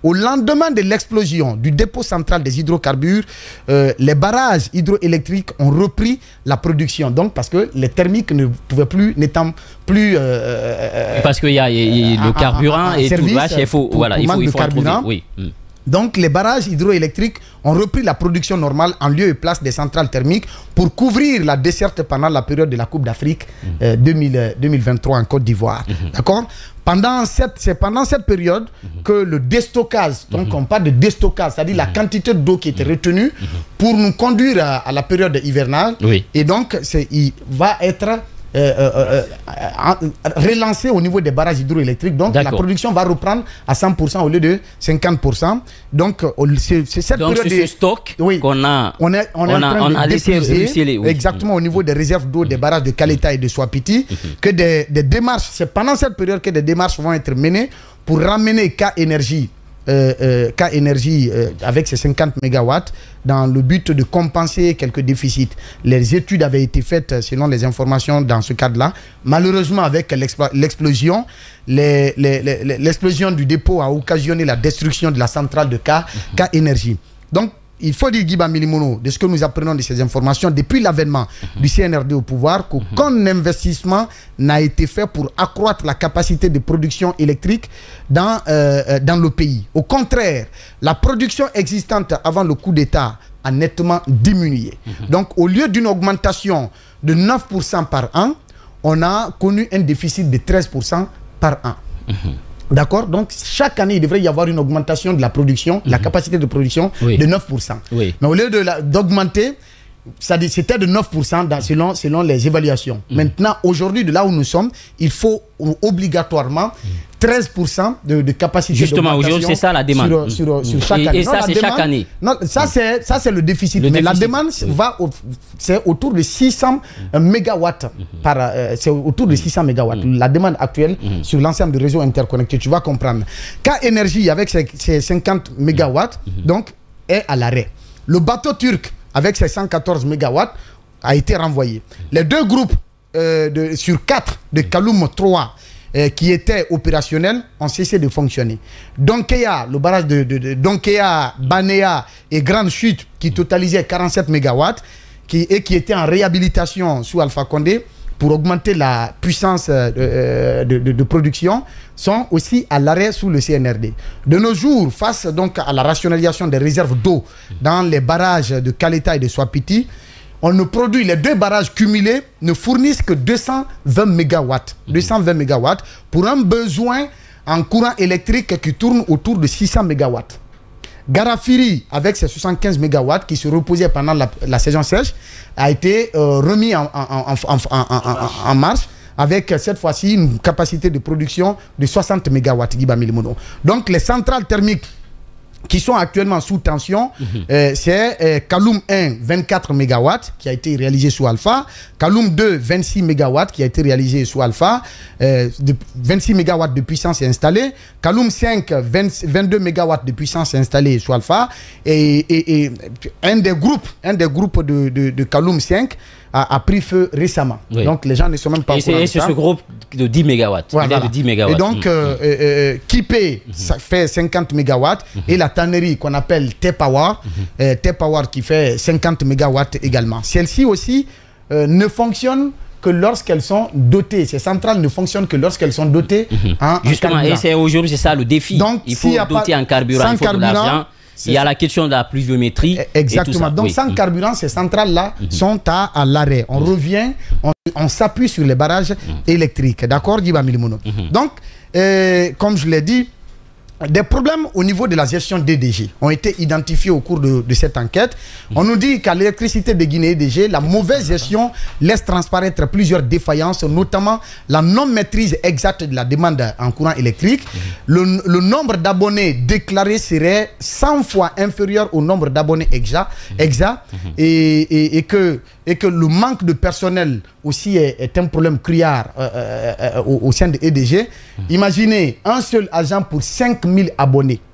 Au lendemain de l'explosion du dépôt central des hydrocarbures, euh, les barrages hydroélectriques ont repris la production. Donc, parce que les thermiques ne pouvaient plus, n'étant plus... Euh, parce qu'il y a, y a le carburant et tout. Là, il faut, voilà, il faut, il faut carburant. Oui. Donc, les barrages hydroélectriques ont repris la production normale en lieu et place des centrales thermiques pour couvrir la desserte pendant la période de la Coupe d'Afrique mmh. euh, deux mille vingt-trois en Côte d'Ivoire. Mmh. D'accord ? Pendant cette, c'est pendant cette période mmh. que le déstockage, donc mmh. on parle de déstockage, c'est-à-dire mmh. la quantité d'eau qui était retenue mmh. pour nous conduire à, à la période hivernale. Oui. Et donc, c'est, il va être... Euh, euh, euh, relancé au niveau des barrages hydroélectriques. Donc la production va reprendre à cent pour cent au lieu de cinquante pour cent. Donc c'est cette Donc période c'est ce stock oui, qu'on a, on est, on est on en train a, on de a laissé ruisseler, oui. exactement au niveau des réserves d'eau des barrages de Kaleta et de Swapiti, que des, des démarches, c'est pendant cette période que des démarches vont être menées pour ramener K Énergie Euh, euh, K Énergie euh, avec ses cinquante mégawatts dans le but de compenser quelques déficits. Les études avaient été faites selon les informations dans ce cadre-là. Malheureusement, avec l'explosion, les, les, les, l'explosion du dépôt a occasionné la destruction de la centrale de K, mm-hmm. K Énergie. Donc, il faut dire, Guiba Milimono, de ce que nous apprenons de ces informations, depuis l'avènement mmh. du C N R D au pouvoir, qu'aucun mmh. investissement n'a été fait pour accroître la capacité de production électrique dans, euh, dans le pays. Au contraire, la production existante avant le coup d'État a nettement diminué. Mmh. Donc, au lieu d'une augmentation de neuf pour cent par an, on a connu un déficit de treize pour cent par an. Mmh. D'accord? Donc, chaque année, il devrait y avoir une augmentation de la production, mm-hmm. la capacité de production oui. de neuf pour cent. Oui. Mais au lieu d'augmenter, c'était de neuf pour cent dans, selon, selon les évaluations. Mm. Maintenant, aujourd'hui, de là où nous sommes, il faut obligatoirement treize pour cent de, de capacité. Justement, aujourd'hui, c'est ça la demande. Sur, sur, sur mm. chaque et, année. Et ça, c'est chaque année. Non, ça, c'est, ça, c'est le déficit. Le Mais déficit. la demande, oui. va au, c'est autour de six cents mm. mégawatts. Mm-hmm. Par, euh, c'est autour de six cents mégawatts. Mm. La demande actuelle mm. sur l'ensemble du réseau interconnecté, tu vas comprendre. K Énergie, avec ses, ses cinquante mégawatts, mm-hmm. donc, est à l'arrêt. Le bateau turc, avec ses cent quatorze mégawatts, a été renvoyé. Les deux groupes euh, de, sur quatre de Kaloum trois euh, qui étaient opérationnels ont cessé de fonctionner. Donkeya, le barrage de, de, de Donkeya, Banéa et Grande Chute qui totalisaient quarante-sept mégawatts qui, et qui étaient en réhabilitation sous Alpha Condé pour augmenter la puissance euh, de, de, de production sont aussi à l'arrêt sous le C N R D. De nos jours, face donc à la rationalisation des réserves d'eau dans les barrages de Kaleta et de Swapiti, on ne produit, les deux barrages cumulés ne fournissent que deux cent vingt mégawatts. deux cent vingt mégawatts pour un besoin en courant électrique qui tourne autour de six cents mégawatts. Garafiri, avec ses soixante-quinze mégawatts qui se reposaient pendant la, la saison sèche, a été euh, remis en, en, en, en, en, en, en marche avec cette fois-ci une capacité de production de soixante mégawatts. Donc les centrales thermiques qui sont actuellement sous tension, mmh. euh, c'est euh, Kaloum un, vingt-quatre mégawatts, qui a été réalisé sous Alpha, Kaloum deux, vingt-six mégawatts, qui a été réalisé sous Alpha, euh, de, vingt-six mégawatts de puissance installée, Kaloum cinq, vingt, vingt-deux mégawatts de puissance installée sous Alpha, et, et, et un des groupes, un des groupes de, de, de Kaloum cinq a, a pris feu récemment. Oui. Donc les gens ne sont même pas au courant. Et c'est ce groupe de dix mégawatts. Voilà. De dix mégawatts. Et donc, mmh. euh, euh, Kipé, mmh. ça fait cinquante mégawatts, mmh. et la tannerie qu'on appelle T-Power, mmh. euh, T-Power qui fait cinquante mégawatts également. Celle-ci aussi euh, ne fonctionne que lorsqu'elles sont dotées. Ces centrales ne fonctionnent que lorsqu'elles sont dotées mmh. en, Justement, en carburant. Et c'est aujourd'hui, c'est ça le défi. Donc, il faut doter en carburant, il faut carburant, de l'argent. Il y a la question de la pluviométrie. Exactement. Donc, oui. sans carburant, ces centrales-là mm-hmm. sont à, à l'arrêt. On mm-hmm. revient, on, on s'appuie sur les barrages mm-hmm. électriques. D'accord, Guiba Milimono. Mm-hmm. Donc, euh, comme je l'ai dit, des problèmes au niveau de la gestion des D G ont été identifiés au cours de, de cette enquête. Mmh. On nous dit qu'à l'électricité de Guinée D G, la mauvaise gestion laisse transparaître plusieurs défaillances, notamment la non-maîtrise exacte de la demande en courant électrique. Mmh. Le, le nombre d'abonnés déclarés serait cent fois inférieur au nombre d'abonnés exact, exact mmh. et, et, et, que, et que le manque de personnel aussi est, est un problème criard euh, euh, euh, au, au sein de E D G. Mmh. Imaginez un seul agent pour cinq mille abonnés.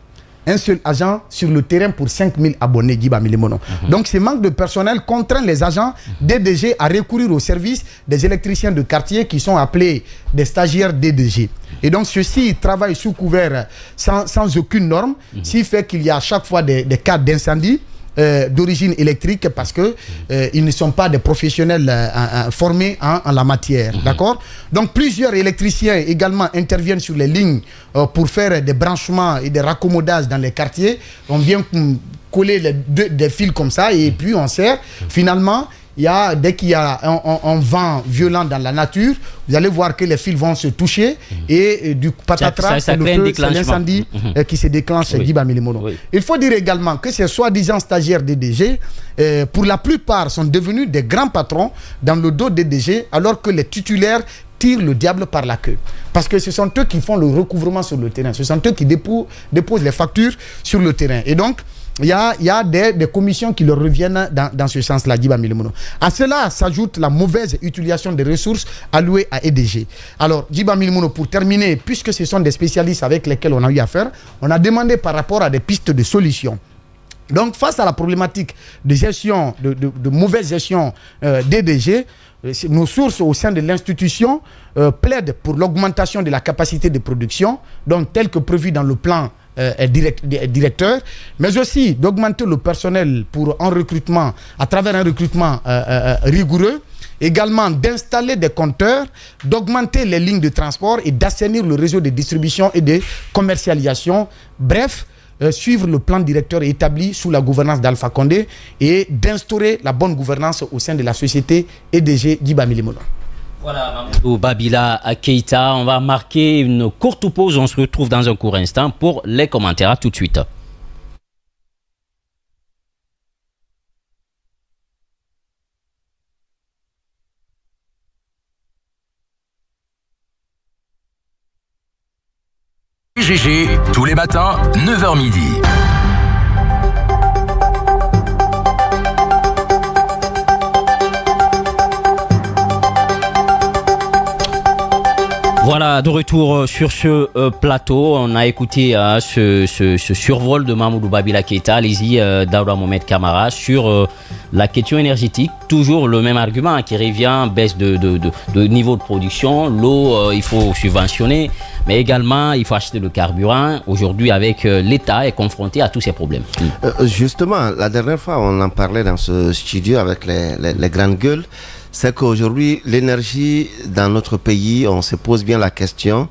un seul agent sur le terrain pour cinq mille abonnés, Djiba Milimono. Mm-hmm. Donc, ce manque de personnel contraint les agents D D G à recourir au service des électriciens de quartier qui sont appelés des stagiaires D D G. Et donc, ceux-ci travaillent sous couvert sans, sans aucune norme, mm-hmm. ce qui fait qu'il y a à chaque fois des, des cas d'incendie euh, d'origine électrique parce qu'ils euh, ne sont pas des professionnels euh, euh, formés en, en la matière. Mm-hmm. D'accord? Donc, plusieurs électriciens également interviennent sur les lignes euh, pour faire des branchements et des raccommodages dans les quartiers. On vient coller les deux, des fils comme ça et puis on serre. Finalement, il y a, dès qu'il y a un, un, un vent violent dans la nature, vous allez voir que les fils vont se toucher mmh. et, et du patatras, c'est le feu, c'est l'incendie mmh. euh, qui se déclenche chez Djiba Milimono. Oui. Il faut dire également que ces soi-disant stagiaires D D G, euh, pour la plupart, sont devenus des grands patrons dans le dos des D D G, alors que les titulaires tirent le diable par la queue. Parce que ce sont eux qui font le recouvrement sur le terrain. Ce sont eux qui dépo déposent les factures sur le terrain. Et donc, il y a, y a des, des commissions qui leur reviennent dans, dans ce sens-là, Djiba Milimono. À cela s'ajoute la mauvaise utilisation des ressources allouées à E D G. Alors, Djiba Milimono, pour terminer, puisque ce sont des spécialistes avec lesquels on a eu affaire, on a demandé par rapport à des pistes de solutions. Donc, face à la problématique de gestion, de, de, de mauvaise gestion euh, d'E D G, nos sources au sein de l'institution euh, plaident pour l'augmentation de la capacité de production, donc tel que prévu dans le plan Euh, direct, directeur, mais aussi d'augmenter le personnel pour un recrutement, à travers un recrutement euh, euh, rigoureux, également d'installer des compteurs, d'augmenter les lignes de transport et d'assainir le réseau de distribution et de commercialisation. Bref, euh, suivre le plan directeur établi sous la gouvernance d'Alpha Condé et d'instaurer la bonne gouvernance au sein de la société E D G Djiba Milimono. Voilà, Mamadou Babila Keïta, on va marquer une courte pause, on se retrouve dans un court instant pour les commentaires. À tout de suite. G G, tous les matins, neuf heures midi. Voilà, de retour sur ce euh, plateau, on a écouté euh, ce, ce, ce survol de Mamadou Babila Keïta, allez-y, euh, Daouda Mohamed Kamara, sur euh, la question énergétique. Toujours le même argument hein, qui revient, baisse de, de, de, de niveau de production, l'eau, euh, il faut subventionner, mais également il faut acheter le carburant. Aujourd'hui, avec euh, l'État est confronté à tous ces problèmes. Euh, justement, la dernière fois, on en parlait dans ce studio avec les, les, les grandes gueules. C'est qu'aujourd'hui, l'énergie dans notre pays, on se pose bien la question,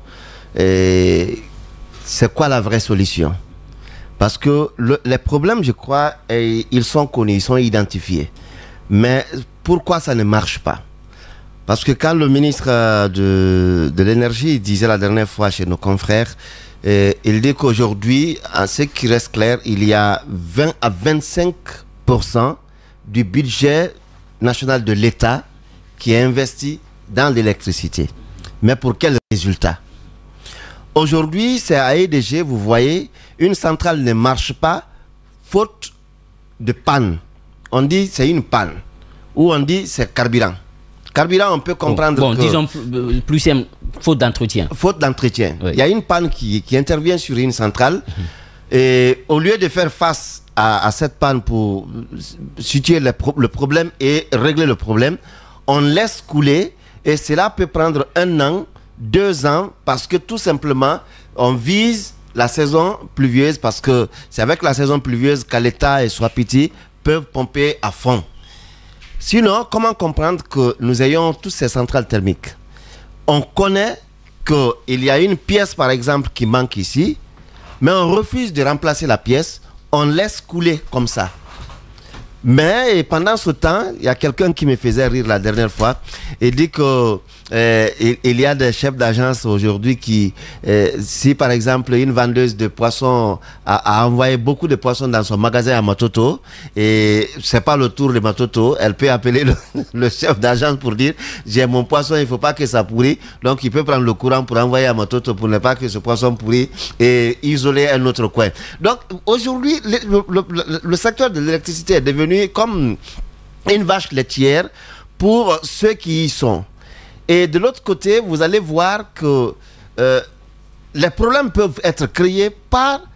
et c'est quoi la vraie solution? Parce que le, les problèmes, je crois, et, ils sont connus, ils sont identifiés. Mais pourquoi ça ne marche pas? Parce que quand le ministre de, de l'énergie disait la dernière fois chez nos confrères, et, il dit qu'aujourd'hui, en ce qui reste clair, il y a vingt à vingt-cinq pour cent du budget national de l'État qui est investi dans l'électricité. Mais pour quel résultat? Aujourd'hui, c'est à E D G, vous voyez, une centrale ne marche pas faute de panne. On dit c'est une panne. Ou on dit c'est carburant. Carburant, on peut comprendre bon, bon, que... disons plus, plus simple, faute d'entretien. Faute d'entretien. Oui. Il y a une panne qui, qui intervient sur une centrale. Mm-hmm. Et au lieu de faire face à, à cette panne pour situer le, pro le problème et régler le problème, on laisse couler et cela peut prendre un an, deux ans, parce que tout simplement, on vise la saison pluvieuse, parce que c'est avec la saison pluvieuse qu'État et Swapiti peuvent pomper à fond. Sinon, comment comprendre que nous ayons toutes ces centrales thermiques? On connaît qu'il y a une pièce, par exemple, qui manque ici, mais on refuse de remplacer la pièce, on laisse couler comme ça. Mais pendant ce temps, il y a quelqu'un qui me faisait rire la dernière fois et dit que euh, il, il y a des chefs d'agence aujourd'hui qui, euh, si par exemple une vendeuse de poissons a, a envoyé beaucoup de poissons dans son magasin à Matoto et c'est pas le tour de Matoto, elle peut appeler le, le chef d'agence pour dire j'ai mon poisson, il faut pas que ça pourrit, donc il peut prendre le courant pour envoyer à Matoto pour ne pas que ce poisson pourrit et isoler un autre coin. Donc aujourd'hui, le, le, le, le secteur de l'électricité est devenu comme une vache laitière pour ceux qui y sont. Et de l'autre côté, vous allez voir que euh, les problèmes peuvent être créés par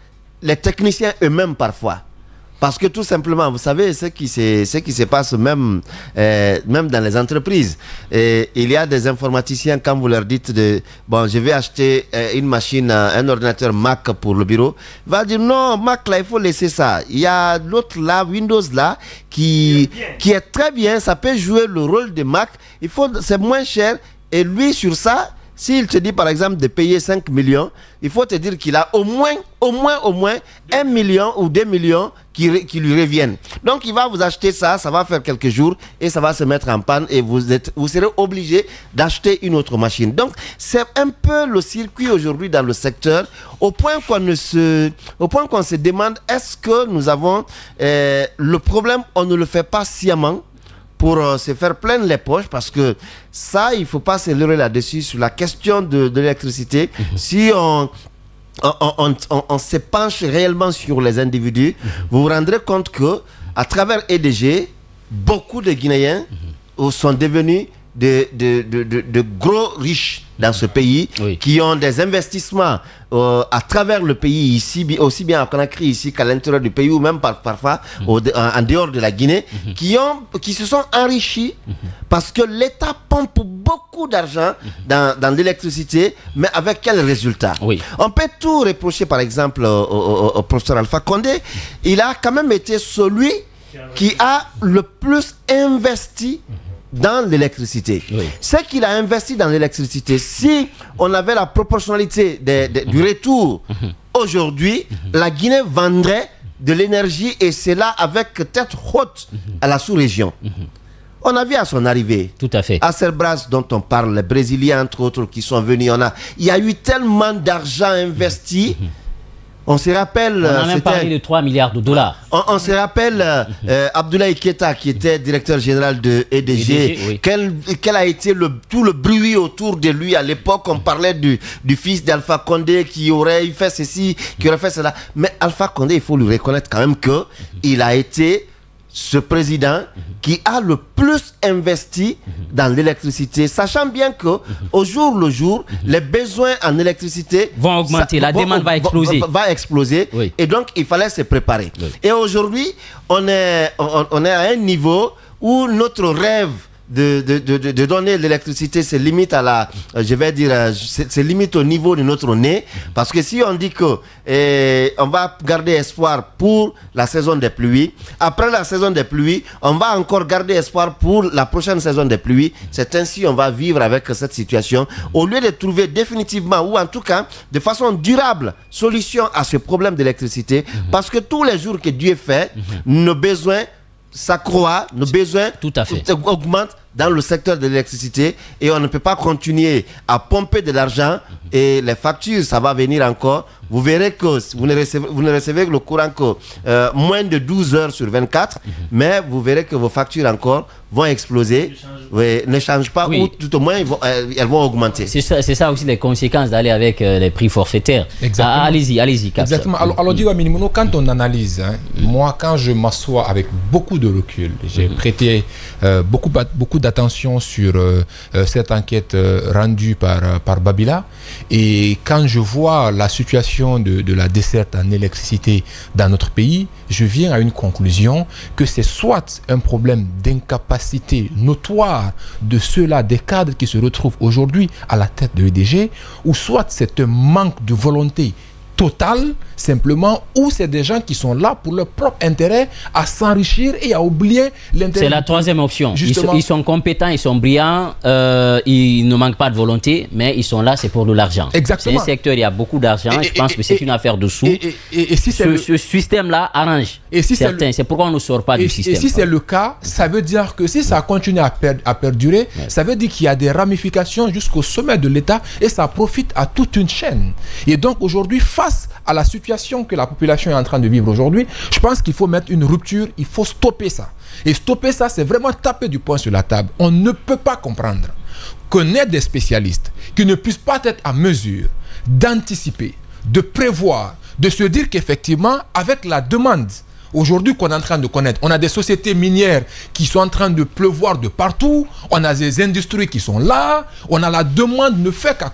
les techniciens eux-mêmes parfois. Parce que tout simplement, vous savez, ce qui se, ce qui se passe même, euh, même dans les entreprises. Et il y a des informaticiens, quand vous leur dites, de, bon, je vais acheter euh, une machine, un ordinateur Mac pour le bureau, il va dire non, Mac là, il faut laisser ça. Il y a l'autre là, Windows là, qui, qui est très bien, ça peut jouer le rôle de Mac. Il faut, c'est moins cher. Et lui, sur ça, s'il te dit par exemple de payer cinq millions, il faut te dire qu'il a au moins, au moins, au moins un million ou deux millions qui, qui lui reviennent. Donc il va vous acheter ça, ça va faire quelques jours et ça va se mettre en panne et vous, êtes, vous serez obligé d'acheter une autre machine. Donc c'est un peu le circuit aujourd'hui dans le secteur, au point qu'on ne se, au point qu'on se demande est-ce que nous avons euh, le problème, on ne le fait pas sciemment pour euh, se faire plein les poches, parce que ça, il ne faut pas se leurrer là-dessus sur la question de, de l'électricité. Mmh. Si on, on, on, on, on se penche réellement sur les individus, mmh. vous vous rendrez compte que à travers E D G, beaucoup de Guinéens mmh. sont devenus de, de, de, de, de gros riches dans ce pays, oui. qui ont des investissements euh, à travers le pays, ici, aussi bien à Conakry ici qu'à l'intérieur du pays, ou même par, parfois mmh. au, en, en dehors de la Guinée, mmh. qui, ont, qui se sont enrichis mmh. parce que l'État pompe beaucoup d'argent mmh. dans, dans l'électricité, mais avec quel résultat? Oui. On peut tout reprocher, par exemple, au, au, au professeur Alpha Condé. Il a quand même été celui qui a le plus investi mmh. dans l'électricité. Oui. Ce qu'il a investi dans l'électricité, si on avait la proportionnalité de, de, du retour, mmh. aujourd'hui, mmh. la Guinée vendrait de l'énergie, et c'est là avec tête haute mmh. à la sous-région. Mmh. On a vu à son arrivée, tout à fait, à Cerbras dont on parle, les Brésiliens entre autres qui sont venus, on a, il y a eu tellement d'argent investi. Mmh. On se rappelle... On a même parlé de trois milliards de dollars. On, on se rappelle euh, euh, Abdoulaye Keita, qui était directeur général de E D G. E D G oui. quel, quel a été le, tout le bruit autour de lui à l'époque? On parlait du, du fils d'Alpha Condé qui aurait fait ceci, qui aurait fait cela. Mais Alpha Condé, il faut lui reconnaître quand même que il a été ce président qui a le plus investi dans l'électricité, sachant bien que au jour le jour, les besoins en électricité vont augmenter, ça, la vont, demande va exploser. Va, va exploser. Oui. Et donc, il fallait se préparer. Oui. Et aujourd'hui, on est, on, on est à un niveau où notre rêve de, de, de, de donner l'électricité, c'est limite à la, je vais dire, c'est limite au niveau de notre nez, parce que si on dit que eh, on va garder espoir pour la saison des pluies, après la saison des pluies, on va encore garder espoir pour la prochaine saison des pluies, c'est ainsi on va vivre avec cette situation, au lieu de trouver définitivement, ou en tout cas de façon durable, solution à ce problème d'électricité, mm-hmm. parce que tous les jours que Dieu fait, mm-hmm. nos besoins s'accroît, nos besoins tout à fait. augmentent dans le secteur de l'électricité, et on ne peut pas continuer à pomper de l'argent et les factures, ça va venir encore. Vous verrez que vous ne recevez, vous ne recevez le courant que euh, moins de douze heures sur vingt-quatre, mm-hmm. mais vous verrez que vos factures encore vont exploser, oui, ne changent pas, oui. ou tout au moins ils vont, euh, elles vont augmenter. C'est ça, c'est ça aussi les conséquences d'aller avec euh, les prix forfaitaires. Ah, allez-y, allez-y. Exactement. Alors, alors dis-moi, Minimono, quand on analyse, hein, mm-hmm. moi quand je m'assois avec beaucoup de recul, j'ai mm-hmm. prêté euh, beaucoup, beaucoup d'attention sur euh, euh, cette enquête euh, rendue par, euh, par Babila, et quand je vois la situation de, de la desserte en électricité dans notre pays, je viens à une conclusion que c'est soit un problème d'incapacité notoire de ceux-là, des cadres qui se retrouvent aujourd'hui à la tête de E D G, ou soit c'est un manque de volonté totale, simplement, ou c'est des gens qui sont là pour leur propre intérêt à s'enrichir et à oublier l'intérêt. C'est la troisième option. Ils sont, ils sont compétents, ils sont brillants, euh, ils ne manquent pas de volonté, mais ils sont là, c'est pour de l'argent. Exactement. C'est un secteur, il y a beaucoup d'argent, je et, pense et, que c'est une affaire de sous. Et, et, et si ce, ce système-là arrange et si certains, c'est pourquoi on ne sort pas et, du système. Et si c'est le cas, ça veut dire que si ça continue à, per, à perdurer, ouais. ça veut dire qu'il y a des ramifications jusqu'au sommet de l'État, et ça profite à toute une chaîne. Et donc aujourd'hui, face à la situation que la population est en train de vivre aujourd'hui, je pense qu'il faut mettre une rupture, il faut stopper ça. Et stopper ça, c'est vraiment taper du poing sur la table. On ne peut pas comprendre qu'on ait des spécialistes qui ne puissent pas être en mesure d'anticiper, de prévoir, de se dire qu'effectivement, avec la demande aujourd'hui qu'on est en train de connaître, on a des sociétés minières qui sont en train de pleuvoir de partout, on a des industries qui sont là, on a la demande ne fait qu'accroître.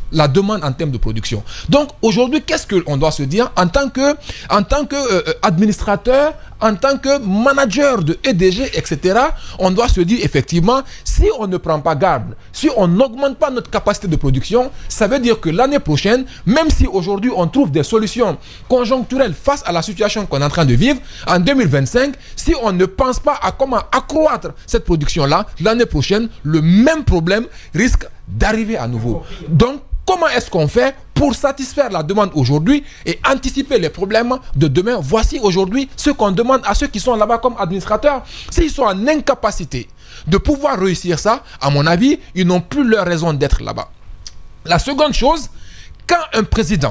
la demande en termes de production. Donc aujourd'hui, qu'est-ce qu'on doit se dire en tant que, en tant que euh, administrateur, en tant que manager de E D G, et cetera, on doit se dire effectivement, si on ne prend pas garde, si on n'augmente pas notre capacité de production, ça veut dire que l'année prochaine, même si aujourd'hui on trouve des solutions conjoncturelles face à la situation qu'on est en train de vivre, en deux mille vingt-cinq, si on ne pense pas à comment accroître cette production-là, l'année prochaine, le même problème risque d'arriver à nouveau. Donc, comment est-ce qu'on fait pour satisfaire la demande aujourd'hui et anticiper les problèmes de demain? Voici aujourd'hui ce qu'on demande à ceux qui sont là-bas comme administrateurs. S'ils sont en incapacité de pouvoir réussir ça, à mon avis, ils n'ont plus leur raison d'être là-bas. La seconde chose, quand un président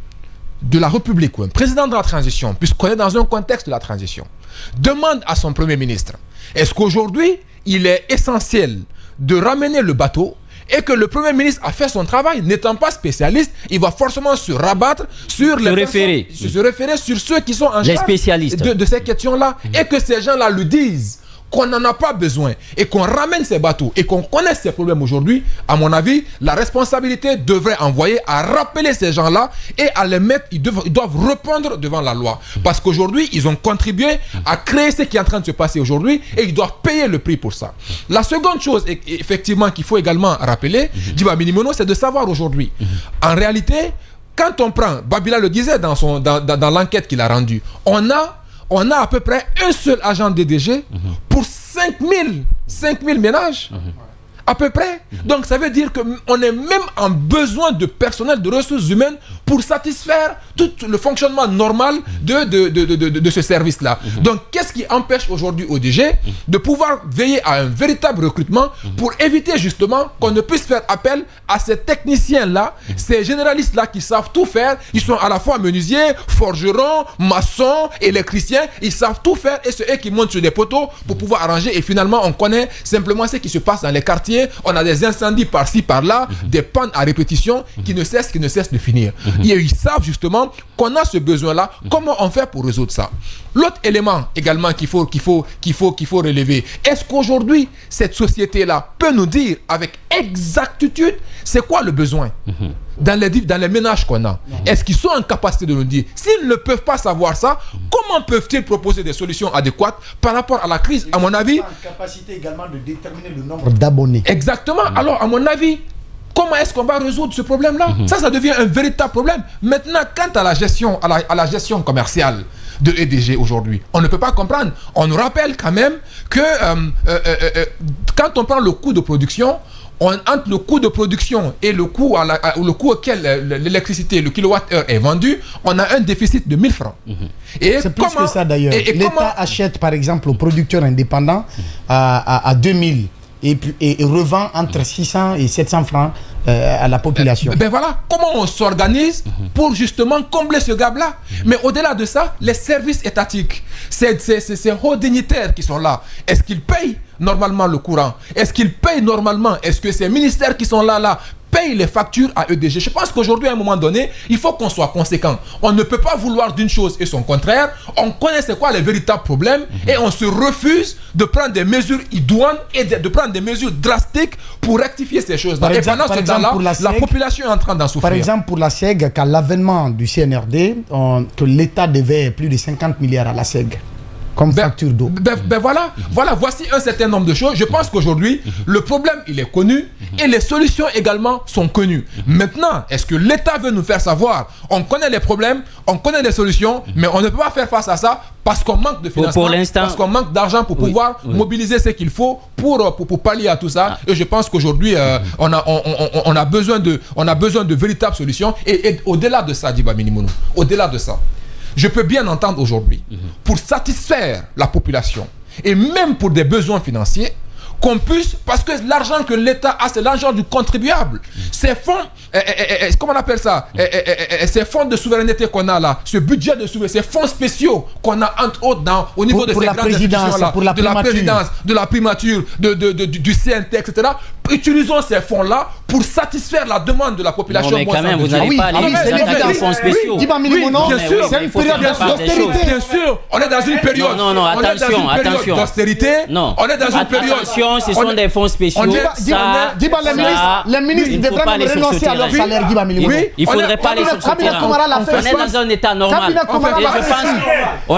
de la République ou un président de la transition, puisqu'on est dans un contexte de la transition, demande à son Premier ministre, est-ce qu'aujourd'hui, il est essentiel de ramener le bateau et que le Premier ministre a fait son travail, n'étant pas spécialiste, il va forcément se rabattre sur les se référer, personnes, se référer sur ceux qui sont en les charge spécialistes de, de ces questions-là, mmh. et que ces gens-là lui disent qu'on n'en a pas besoin et qu'on ramène ces bateaux et qu'on connaisse ces problèmes aujourd'hui. À mon avis, la responsabilité devrait envoyer à rappeler ces gens-là et à les mettre, ils doivent, ils doivent répondre devant la loi. Parce qu'aujourd'hui, ils ont contribué à créer ce qui est en train de se passer aujourd'hui et ils doivent payer le prix pour ça. La seconde chose, effectivement, qu'il faut également rappeler, Djiba Minimono, c'est de savoir aujourd'hui, en réalité, quand on prend, Babila le disait dans, son, dans, dans, dans l'enquête qu'il a rendue, on a On a à peu près un seul agent D D G mmh. pour cinq mille ménages. Mmh. À peu près. Mmh. Donc ça veut dire qu'on est même en besoin de personnel, de ressources humaines pour satisfaire tout le fonctionnement normal de, de, de, de, de, de ce service-là. Mmh. Donc qu'est-ce qui empêche aujourd'hui O D G mmh. de pouvoir veiller à un véritable recrutement mmh. pour éviter justement qu'on ne puisse faire appel à ces techniciens-là, mmh. ces généralistes-là qui savent tout faire. Ils sont à la fois menuisiers, forgerons, maçons, électriciens. Ils savent tout faire et c'est eux qui montent sur des poteaux pour pouvoir arranger. Et finalement, on connaît simplement ce qui se passe dans les quartiers. On a des incendies par-ci, par-là, mmh. des pannes à répétition mmh. qui ne cessent, qui ne cessent de finir. Mmh. Et ils savent justement qu'on a ce besoin-là. Mmh. Comment on fait pour résoudre ça? L'autre élément également qu'il faut, qu'il faut, qu'il faut, qu'il faut relever, est-ce qu'aujourd'hui, cette société-là peut nous dire avec exactitude c'est quoi le besoin mmh. dans, les, dans les ménages qu'on a? Mmh. Est-ce qu'ils sont en capacité de nous dire? S'ils ne peuvent pas savoir ça, mmh. comment peuvent-ils proposer des solutions adéquates par rapport à la crise? À mon avis, ils sont en capacité également de déterminer le nombre d'abonnés. Exactement. Mmh. Alors, à mon avis, comment est-ce qu'on va résoudre ce problème-là? Mmh. Ça, ça devient un véritable problème. Maintenant, quant à la gestion, à la, à la gestion commerciale de E D G aujourd'hui, on ne peut pas comprendre. On nous rappelle quand même que euh, euh, euh, euh, quand on prend le coût de production, on, entre le coût de production et le coût, à la, à, le coût auquel l'électricité, le kilowatt-heure est vendu, on a un déficit de mille francs. Mmh. C'est plus comment, que ça d'ailleurs. L'État comment... achète par exemple aux producteurs indépendants mmh. à, à, à deux mille et, et, et revend entre six cents et sept cents francs euh, à la population. Ben, ben voilà, comment on s'organise mmh. pour justement combler ce gap-là. Mmh. Mais au-delà de ça, les services étatiques, c'est ces hauts dignitaires qui sont là. Est-ce qu'ils payent normalement le courant? Est-ce qu'ils payent normalement? Est-ce que ces ministères qui sont là, là, payent les factures à E D G? Je pense qu'aujourd'hui, à un moment donné, il faut qu'on soit conséquent. On ne peut pas vouloir d'une chose et son contraire. On connaît c'est quoi les véritables problèmes mmh. et on se refuse de prendre des mesures idoines et de, de prendre des mesures drastiques pour rectifier ces choses-là. Et pendant ce temps-là, la, la population est en train d'en souffrir. Par exemple, pour la S E G, qu'à l'avènement du C N R D, on, que l'État devait plus de cinquante milliards à la S E G. Comme ben, facture d'eau. Ben, ben voilà, voilà, voici un certain nombre de choses. Je pense qu'aujourd'hui, le problème, il est connu et les solutions également sont connues. Maintenant, est-ce que l'État veut nous faire savoir? On connaît les problèmes, on connaît les solutions, mais on ne peut pas faire face à ça parce qu'on manque de financement, parce qu'on manque d'argent pour oui, pouvoir oui. mobiliser ce qu'il faut pour, pour, pour pallier à tout ça. Ah. Et je pense qu'aujourd'hui, euh, on, a, on, on, on, a besoin de, on a besoin de véritables solutions. Et, et au-delà de ça, Djiba Minimono, au-delà de ça, je peux bien entendre aujourd'hui, mmh. pour satisfaire la population et même pour des besoins financiers, qu'on puisse, parce que l'argent que l'État a, c'est l'argent du contribuable. Mmh. Ces fonds, eh, eh, eh, comment on appelle ça, mmh. eh, eh, eh, ces fonds de souveraineté qu'on a là, ce budget de souveraineté, ces fonds spéciaux qu'on a entre autres dans, au niveau pour, de pour ces la grandes institutions-là, la de la présidence, de la primature, de, de, de, du C N T, et cetera. Utilisons ces fonds-là pour satisfaire la demande de la population. Non, mais quand même, vous n'allez oui, pas aller oui, dans les fonds spéciaux. Oui, bien sûr, c'est une période d'austérité. Bien sûr, on est dans une période. Non, non, non, attention, attention. D'austérité. Non, on est dans une période. Attention, fonds, ce sont des fonds spéciaux. Ça, Diba, les ministres, les ministres devraient même renoncer à leur salaire, Diba Milimo. Oui, il ne faudrait pas les sur ce terrain. On est dans un état normal. On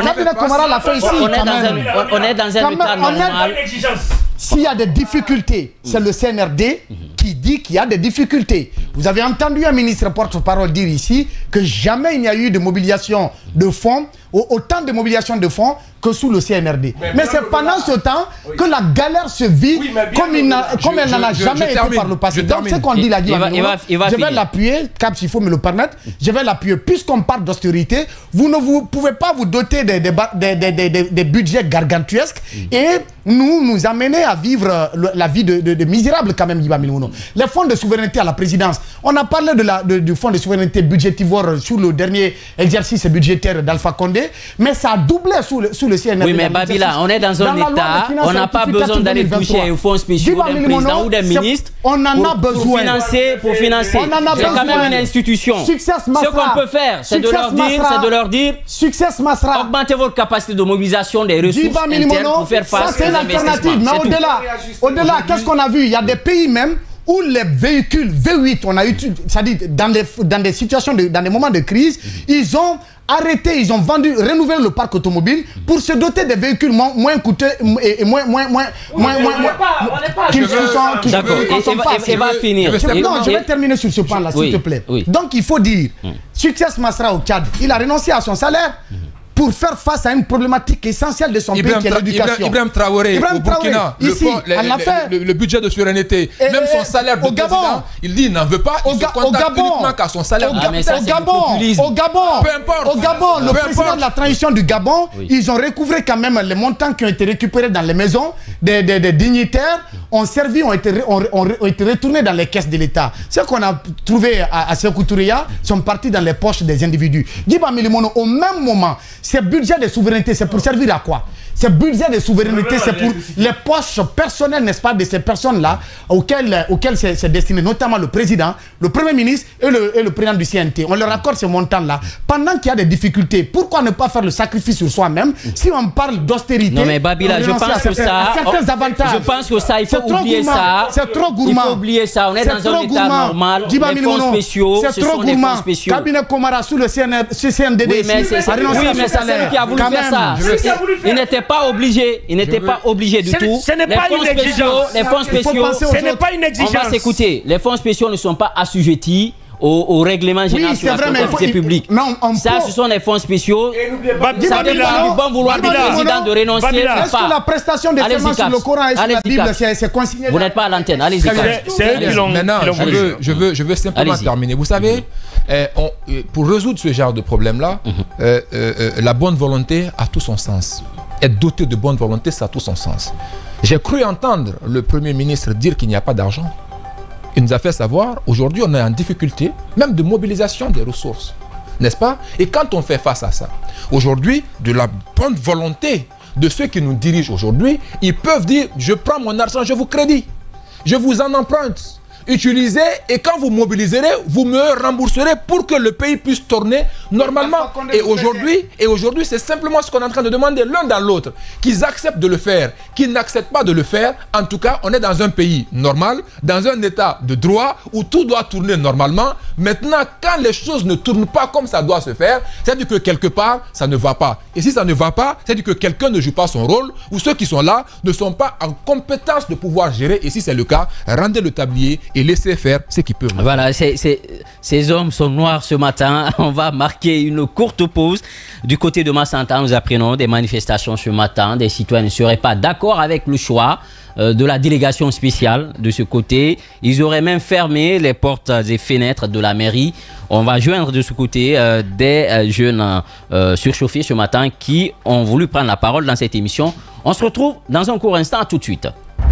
est dans un état normal. S'il y a des difficultés, c'est le C N R D qui dit qu'il y a des difficultés. Vous avez entendu un ministre porte-parole dire ici que jamais il n'y a eu de mobilisation de fonds, autant de mobilisation de fonds que sous le C N R D. Mais, mais c'est pendant ce temps oui. que la galère se vit oui, comme, il je, comme elle n'en a je, jamais je été par le passé. Donc c'est qu'on dit là, il va, il va, il va je vais l'appuyer, Cap s'il faut me le permettre, je vais l'appuyer. Puisqu'on parle d'austérité, vous ne vous pouvez pas vous doter des, des, des, des, des, des, des budgets gargantuesques mm. et nous nous amener à vivre le, la vie de, de, de misérable quand même, Yiba Milimono. Les fonds de souveraineté à la présidence, on a parlé de la, de, du fonds de souveraineté budgétivore sous le dernier exercice budgétaire d'Alpha Condé, mais ça a doublé sous le, sous le C N R D. Oui, mais Babila, on est dans un dans état, on n'a pas besoin d'aller toucher aux fonds spéciaux d'un président ou d'un ministre. On en a besoin. Pour financer, pour financer. C'est quand même une institution. Success Ce qu'on peut faire, c'est de leur dire, c'est de leur dire, Success Masra. Augmentez votre capacité de mobilisation des ressources internes pour faire face aux alternative. Mais au-delà, au-delà, qu'est-ce qu'on a vu? Il y a des pays même où les véhicules V huit, on a eu, c'est-à-dire dans des, dans des situations, de, dans des moments de crise, ils ont arrêté, ils ont vendu, renouvelé le parc automobile pour se doter des véhicules moins, moins coûteux et, et moins, moins, moins, moins, moins, qu'ils sont, qu'ils sont pas. Et va finir. Non, je vais terminer sur ce point-là, s'il te plaît. Donc, il faut dire, Success Masra au Tchad, il a renoncé à son salaire pour faire face à une problématique essentielle de son Ibrahim pays qui est l'éducation. Ibrahim Traoré, Ibrahim au Burkina, Traoré, ici, le, le, en affaire, le, le, le budget de souveraineté, et, même son salaire de au Gabon, président, il dit qu'il n'en veut pas, il se contente uniquement qu'à son salaire. Au, Ah, Ga ça, au Gabon, au Gabon, peu importe, au Gabon, le peu président importe. de la transition du Gabon, oui. ils ont recouvré quand même les montants qui ont été récupérés dans les maisons des, des, des dignitaires, ont servi, ont été, ont, ont, ont été retournés dans les caisses de l'État. Ce qu'on a trouvé à, à Sékou Touria sont partis dans les poches des individus. Djiba Milimono, au même moment, ces budgets de souveraineté, c'est pour servir à quoi? Ces budgets de souveraineté, c'est pour les poches personnelles, n'est-ce pas, de ces personnes-là auxquelles, auxquelles c'est, c'est destiné, notamment le président, le premier ministre et le, et le président du C N T. On leur accorde ce montant-là. Pendant qu'il y a des difficultés, pourquoi ne pas faire le sacrifice sur soi-même? Si on parle d'austérité, non mais Babila, je pense que ça, certains avantages. Je pense que ça, il faut oublier gourmand. ça. C'est trop gourmand. Il faut oublier ça. On est, est dans un état gourmand. normal. Djiba les fonds spéciaux, c'est ce trop sont des gourmand. fonds spéciaux. Cabinet Komara sous le C N D D. Oui, mais c'est celui qui a voulu faire ça. Il n'était pas obligé. Il n'était pas obligé du tout. Ce n'est pas une exigence. Les fonds spéciaux, ce n'est pas une exigence. On va s'écouter. Les fonds spéciaux ne sont pas assujettis au, au règlement général oui, sur la comptabilité publique. Non, on ça, peut... ce sont des fonds spéciaux. Babila, ça dépend du bon vouloir du président de renoncer ou pas. Est-ce que la prestation des serments sur le Coran et sur la Bible, c'est consigné? Vous n'êtes pas à l'antenne. Allez-y. C'est eux qui l'ont Maintenant, je veux, je, veux, je veux simplement terminer. Vous savez, mm-hmm. eh, on, pour résoudre ce genre de problème-là, mm-hmm. euh, euh, la bonne volonté a tout son sens. Être doté de bonne volonté, ça a tout son sens. J'ai cru entendre le Premier ministre dire qu'il n'y a pas d'argent. Il nous a fait savoir, aujourd'hui, on est en difficulté, même de mobilisation des ressources. N'est-ce pas? Et quand on fait face à ça, aujourd'hui, de la bonne volonté de ceux qui nous dirigent aujourd'hui, ils peuvent dire, je prends mon argent, je vous crédite, je vous en emprunte. Utilisez et quand vous mobiliserez, vous me rembourserez pour que le pays puisse tourner normalement. Et aujourd'hui, et aujourd'hui, c'est simplement ce qu'on est en train de demander l'un dans l'autre, qu'ils acceptent de le faire, qu'ils n'acceptent pas de le faire. En tout cas, on est dans un pays normal, dans un état de droit où tout doit tourner normalement. Maintenant, quand les choses ne tournent pas comme ça doit se faire, c'est-à-dire que quelque part, ça ne va pas. Et si ça ne va pas, c'est-à-dire que quelqu'un ne joue pas son rôle ou ceux qui sont là ne sont pas en compétence de pouvoir gérer. Et si c'est le cas, rendez le tablier et laissez faire ce qu'ils peuvent. Voilà, c'est, c'est, ces hommes sont noirs ce matin. On va marquer une courte pause. Du côté de Massanta, nous apprenons des manifestations ce matin. Des citoyens ne seraient pas d'accord avec le choix euh, de la délégation spéciale de ce côté. Ils auraient même fermé les portes et fenêtres de la mairie. On va joindre de ce côté euh, des euh, jeunes euh, surchauffés ce matin qui ont voulu prendre la parole dans cette émission. On se retrouve dans un court instant, à tout de suite.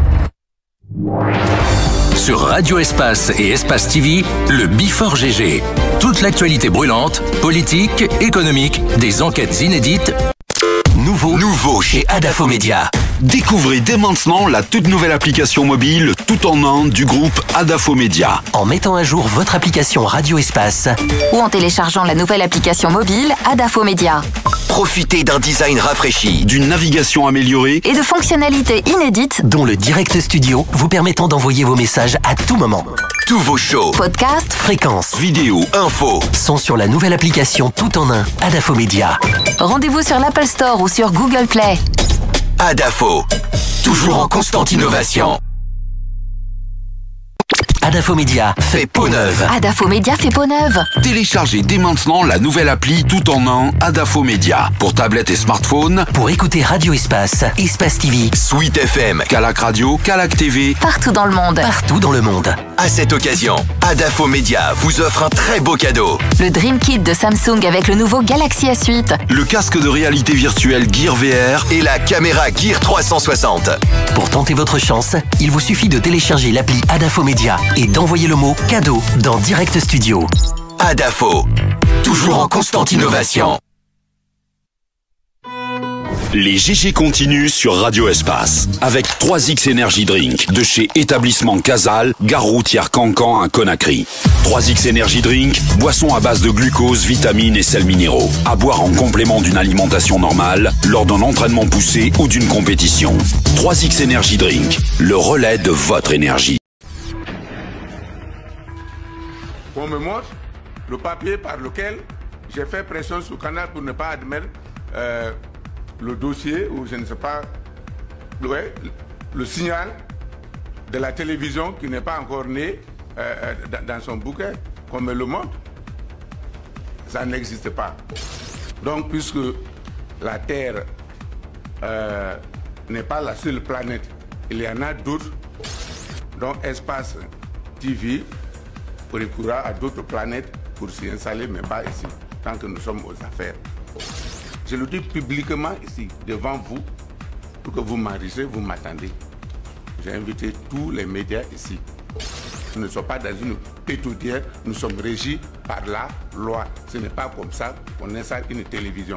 Sur Radio Espace et Espace T V, le Before G G. Toute l'actualité brûlante, politique, économique, des enquêtes inédites. Nouveau, nouveau chez Adafo Média. Découvrez dès maintenant la toute nouvelle application mobile tout en un du groupe Adafo Média. En mettant à jour votre application Radio Espace ou en téléchargeant la nouvelle application mobile Adafo Média. Profitez d'un design rafraîchi, D'une navigation améliorée, Et de fonctionnalités inédites, dont le Direct Studio vous permettant d'envoyer vos messages à tout moment. Tous vos shows, podcasts, fréquences, vidéos, infos sont sur la nouvelle application tout en un Adafo Media. rendez-vous sur l'Apple Store ou sur Google Play. Adafo, toujours en constante innovation. Adafo Media fait peau neuve. Adafo Média fait peau neuve. téléchargez dès maintenant la nouvelle appli tout en un Adafo Media pour tablette et smartphone, Pour écouter Radio Espace, Espace T V, Sweet F M, Calac Radio, Calac T V, Partout dans le monde. partout dans le monde. À cette occasion, Adafo Media vous offre un très beau cadeau. Le Dream Kit de Samsung avec le nouveau Galaxy S huit. le casque de réalité virtuelle Gear V R, Et la caméra Gear trois cent soixante. Pour tenter votre chance, il vous suffit de télécharger l'appli Adafo Media et d'envoyer le mot cadeau dans Direct Studio. Adafo, toujours en constante innovation. Les G G continuent sur Radio Espace avec trois X Energy Drink de chez Établissement Casal, gare routière Cancan à Conakry. trois X Energy Drink, boisson à base de glucose, vitamines et sels minéraux. À boire en complément d'une alimentation normale, lors d'un entraînement poussé ou d'une compétition. trois X Energy Drink, le relais de votre énergie. On me montre le papier par lequel j'ai fait pression sur Canal pour ne pas admettre euh, le dossier ou je ne sais pas, ouais, le signal de la télévision qui n'est pas encore né euh, dans, dans son bouquet, qu'on me le montre. Ça n'existe pas. Donc, puisque la Terre euh, n'est pas la seule planète, il y en a d'autres, donc Espace T V recourra à d'autres planètes pour s'y installer, mais pas ici, tant que nous sommes aux affaires. Je le dis publiquement ici, devant vous, pour que vous m'enregistrez, vous m'attendez. J'ai invité tous les médias ici. Nous ne sommes pas dans une pétaudière, nous sommes régis par la loi. Ce n'est pas comme ça qu'on installe une télévision.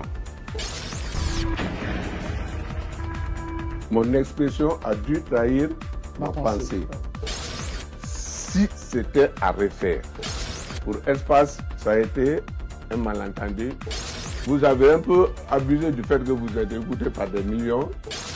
Mon expression a dû trahir ma pensée. Si c'était à refaire, pour Espace, ça a été un malentendu. Vous avez un peu abusé du fait que vous êtes écouté par des millions.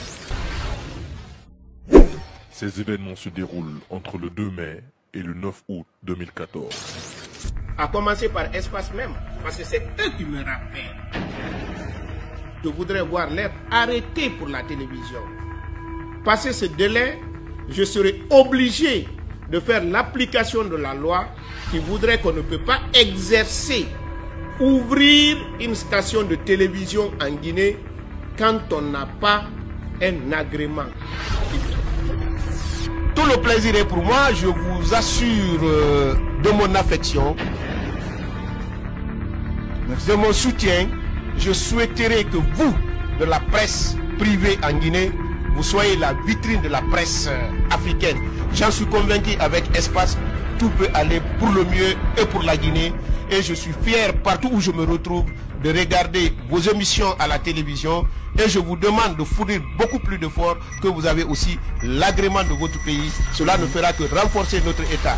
Ces événements se déroulent entre le deux mai et le neuf août deux mille quatorze. À commencer par Espace même, parce que c'est eux qui me rappellent. Je voudrais voir l'air arrêté pour la télévision. Passé ce délai, je serai obligé de faire l'application de la loi qui voudrait qu'on ne peut pas exercer, ouvrir une station de télévision en Guinée quand on n'a pas un agrément. Tout le plaisir est pour moi, je vous assure euh, de mon affection, de mon soutien. Je souhaiterais que vous, de la presse privée en Guinée, vous soyez la vitrine de la presse euh, africaine. J'en suis convaincu, avec Espace, tout peut aller pour le mieux et pour la Guinée. Et je suis fier, partout où je me retrouve, de regarder vos émissions à la télévision. Et je vous demande de fournir beaucoup plus d'efforts, que vous avez aussi l'agrément de votre pays. Cela ne fera que renforcer notre État.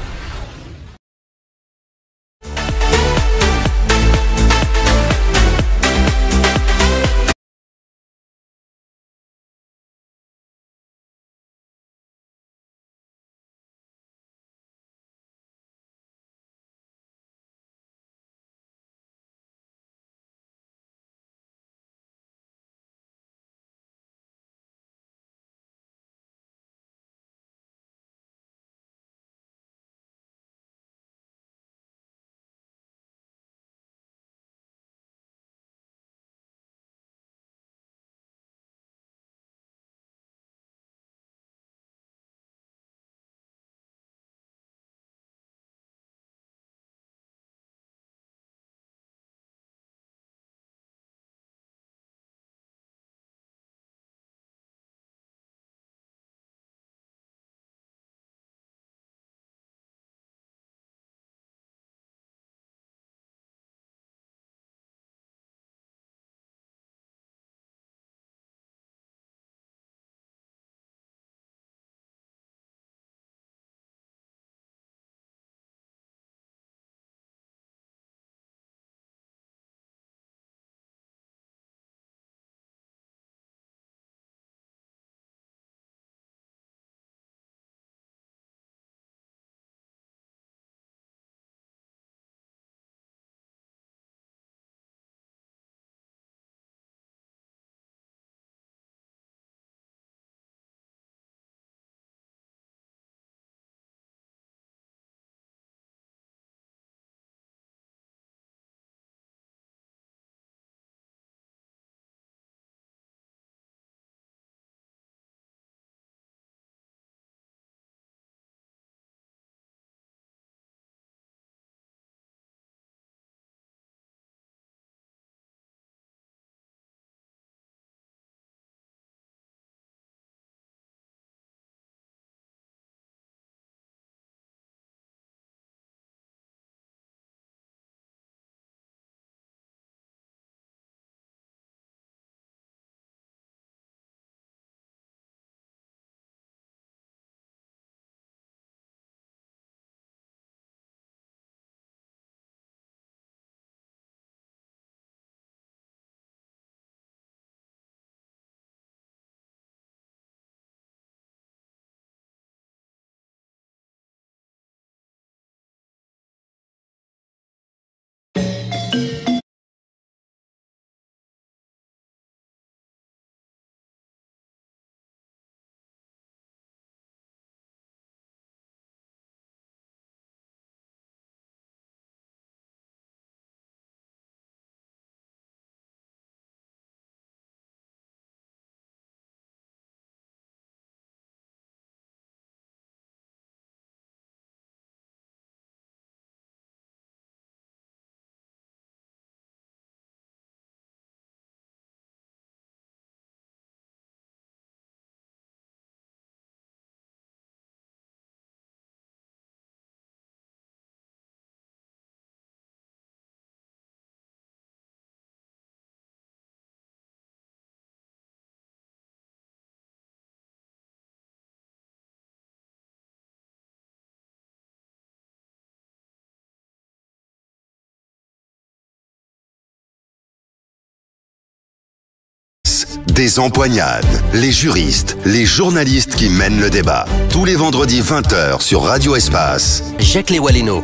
des empoignades, les juristes, les journalistes qui mènent le débat. Tous les vendredis vingt heures sur Radio Espace. Jacques Lewaleno.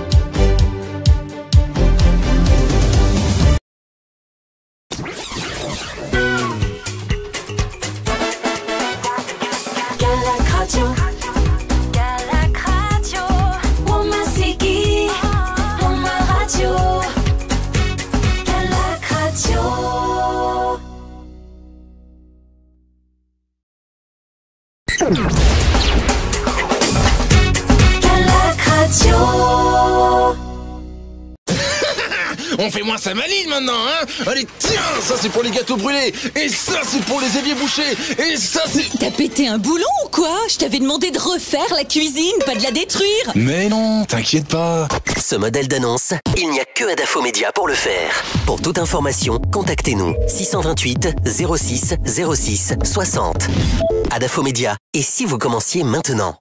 On fait moins sa maline maintenant, hein. Allez, tiens, ça c'est pour les gâteaux brûlés. Et ça c'est pour les éviers bouchés. Et ça c'est... T'as pété un boulon ou quoi? Je t'avais demandé de refaire la cuisine, pas de la détruire. Mais non, t'inquiète pas. Ce modèle d'annonce, il n'y a que Adafo Média pour le faire. Pour toute information, contactez-nous six cent vingt-huit zéro six zéro six soixante. Adafo Média. Et si vous commenciez maintenant?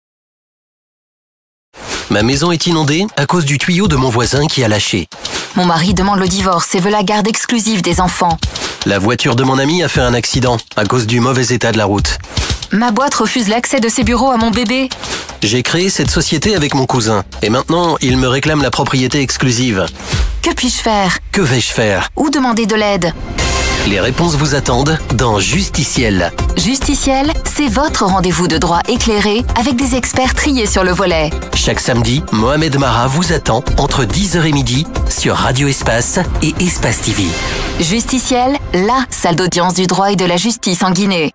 Ma maison est inondée à cause du tuyau de mon voisin qui a lâché. Mon mari demande le divorce et veut la garde exclusive des enfants. La voiture de mon ami a fait un accident à cause du mauvais état de la route. Ma boîte refuse l'accès de ses bureaux à mon bébé. J'ai créé cette société avec mon cousin et maintenant il me réclame la propriété exclusive. Que puis-je faire? Que vais-je faire? Où demander de l'aide? Les réponses vous attendent dans Justiciel. Justiciel, c'est votre rendez-vous de droit éclairé avec des experts triés sur le volet. Chaque samedi, Mohamed Mara vous attend entre dix heures et midi sur Radio Espace et Espace T V. Justiciel, la salle d'audience du droit et de la justice en Guinée.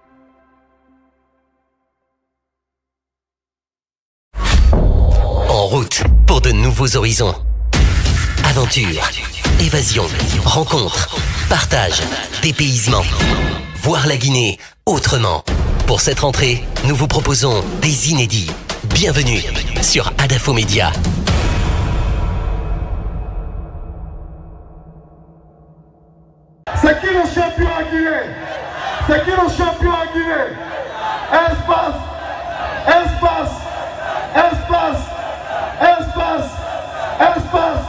En route pour de nouveaux horizons. Aventure, évasion, rencontre, partage, dépaysement. Voir la Guinée autrement. Pour cette rentrée, nous vous proposons des inédits. Bienvenue sur Adafo Média. C'est qui le champion à Guinée? C'est qui le champion à Guinée? Espace, espace, espace, espace, espace.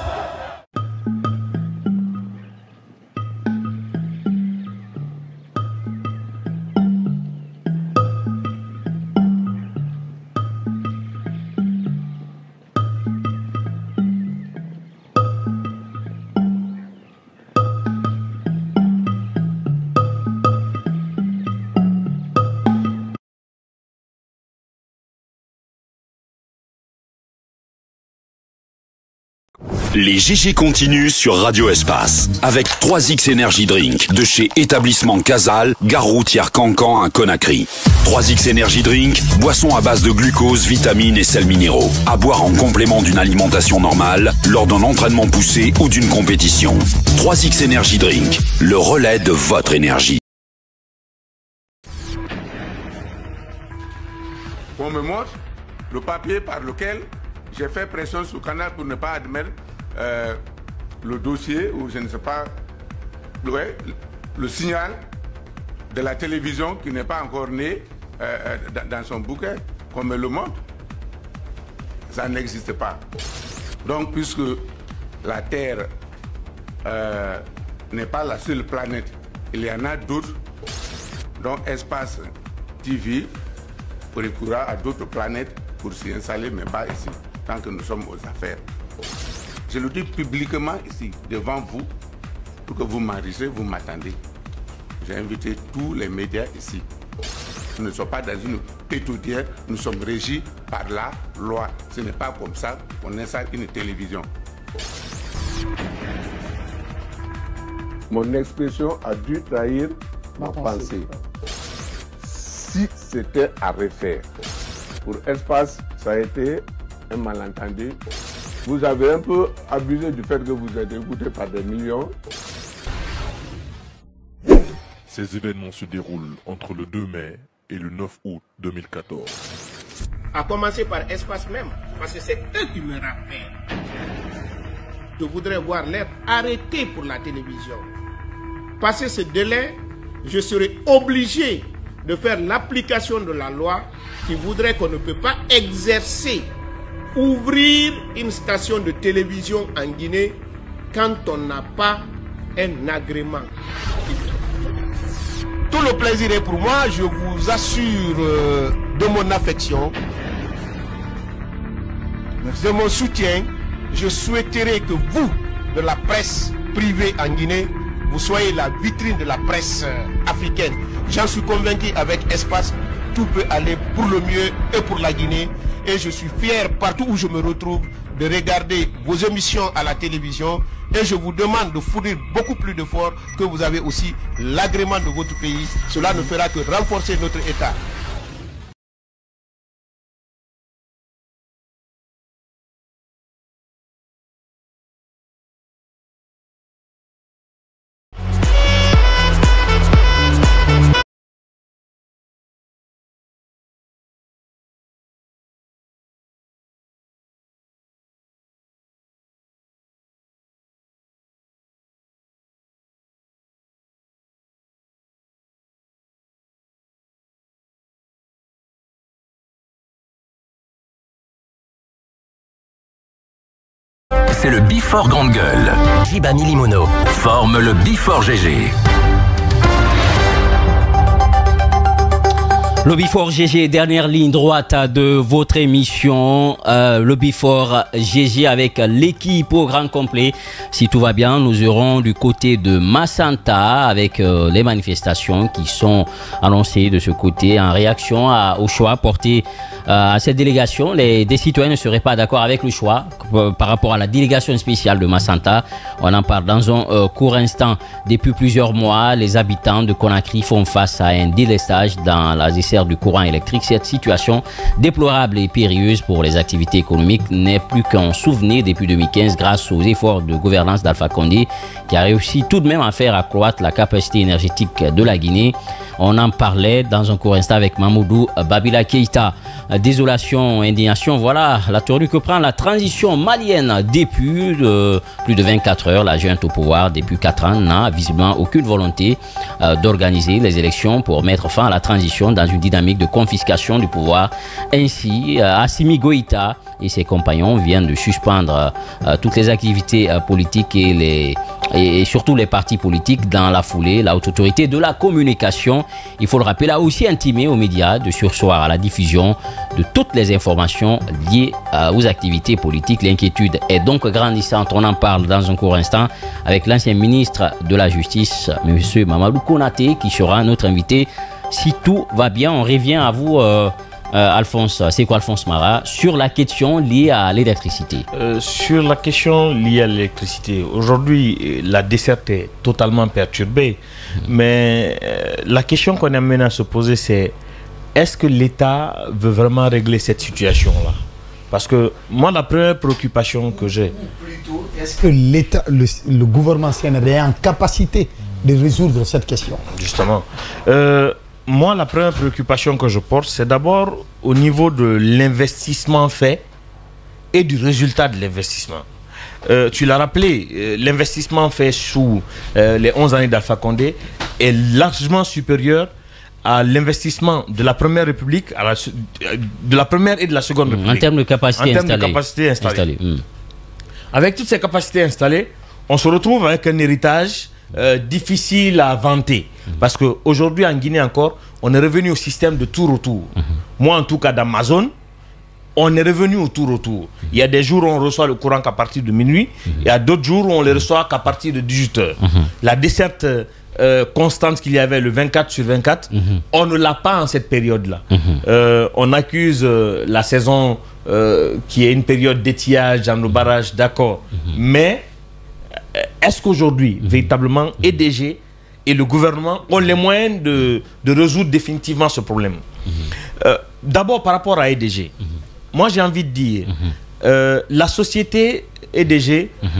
Les G G continuent sur Radio Espace avec trois X Energy Drink de chez Établissement Casal, gare routière Cancan à Conakry. trois X Energy Drink, boisson à base de glucose, vitamines et sels minéraux. À boire en complément d'une alimentation normale, lors d'un entraînement poussé ou d'une compétition. trois X Energy Drink, le relais de votre énergie. On me montre le papier par lequel j'ai fait pression sur Canal pour ne pas admettre euh, le dossier ou je ne sais pas, ouais, le signal de la télévision qui n'est pas encore né euh, dans son bouquet, qu'on me le montre. Ça n'existe pas. Donc, puisque la Terre euh, n'est pas la seule planète, il y en a d'autres, donc Espace T V recourra à d'autres planètes pour s'y installer, mais pas ici, tant que nous sommes aux affaires. Je le dis publiquement ici, devant vous, pour que vous m'enregistrez, vous m'attendez. J'ai invité tous les médias ici. Nous ne sommes pas dans une pétaudière, nous sommes régis par la loi. Ce n'est pas comme ça qu'on installe une télévision. Mon expression a dû trahir ma pensée. Si c'était à refaire, pour Espace, ça a été un malentendu. Vous avez un peu abusé du fait que vous êtes écouté par des millions. Ces événements se déroulent entre le deux mai et le neuf août deux mille quatorze. À commencer par Espace même, parce que c'est eux qui me rappellent. Je voudrais voir l'air arrêté pour la télévision. Passé ce délai, je serai obligé de faire l'application de la loi qui voudrait qu'on ne peut pas exercer, ouvrir une station de télévision en Guinée quand on n'a pas un agrément. tout le plaisir est pour moi. Je vous assure euh, de mon affection, de mon soutien. Je souhaiterais que vous, de la presse privée en Guinée, vous soyez la vitrine de la presse euh, africaine. J'en suis convaincu, avec Espace, tout peut aller pour le mieux et pour la Guinée. Et je suis fier, partout où je me retrouve, de regarder vos émissions à la télévision. Et je vous demande de fournir beaucoup plus d'efforts, que vous avez aussi l'agrément de votre pays. Cela ne fera que renforcer notre État. C'est le Before Grande Gueule. Jibami Limono forme le Before G G. Le Before G G, dernière ligne droite de votre émission, euh, le Before G G avec l'équipe au grand complet. Si tout va bien, nous irons du côté de Massanta avec euh, les manifestations qui sont annoncées de ce côté en réaction à, au choix porté euh, à cette délégation. Les, des citoyens ne seraient pas d'accord avec le choix euh, par rapport à la délégation spéciale de Massanta. On en parle dans un euh, court instant. Depuis plusieurs mois, les habitants de Conakry font face à un délestage dans la desserte du courant électrique. Cette situation déplorable et périlleuse pour les activités économiques n'est plus qu'un souvenir depuis deux mille quinze grâce aux efforts de gouvernance d'Alpha Condé qui a réussi tout de même à faire accroître la capacité énergétique de la Guinée. On en parlait dans un court instant avec Mamoudou Babila Keïta. Désolation, indignation, voilà la tournure que prend la transition malienne depuis euh, plus de vingt-quatre heures. La junte au pouvoir depuis quatre ans n'a visiblement aucune volonté euh, d'organiser les élections pour mettre fin à la transition dans une dynamique de confiscation du pouvoir. Ainsi, euh, Assimi Goïta et ses compagnons viennent de suspendre euh, toutes les activités euh, politiques et, les, et, et surtout les partis politiques dans la foulée. La haute autorité de la communication, il faut le rappeler, a aussi intimé aux médias de surseoir à la diffusion de toutes les informations liées euh, aux activités politiques. L'inquiétude est donc grandissante. On en parle dans un court instant avec l'ancien ministre de la Justice, M. Mamadou Konaté, qui sera notre invité. Si tout va bien, on revient à vous, euh, euh, Alphonse, c'est quoi Alphonse Mara, sur la question liée à l'électricité. Euh, sur la question liée à l'électricité, aujourd'hui, la desserte est totalement perturbée. Mmh. Mais euh, la question qu'on amène à se poser, c'est est-ce que l'État veut vraiment régler cette situation-là? Parce que moi, la première préoccupation que j'ai... Est-ce que l'État, le, le gouvernement sénégalais est en capacité de résoudre cette question? Justement. Euh, moi, la première préoccupation que je porte, c'est d'abord au niveau de l'investissement fait et du résultat de l'investissement. Euh, tu l'as rappelé, euh, l'investissement fait sous euh, les onze années d'Alpha Condé est largement supérieur à l'investissement de la Première République, à la, de la Première et de la Seconde République. En termes de capacité en termes installée. De capacité installée. installée. Mmh. Avec toutes ces capacités installées, on se retrouve avec un héritage euh, difficile à vanter. Mmh. Parce qu'aujourd'hui, en Guinée encore, on est revenu au système de tour-retour. Mmh. Moi, en tout cas, dans ma zone, on est revenu au tour-retour. Mmh. Il y a des jours où on reçoit le courant qu'à partir de minuit. Mmh. Il y a d'autres jours où on le reçoit qu'à partir de dix-huit heures. Mmh. La desserte euh, constante qu'il y avait le vingt-quatre sur vingt-quatre, mmh. on ne l'a pas en cette période-là. Mmh. Euh, on accuse euh, la saison euh, qui est une période d'étiage dans nos barrages, d'accord. Mmh. Mais est-ce qu'aujourd'hui, mmh. véritablement, E D G et le gouvernement ont les moyens de, de résoudre définitivement ce problème? Mmh. euh, D'abord, par rapport à E D G, mmh. moi j'ai envie de dire, mmh. euh, la société E D G, mmh.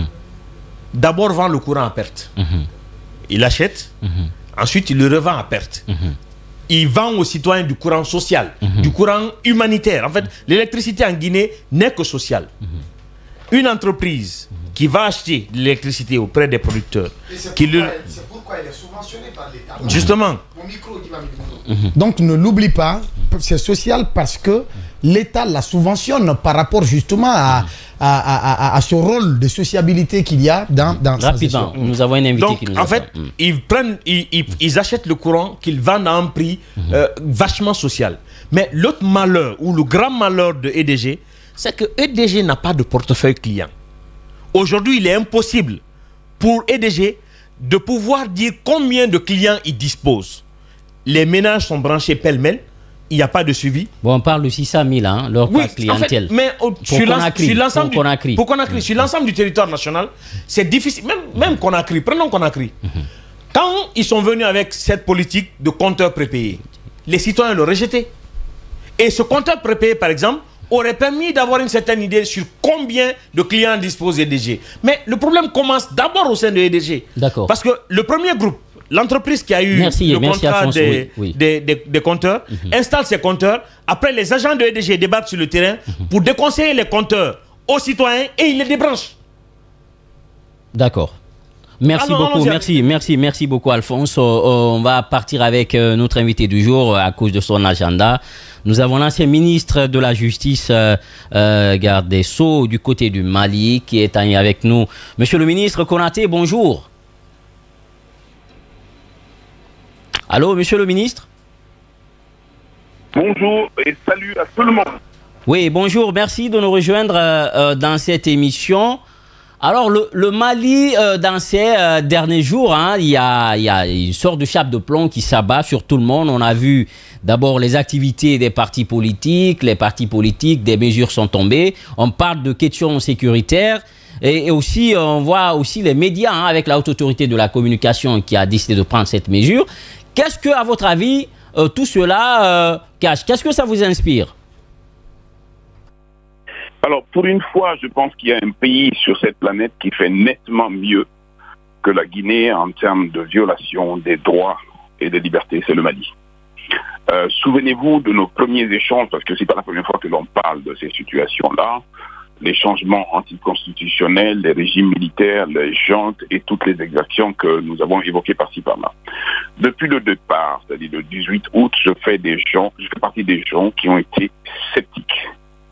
d'abord vend le courant à perte. Mmh. Il achète, mmh. ensuite il le revend à perte. Mmh. Il vend aux citoyens du courant social, mmh. du courant humanitaire. En fait, l'électricité en Guinée n'est que sociale. Mmh. Une entreprise qui va acheter de l'électricité auprès des producteurs. C'est qui pourquoi, le... pourquoi elle est subventionnée par l'État. Justement. Mon micro, mmh. Donc ne l'oublie pas, c'est social parce que l'État la subventionne par rapport justement à, à, à, à ce rôle de sociabilité qu'il y a dans, dans Rapidement, nous avons un invité Donc, qui nous en attend. fait, ils, prennent, ils, ils, ils achètent le courant qu'ils vendent à un prix euh, vachement social. Mais l'autre malheur, ou le grand malheur de E D G, c'est que E D G n'a pas de portefeuille client. Aujourd'hui, il est impossible pour E D G de pouvoir dire combien de clients il dispose. Les ménages sont branchés pêle-mêle, il n'y a pas de suivi. Bon, on parle de six cent mille, hein, leur Oui, clientèle. en fait, mais au, Pour sur Conakry, l'ensemble pour du, Conakry. pour Conakry, sur l'ensemble du territoire national, c'est difficile. Même, même Conakry, prenons Conakry. Quand ils sont venus avec cette politique de compteur prépayé, les citoyens l'ont rejeté. Et ce compteur prépayé, par exemple, aurait permis d'avoir une certaine idée sur combien de clients dispose E D G. Mais le problème commence d'abord au sein de E D G. D'accord. Parce que le premier groupe, l'entreprise qui a eu Merci, le merci contrat Alphonse, des, oui, oui. des, des, des compteurs, mm-hmm. installe ses compteurs. Après, les agents de E D G débarquent sur le terrain mm-hmm. pour déconseiller les compteurs aux citoyens et ils les débranchent. D'accord. Merci Alors, beaucoup, merci, merci, merci beaucoup Alphonse. Euh, on va partir avec euh, notre invité du jour euh, à cause de son agenda. Nous avons l'ancien ministre de la Justice, euh, euh, garde des Sceaux, du côté du Mali, qui est avec nous. Monsieur le ministre Konaté, bonjour. Allô, monsieur le ministre? Bonjour et salut à tout le monde. Oui, bonjour, merci de nous rejoindre euh, euh, dans cette émission. Alors, le, le Mali, euh, dans ces euh, derniers jours, hein, il y a, il y a une sorte de chape de plomb qui s'abat sur tout le monde. On a vu d'abord les activités des partis politiques. Les partis politiques, des mesures sont tombées. On parle de questions sécuritaires. Et, et aussi, on voit aussi les médias, hein, avec la haute autorité de la communication qui a décidé de prendre cette mesure. Qu'est-ce que, à votre avis, euh, tout cela euh, cache? Qu'est-ce que ça vous inspire? Alors, pour une fois, je pense qu'il y a un pays sur cette planète qui fait nettement mieux que la Guinée en termes de violation des droits et des libertés, c'est le Mali. Euh, souvenez-vous de nos premiers échanges, parce que c'est pas la première fois que l'on parle de ces situations-là, les changements anticonstitutionnels, les régimes militaires, les juntes et toutes les exactions que nous avons évoquées par-ci par-là. Depuis le départ, c'est-à-dire le dix-huit août, je fais des gens, je fais partie des gens qui ont été sceptiques.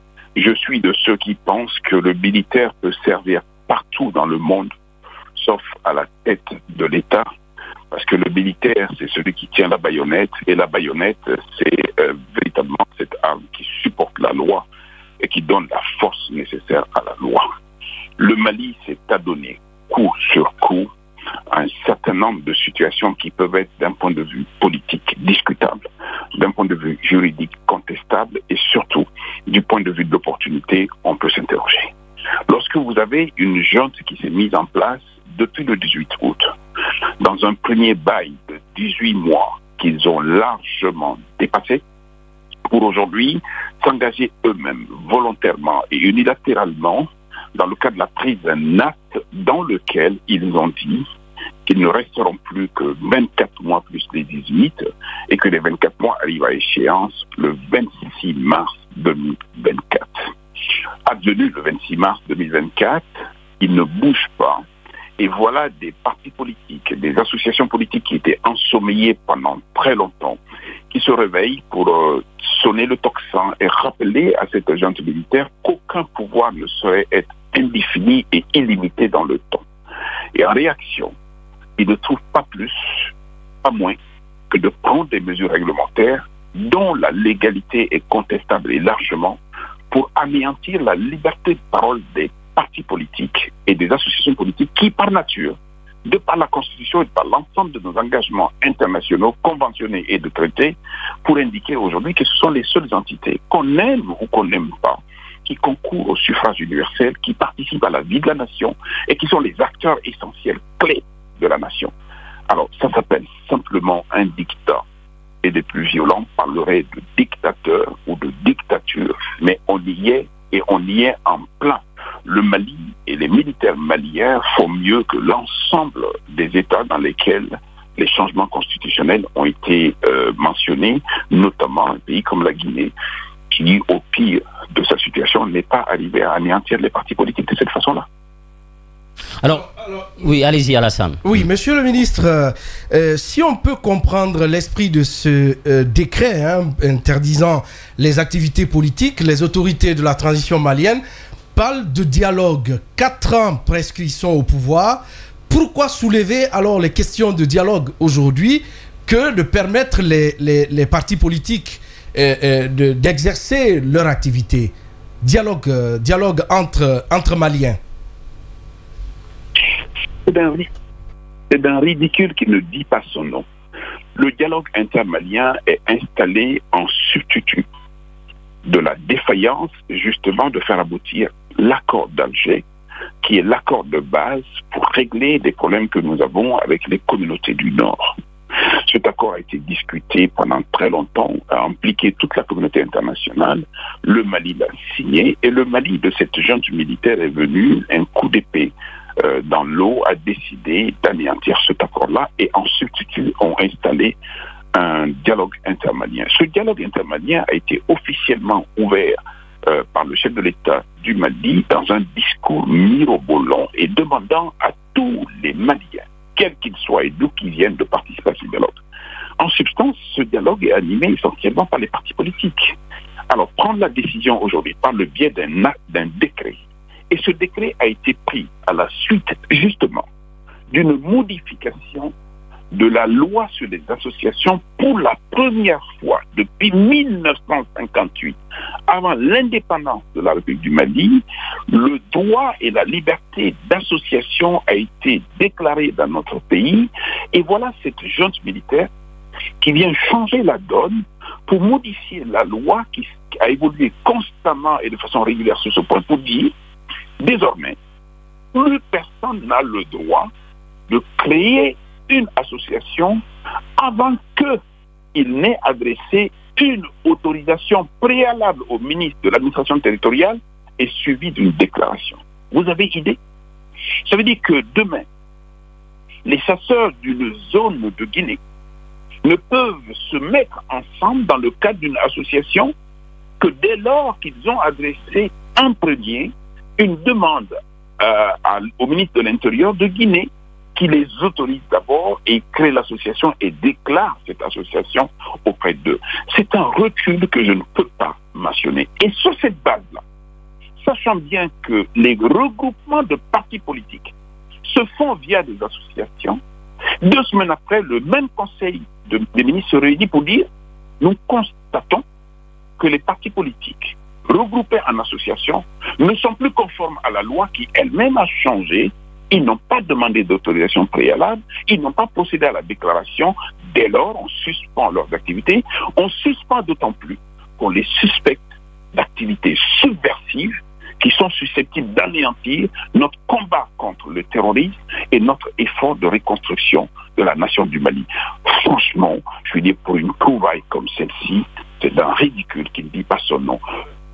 Je suis de ceux qui pensent que le militaire peut servir partout dans le monde, sauf à la tête de l'État, parce que le militaire, c'est celui qui tient la baïonnette, et la baïonnette, c'est euh, véritablement cette arme qui supporte la loi et qui donne la force nécessaire à la loi. Le Mali s'est adonné coup sur coup à un certain nombre de situations qui peuvent être d'un point de vue politique discutable, d'un point de vue juridique contestable et surtout du point de vue de l'opportunité, on peut s'interroger. Lorsque vous avez une junte qui s'est mise en place depuis le dix-huit août, dans un premier bail de dix-huit mois qu'ils ont largement dépassé, pour aujourd'hui s'engager eux-mêmes volontairement et unilatéralement dans le cadre de la prise d'un acte dans lequel ils ont dit qu'ils ne resteront plus que vingt-quatre mois plus les dix-huit et que les vingt-quatre mois arrivent à échéance le vingt-six mars deux mille vingt-quatre. Advenu le vingt-six mars deux mille vingt-quatre, ils ne bougent pas. Et voilà des partis politiques, des associations politiques qui étaient ensommeillées pendant très longtemps, qui se réveillent pour euh, sonner le tocsin et rappeler à cette junte militaire qu'aucun pouvoir ne saurait être indéfini et illimité dans le temps. Et en réaction, ils ne trouvent pas plus, pas moins, que de prendre des mesures réglementaires dont la légalité est contestable et largement pour anéantir la liberté de parole des partis politiques et des associations politiques qui, par nature, de par la Constitution et de par l'ensemble de nos engagements internationaux, conventionnés et de traités, pour indiquer aujourd'hui que ce sont les seules entités qu'on aime ou qu'on n'aime pas, qui concourent au suffrage universel, qui participent à la vie de la nation et qui sont les acteurs essentiels, clés de la nation. Alors, ça s'appelle simplement un dictat. Et les plus violents parleraient de dictateur ou de dictature, mais on y est et on y est en plein. Le Mali et les militaires maliens font mieux que l'ensemble des États dans lesquels les changements constitutionnels ont été euh, mentionnés, notamment un pays comme la Guinée, qui, au pire de sa situation, n'est pas arrivé à anéantir les partis politiques de cette façon-là. Alors, Alors oui, allez-y Alassane. Oui, monsieur le ministre, euh, euh, si on peut comprendre l'esprit de ce euh, décret hein, interdisant les activités politiques, les autorités de la transition malienne parle de dialogue. Quatre ans presque ils sont au pouvoir. Pourquoi soulever alors les questions de dialogue aujourd'hui que de permettre les, les, les partis politiques euh, euh, de, d'exercer leur activité? Dialogue, euh, dialogue entre, entre Maliens. C'est d'un, c'est d'un ridicule qui ne dit pas son nom. Le dialogue intermalien est installé en substitut de la défaillance, justement, de faire aboutir l'accord d'Alger, qui est l'accord de base pour régler des problèmes que nous avons avec les communautés du Nord. Cet accord a été discuté pendant très longtemps, a impliqué toute la communauté internationale. Le Mali l'a signé et le Mali de cette junte militaire est venu, un coup d'épée euh, dans l'eau, a décidé d'anéantir cet accord-là et en substitut ont installé un dialogue intermalien. Ce dialogue intermalien a été officiellement ouvert euh, par le chef de l'État du Mali dans un discours mirobolant et demandant à tous les Maliens, quels qu'ils soient et d'où qu'ils viennent, de participer à ce dialogue. En substance, ce dialogue est animé essentiellement par les partis politiques. Alors, prendre la décision aujourd'hui par le biais d'un acte, d'un décret, et ce décret a été pris à la suite, justement, d'une modification de la loi sur les associations pour la première fois depuis mille neuf cent cinquante-huit, avant l'indépendance de la République du Mali, le droit et la liberté d'association a été déclaré dans notre pays. Et voilà cette junte militaire qui vient changer la donne pour modifier la loi qui a évolué constamment et de façon régulière sur ce point pour dire, désormais, plus personne n'a le droit de créer une association avant qu'il n'ait adressé une autorisation préalable au ministre de l'administration territoriale et suivie d'une déclaration. Vous avez idée? Ça veut dire que demain, les chasseurs d'une zone de Guinée ne peuvent se mettre ensemble dans le cadre d'une association que dès lors qu'ils ont adressé en premier une demande euh, à, au ministre de l'Intérieur de Guinée qui les autorise d'abord et crée l'association et déclare cette association auprès d'eux. C'est un recul que je ne peux pas mentionner. Et sur cette base-là, sachant bien que les regroupements de partis politiques se font via des associations, deux semaines après, le même conseil de, des ministres se réunit pour dire « Nous constatons que les partis politiques regroupés en association ne sont plus conformes à la loi qui elle-même a changé. Ils n'ont pas demandé d'autorisation préalable, ils n'ont pas procédé à la déclaration. Dès lors, on suspend leurs activités. On suspend d'autant plus qu'on les suspecte d'activités subversives qui sont susceptibles d'anéantir notre combat contre le terrorisme et notre effort de reconstruction de la nation du Mali. Franchement, je veux dire, pour une trouvaille comme celle-ci, c'est d'un ridicule qui ne dit pas son nom.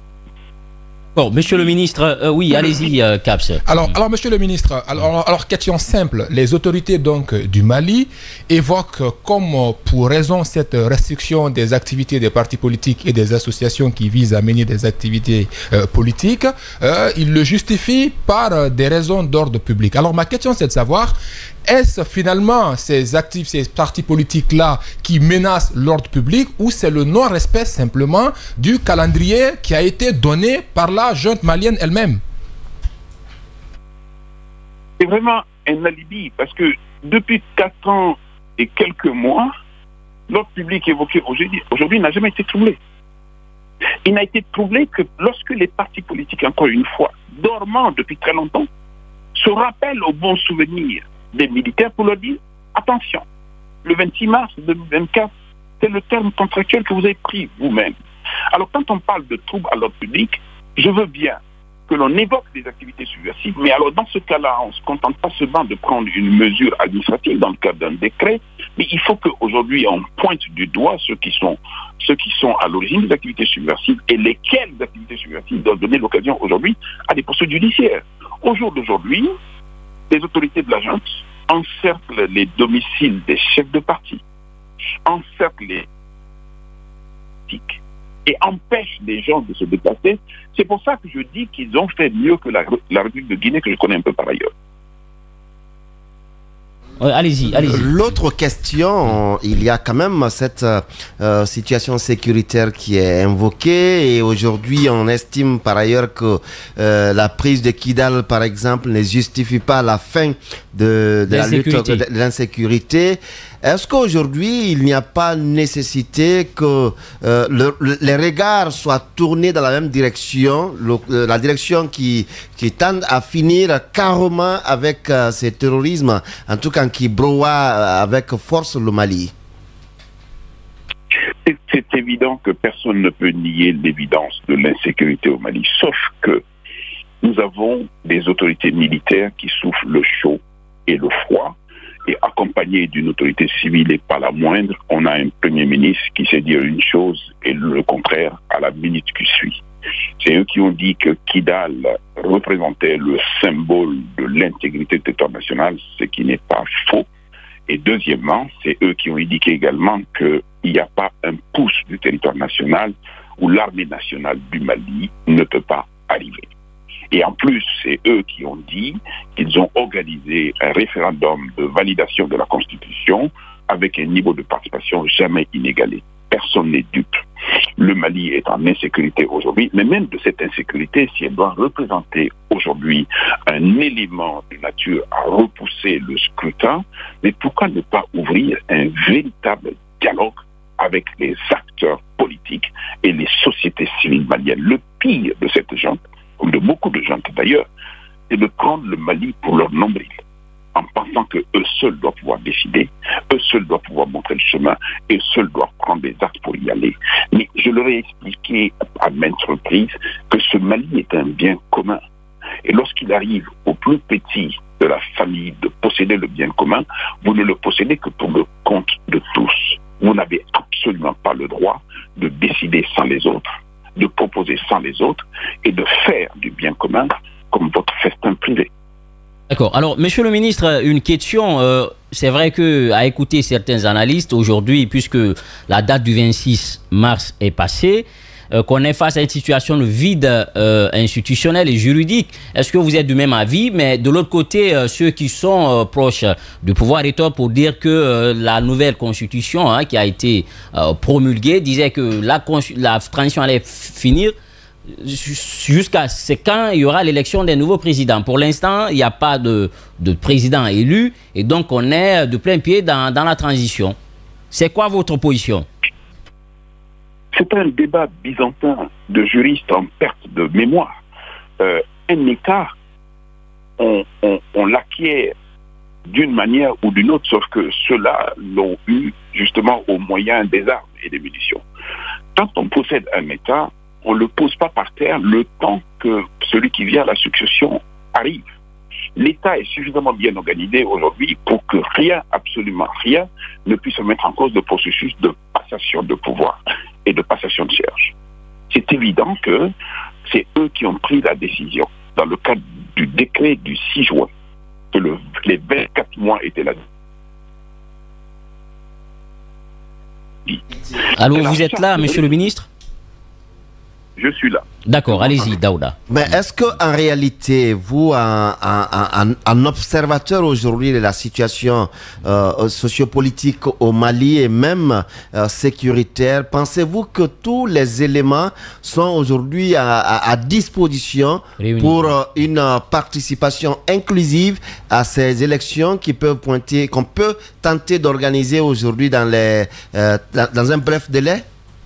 Bon, monsieur le ministre, euh, oui, allez-y, euh, Caps. Alors, alors, monsieur le ministre, alors, alors, question simple. Les autorités donc du Mali évoquent comme pour raison cette restriction des activités des partis politiques et des associations qui visent à mener des activités euh, politiques. Euh, ils le justifient par euh, des raisons d'ordre public. Alors, ma question, c'est de savoir, est-ce finalement ces actifs, ces partis politiques-là qui menacent l'ordre public ou c'est le non-respect simplement du calendrier qui a été donné par la junte malienne elle-même? C'est vraiment un alibi parce que depuis quatre ans et quelques mois, l'ordre public évoqué aujourd'hui, aujourd'hui n'a jamais été troublé. Il n'a été troublé que lorsque les partis politiques, encore une fois, dormants depuis très longtemps, se rappellent au bon souvenir des militaires pour leur dire attention, le vingt-six mars deux mille vingt-quatre, c'est le terme contractuel que vous avez pris vous-même. Alors quand on parle de troubles à l'ordre public, je veux bien que l'on évoque des activités subversives, mais alors dans ce cas-là, on ne se contente pas seulement de prendre une mesure administrative dans le cadre d'un décret, mais il faut qu'aujourd'hui on pointe du doigt ceux qui sont ceux qui sont à l'origine des activités subversives et lesquelles activités subversives doivent donner l'occasion aujourd'hui à des poursuites judiciaires. Au jour d'aujourd'hui, les autorités de la junte encerclent les domiciles des chefs de parti, encerclent les politiques et empêchent les gens de se déplacer. C'est pour ça que je dis qu'ils ont fait mieux que la, la République de Guinée, que je connais un peu par ailleurs. Ouais, allez-y, allez-y. L'autre question, il y a quand même cette euh, situation sécuritaire qui est invoquée et aujourd'hui on estime par ailleurs que euh, la prise de Kidal par exemple ne justifie pas la fin de, de la lutte de l'insécurité. Est-ce qu'aujourd'hui il n'y a pas nécessité que euh, le, le, les regards soient tournés dans la même direction, le, la direction qui, qui tend à finir carrément avec euh, ce terrorisme, en tout cas qui broie avec force le Mali? C'est évident que personne ne peut nier l'évidence de l'insécurité au Mali, sauf que nous avons des autorités militaires qui souffrent le chaud et le froid, et accompagné d'une autorité civile et pas la moindre, on a un premier ministre qui sait dire une chose et le contraire à la minute qui suit. C'est eux qui ont dit que Kidal représentait le symbole de l'intégrité du territoire national, ce qui n'est pas faux. Et deuxièmement, c'est eux qui ont indiqué également qu'il n'y a pas un pouce du territoire national où l'armée nationale du Mali ne peut pas arriver. Et en plus, c'est eux qui ont dit qu'ils ont organisé un référendum de validation de la Constitution avec un niveau de participation jamais inégalé. Personne n'est dupe. Le Mali est en insécurité aujourd'hui, mais même de cette insécurité, si elle doit représenter aujourd'hui un élément de nature à repousser le scrutin, mais pourquoi ne pas ouvrir un véritable dialogue avec les acteurs politiques et les sociétés civiles maliennes? Le pire de cette junte, comme de beaucoup de gens d'ailleurs, c'est de prendre le Mali pour leur nombril, en pensant qu'eux seuls doivent pouvoir décider, eux seuls doivent pouvoir montrer le chemin, et eux seuls doivent prendre des actes pour y aller. Mais je leur ai expliqué à maintes reprises que ce Mali est un bien commun. Et lorsqu'il arrive au plus petit de la famille de posséder le bien commun, vous ne le possédez que pour le compte de tous. Vous n'avez absolument pas le droit de décider sans les autres, de proposer sans les autres et de faire du bien commun comme votre festin privé. D'accord. Alors, monsieur le ministre, une question. Euh, c'est vrai que à écouter certains analystes aujourd'hui, puisque la date du vingt-six mars est passée, euh, qu'on est face à une situation de vide euh, institutionnel et juridique. Est-ce que vous êtes du même avis? Mais de l'autre côté, euh, ceux qui sont euh, proches du pouvoir étant pour dire que euh, la nouvelle constitution hein, qui a été euh, promulguée disait que la, la transition allait finir jusqu'à c'est quand il y aura l'élection des nouveaux présidents. Pour l'instant, il n'y a pas de, de président élu et donc on est de plein pied dans, dans la transition. C'est quoi votre position? C'est un débat byzantin de juristes en perte de mémoire. Euh, un État, on, on, on l'acquiert d'une manière ou d'une autre, sauf que ceux-là l'ont eu justement au moyen des armes et des munitions. Quand on possède un État, on ne le pose pas par terre le temps que celui qui vient à la succession arrive. L'État est suffisamment bien organisé aujourd'hui pour que rien, absolument rien, ne puisse mettre en cause le processus de passation de pouvoir et de passation de charge. C'est évident que c'est eux qui ont pris la décision, dans le cadre du décret du six juin, que le, les vingt-quatre mois étaient là. Allô, vous êtes là, monsieur le ministre? Je suis là. D'accord, allez-y, Daouda. Mais est-ce qu'en réalité, vous, en, en, en, en observateur aujourd'hui de la situation euh, sociopolitique au Mali et même euh, sécuritaire, pensez-vous que tous les éléments sont aujourd'hui à, à, à disposition Réunis. pour euh, une euh, participation inclusive à ces élections qui peuvent pointer, qu'on peut tenter d'organiser aujourd'hui dans, les, euh, dans, dans un bref délai?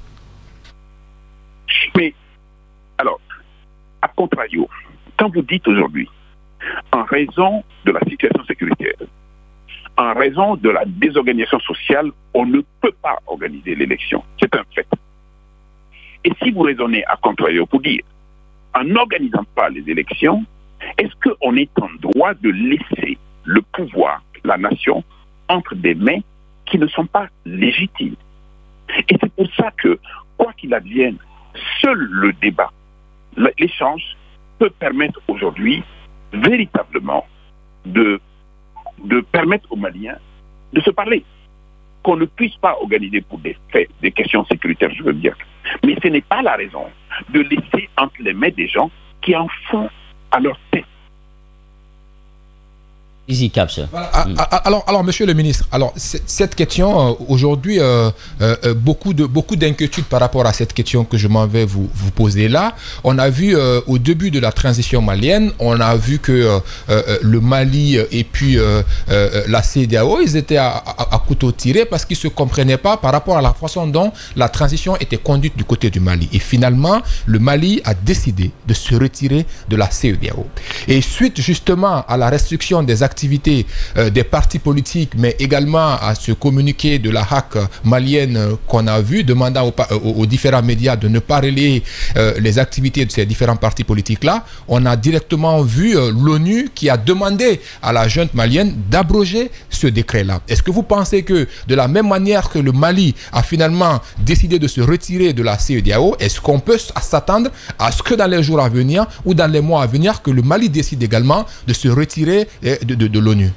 Mais, alors, à contrario, quand vous dites aujourd'hui, en raison de la situation sécuritaire, en raison de la désorganisation sociale, on ne peut pas organiser l'élection. C'est un fait. Et si vous raisonnez à contrario pour dire, en n'organisant pas les élections, est-ce qu'on est en droit de laisser le pouvoir, la nation, entre des mains qui ne sont pas légitimes? Et c'est pour ça que, quoi qu'il advienne, seul le débat, l'échange peut permettre aujourd'hui véritablement de, de permettre aux Maliens de se parler. Qu'on ne puisse pas organiser pour des faits, des questions sécuritaires, je veux dire. Mais ce n'est pas la raison de laisser entre les mains des gens qui en font à leur tête. Easy Caps. Voilà. Mm. Alors, alors, monsieur le ministre, alors cette question, euh, aujourd'hui, euh, euh, beaucoup de beaucoup d'inquiétudes par rapport à cette question que je m'en vais vous, vous poser là. On a vu euh, au début de la transition malienne, on a vu que euh, euh, le Mali et puis euh, euh, la C E D A O, ils étaient à, à, à couteau tiré parce qu'ils ne se comprenaient pas par rapport à la façon dont la transition était conduite du côté du Mali. Et finalement, le Mali a décidé de se retirer de la C E D A O. Et suite justement à la restriction des activités activités euh, des partis politiques, mais également à ce communiqué de la H A C malienne euh, qu'on a vu, demandant aux, aux, aux différents médias de ne pas relayer euh, les activités de ces différents partis politiques-là, on a directement vu euh, l'ONU qui a demandé à la junte malienne d'abroger ce décret-là. Est-ce que vous pensez que de la même manière que le Mali a finalement décidé de se retirer de la C E D A O, est-ce qu'on peut s'attendre à ce que dans les jours à venir ou dans les mois à venir, que le Mali décide également de se retirer de, de, de l'ONU?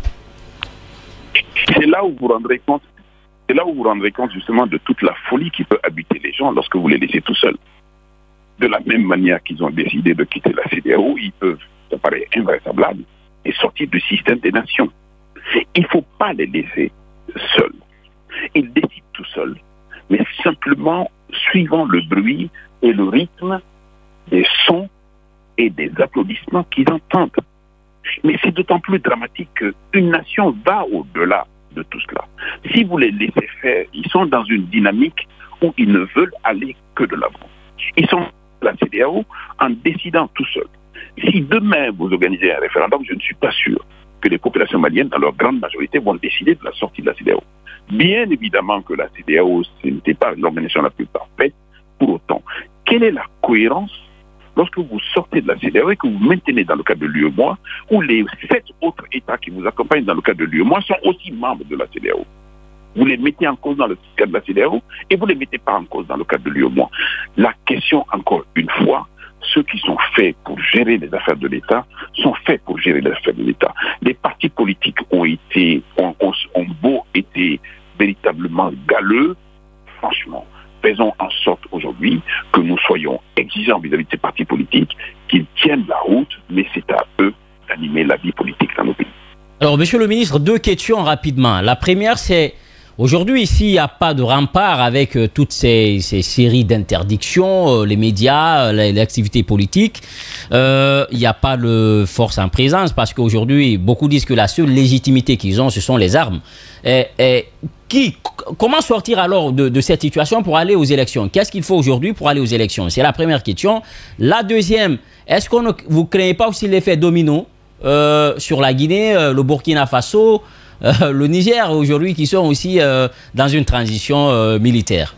C'est là où vous rendrez compte, c'est là où vous rendrez compte justement de toute la folie qui peut habiter les gens lorsque vous les laissez tout seuls. De la même manière qu'ils ont décidé de quitter la C E D A O, ils peuvent, ça paraît invraisemblable, et sortir du système des nations. Il ne faut pas les laisser seuls. Ils décident tout seuls, mais simplement suivant le bruit et le rythme des sons et des applaudissements qu'ils entendent. Mais c'est d'autant plus dramatique qu'une nation va au-delà de tout cela. Si vous les laissez faire, ils sont dans une dynamique où ils ne veulent aller que de l'avant. Ils sont la C E D A O en décidant tout seuls. Si demain vous organisez un référendum, je ne suis pas sûr que les populations maliennes, dans leur grande majorité, vont décider de la sortie de la C E D A O. Bien évidemment que la C E D A O, ce n'était pas l'organisation la plus parfaite. Pour autant, quelle est la cohérence lorsque vous sortez de la C E D A O et que vous maintenez dans le cadre de l'U E M O A, où les sept autres États qui vous accompagnent dans le cadre de l'U E M O A sont aussi membres de la C E D A O? Vous les mettez en cause dans le cadre de la C E D A O et vous ne les mettez pas en cause dans le cadre de l'U E M O A. La question, encore une fois, ceux qui sont faits pour gérer les affaires de l'État sont faits pour gérer les affaires de l'État. Les partis politiques ont été, ont, ont, ont beau été véritablement galeux, franchement. Faisons en sorte aujourd'hui que nous soyons exigeants vis-à-vis de ces partis politiques, qu'ils tiennent la route, mais c'est à eux d'animer la vie politique dans nos pays. Alors, monsieur le ministre, deux questions rapidement. La première, c'est aujourd'hui, ici, il n'y a pas de rempart avec euh, toutes ces, ces séries d'interdictions, euh, les médias, euh, l'activité politique. Euh, il n'y a pas de force en présence parce qu'aujourd'hui, beaucoup disent que la seule légitimité qu'ils ont, ce sont les armes. Et, et qui, comment sortir alors de, de cette situation pour aller aux élections? Qu'est-ce qu'il faut aujourd'hui pour aller aux élections? C'est la première question. La deuxième, est-ce que vous ne craignez pas aussi l'effet domino euh, sur la Guinée, euh, le Burkina Faso, Euh, le Niger aujourd'hui, qui sont aussi euh, dans une transition euh, militaire?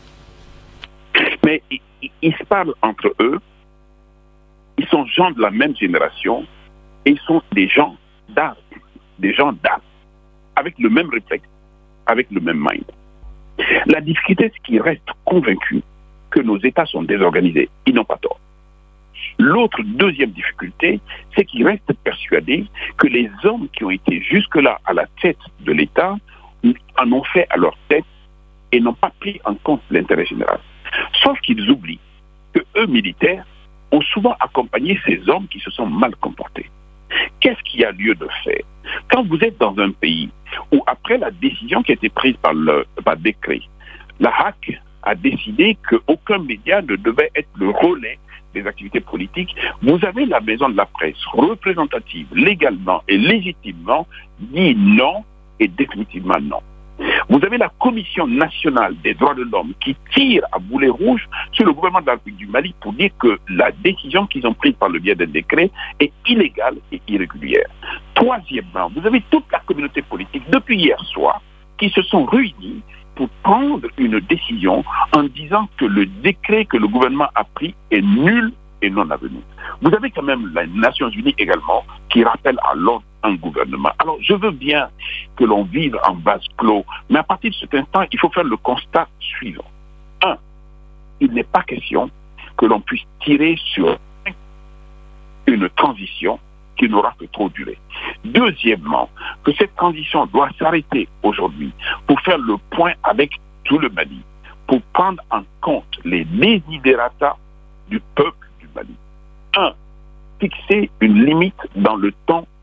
Mais ils, ils se parlent entre eux, ils sont gens de la même génération et ils sont des gens d'art, des gens d'art, avec le même réflexe, avec le même mind. La difficulté, c'est qu'ils restent convaincus que nos États sont désorganisés. Ils n'ont pas tort. L'autre deuxième difficulté, c'est qu'ils restent persuadés que les hommes qui ont été jusque-là à la tête de l'État en ont fait à leur tête et n'ont pas pris en compte l'intérêt général. Sauf qu'ils oublient que eux, militaires, ont souvent accompagné ces hommes qui se sont mal comportés. Qu'est-ce qu'il y a lieu de faire? Quand vous êtes dans un pays où, après la décision qui a été prise par, le, par décret, la H A C a décidé qu'aucun média ne devait être le relais des activités politiques, vous avez la maison de la presse représentative, légalement et légitimement, dit non et définitivement non. Vous avez la Commission nationale des droits de l'homme qui tire à boulet rouge sur le gouvernement de la République du Mali pour dire que la décision qu'ils ont prise par le biais d'un décret est illégale et irrégulière. Troisièmement, vous avez toute la communauté politique depuis hier soir qui se sont réunis pour prendre une décision en disant que le décret que le gouvernement a pris est nul et non avenu. Vous avez quand même les Nations Unies également qui rappellent à l'ordre un gouvernement. Alors je veux bien que l'on vive en vase clos, mais à partir de cet instant, il faut faire le constat suivant. Un, il n'est pas question que l'on puisse tirer sur une transition qui n'aura que trop duré. Deuxièmement, que cette transition doit s'arrêter aujourd'hui pour faire le point avec tout le Mali, pour prendre en compte les desiderata du peuple du Mali. Un, fixer une limite dans le temps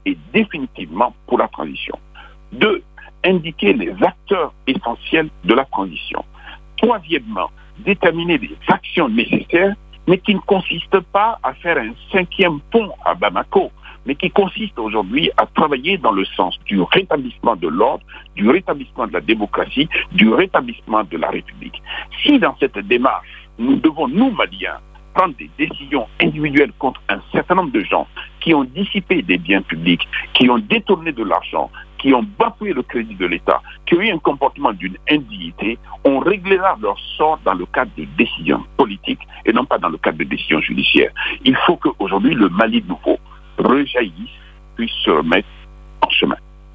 et définitivement pour la transition. Deux, indiquer les acteurs essentiels de la transition. Troisièmement, déterminer les actions nécessaires, mais qui ne consistent pas à faire un cinquième pont à Bamako, mais qui consiste aujourd'hui à travailler dans le sens du rétablissement de l'ordre, du rétablissement de la démocratie, du rétablissement de la République. Si dans cette démarche, nous devons, nous, Maliens, prendre des décisions individuelles contre un certain nombre de gens qui ont dissipé des biens publics, qui ont détourné de l'argent, qui ont bafoué le crédit de l'État, qui ont eu un comportement d'une indignité, on réglera leur sort dans le cadre de décisions politiques et non pas dans le cadre de décisions judiciaires. Il faut qu'aujourd'hui le Mali nouveau rejaillisse, puisse se remettre en chemin.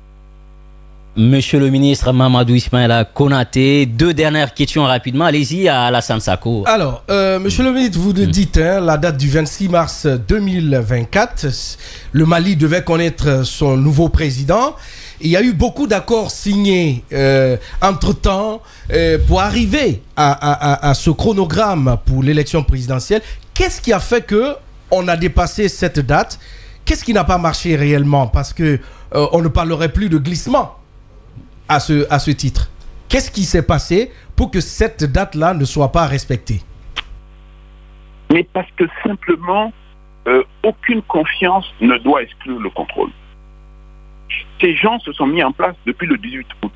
Monsieur le ministre Mamadou Ismaïla Konaté, deux dernières questions rapidement. Allez-y à Alassane Sako. Alors, euh, monsieur le ministre, vous le dites, hein, la date du vingt-six mars deux mille vingt-quatre, le Mali devait connaître son nouveau président. Il y a eu beaucoup d'accords signés euh, entre-temps euh, pour arriver à, à, à, à ce chronogramme pour l'élection présidentielle. Qu'est-ce qui a fait qu'on a dépassé cette date? Qu'est-ce qui n'a pas marché réellement? Parce qu'on euh, ne parlerait plus de glissement à ce, à ce titre. Qu'est-ce qui s'est passé pour que cette date-là ne soit pas respectée? Mais parce que simplement, euh, aucune confiance ne doit exclure le contrôle. Ces gens se sont mis en place depuis le dix-huit août.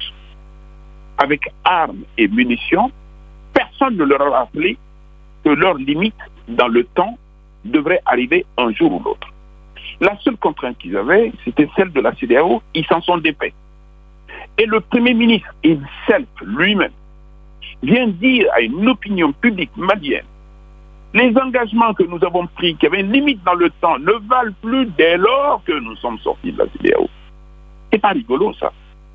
Avec armes et munitions, personne ne leur a rappelé que leur limite dans le temps devrait arriver un jour ou l'autre. La seule contrainte qu'ils avaient, c'était celle de la C E D E A O. Ils s'en sont défaits. Et le Premier ministre, himself, lui-même, vient dire à une opinion publique malienne, les engagements que nous avons pris, qui avaient une limite dans le temps, ne valent plus dès lors que nous sommes sortis de la C E D E A O. C'est pas rigolo, ça.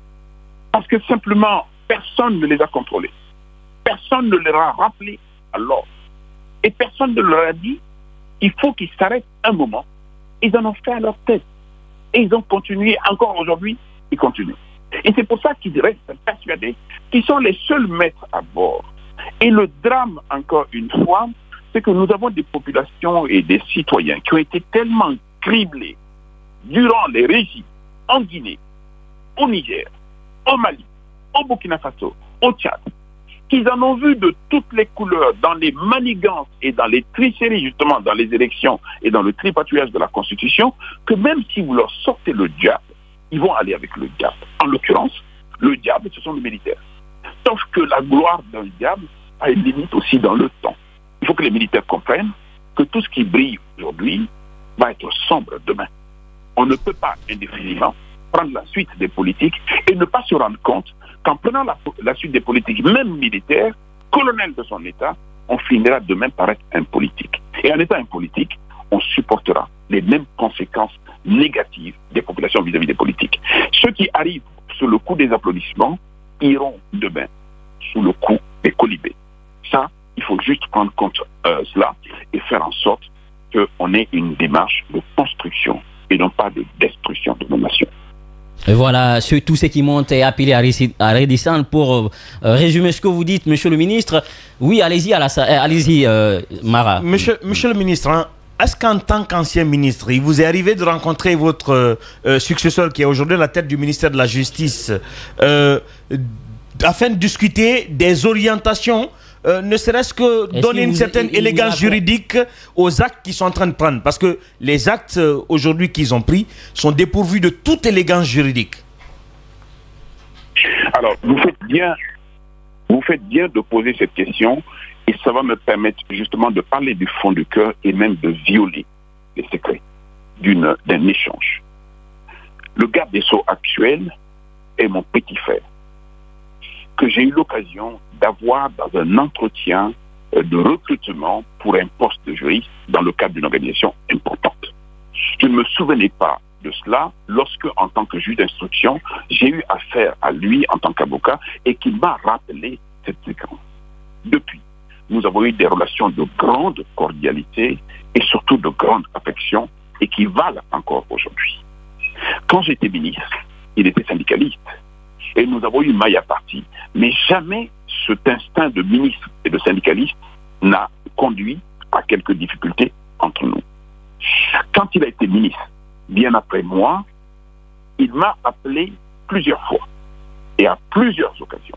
Parce que simplement, personne ne les a contrôlés. Personne ne leur a rappelé à l'ordre. Et personne ne leur a dit qu'il faut qu'ils s'arrêtent un moment. Ils en ont fait à leur tête. Et ils ont continué, encore aujourd'hui, ils continuent. Et c'est pour ça qu'ils restent persuadés qu'ils sont les seuls maîtres à bord. Et le drame, encore une fois, c'est que nous avons des populations et des citoyens qui ont été tellement criblés durant les régimes en Guinée, au Niger, au Mali, au Burkina Faso, au Tchad, qu'ils en ont vu de toutes les couleurs dans les manigances et dans les tricheries, justement, dans les élections et dans le tripatouillage de la Constitution, que même si vous leur sortez le diable, ils vont aller avec le diable. En l'occurrence, le diable, ce sont les militaires. Sauf que la gloire d'un diable a une limite aussi dans le temps. Il faut que les militaires comprennent que tout ce qui brille aujourd'hui va être sombre demain. On ne peut pas indéfiniment prendre la suite des politiques et ne pas se rendre compte qu'en prenant la, la suite des politiques, même militaires, colonels de son État, on finira demain par être un politique. Et en étant un politique, on supportera les mêmes conséquences négatives des populations vis-à-vis des politiques. Ceux qui arrivent sous le coup des applaudissements iront demain sous le coup des colibés. Ça, il faut juste prendre compte euh, cela et faire en sorte qu'on ait une démarche de construction et non pas de destruction de nos nations. Et voilà, ce, tout ce qui monte est appelé à, à redescendre. Pour euh, résumer ce que vous dites, monsieur le ministre. Oui, allez-y, allez-y, euh, Mara. Monsieur, monsieur le ministre, hein, est-ce qu'en tant qu'ancien ministre, il vous est arrivé de rencontrer votre euh, successeur qui est aujourd'hui à la tête du ministère de la Justice euh, afin de discuter des orientations, euh, ne serait-ce que donner une certaine il, il élégance juridique aux actes qu'ils sont en train de prendre? Parce que les actes euh, aujourd'hui qu'ils ont pris sont dépourvus de toute élégance juridique. Alors, vous faites bien, vous faites bien de poser cette question. Et ça va me permettre justement de parler du fond du cœur et même de violer les secrets d'une, d'un échange. Le garde des Sceaux actuel est mon petit frère, que j'ai eu l'occasion d'avoir dans un entretien de recrutement pour un poste de juriste dans le cadre d'une organisation importante. Je ne me souvenais pas de cela lorsque, en tant que juge d'instruction, j'ai eu affaire à lui en tant qu'avocat et qu'il m'a rappelé cette séquence. Depuis, nous avons eu des relations de grande cordialité et surtout de grande affection et qui valent encore aujourd'hui. Quand j'étais ministre, il était syndicaliste et nous avons eu maille à partie, mais jamais cet instinct de ministre et de syndicaliste n'a conduit à quelques difficultés entre nous. Quand il a été ministre, bien après moi, Il m'a appelé plusieurs fois et à plusieurs occasions.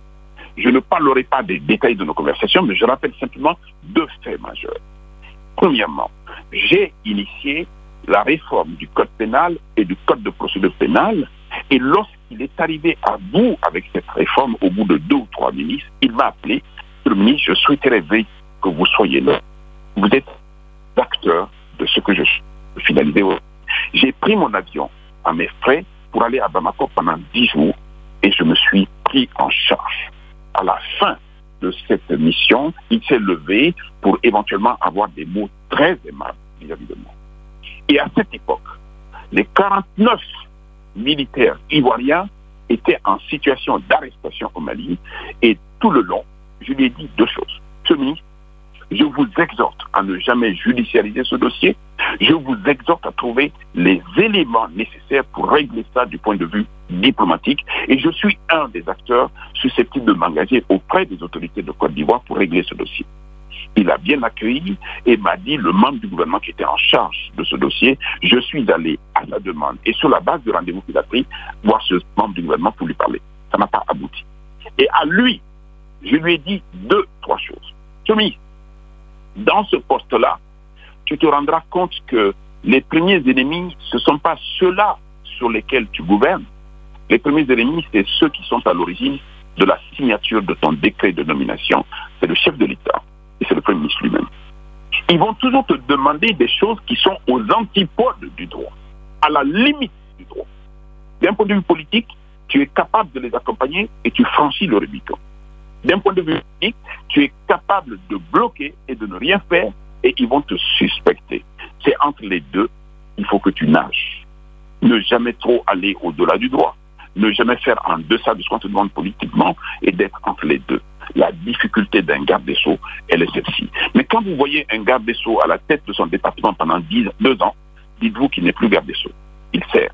Je ne parlerai pas des détails de nos conversations, mais je rappelle simplement deux faits majeurs. Premièrement, j'ai initié la réforme du code pénal et du code de procédure pénale, et lorsqu'il est arrivé à bout avec cette réforme, au bout de deux ou trois ministres, il m'a appelé. Monsieur le ministre, je souhaiterais que vous soyez là. Vous êtes l'acteur de ce que je suis finalisé. J'ai pris mon avion à mes frais pour aller à Bamako pendant dix jours et je me suis pris en charge. À la fin de cette mission, il s'est levé pour éventuellement avoir des mots très aimables vis-à-vis de moi. Et à cette époque, les quarante-neuf militaires ivoiriens étaient en situation d'arrestation au Mali et tout le long, je lui ai dit deux choses. Monsieur le ministre, je vous exhorte à ne jamais judiciariser ce dossier. Je vous exhorte à trouver les éléments nécessaires pour régler ça du point de vue diplomatique. Et je suis un des acteurs susceptibles de m'engager auprès des autorités de Côte d'Ivoire pour régler ce dossier. Il a bien accueilli et m'a dit, le membre du gouvernement qui était en charge de ce dossier, je suis allé à sa demande et sur la base du rendez-vous qu'il a pris, voir ce membre du gouvernement pour lui parler. Ça n'a pas abouti. Et à lui, je lui ai dit deux, trois choses. Monsieur le ministre, dans ce poste-là, tu te rendras compte que les premiers ennemis, ce ne sont pas ceux-là sur lesquels tu gouvernes. Les premiers ennemis, c'est ceux qui sont à l'origine de la signature de ton décret de nomination. C'est le chef de l'État et c'est le Premier ministre lui-même. Ils vont toujours te demander des choses qui sont aux antipodes du droit, à la limite du droit. D'un point de vue politique, tu es capable de les accompagner et tu franchis le Rubicon. D'un point de vue politique, tu es capable de bloquer et de ne rien faire et ils vont te suspecter. C'est entre les deux, il faut que tu nages. Ne jamais trop aller au-delà du droit. Ne jamais faire en deçà de ce qu'on te demande politiquement et d'être entre les deux. La difficulté d'un garde des Sceaux, elle est celle-ci. Mais quand vous voyez un garde des Sceaux à la tête de son département pendant dix, deux ans, dites-vous qu'il n'est plus garde des Sceaux. Il sert.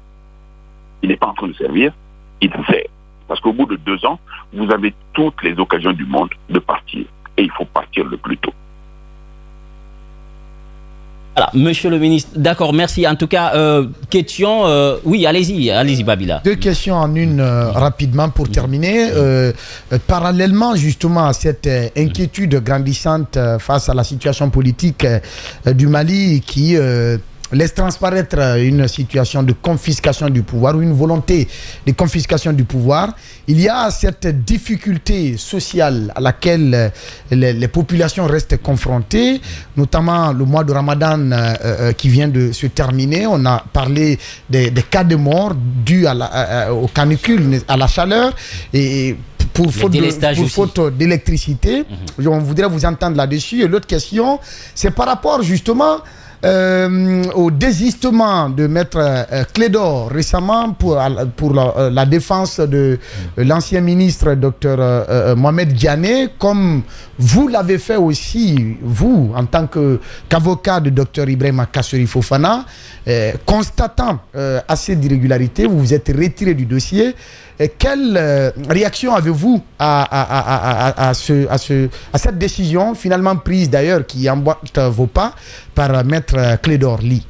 Il n'est pas en train de servir, il sert. Parce qu'au bout de deux ans, vous avez toutes les occasions du monde de partir. Et il faut partir le plus tôt. Voilà, monsieur le ministre, d'accord, merci. En tout cas, euh, question, euh, oui, allez-y, allez-y, Babila. Deux questions en une euh, rapidement pour terminer. Euh, euh, parallèlement justement à cette euh, inquiétude grandissante euh, face à la situation politique euh, du Mali qui euh, laisse transparaître une situation de confiscation du pouvoir ou une volonté de confiscation du pouvoir, il y a cette difficulté sociale à laquelle les, les populations restent confrontées, notamment le mois de Ramadan euh, euh, qui vient de se terminer. On a parlé des, des cas de mort dus à la, à, au canicule, à la chaleur et pour faute, de, pour faute d'électricité. Mm-hmm. On voudrait vous entendre là-dessus. Et l'autre question, c'est par rapport justement Euh, au désistement de Maître euh, Clédor récemment pour, pour la, euh, la défense de euh, l'ancien ministre docteur euh, euh, Mohamed Diané, comme vous l'avez fait aussi, vous, en tant qu'avocat de docteur Ibrahima Kassori Fofana, euh, constatant euh, assez d'irrégularités, vous vous êtes retiré du dossier. Et quelle euh, réaction avez-vous à, à, à, à, à, ce, à, ce, à cette décision finalement prise d'ailleurs qui emboîte vos pas par Maître Clédor Ly?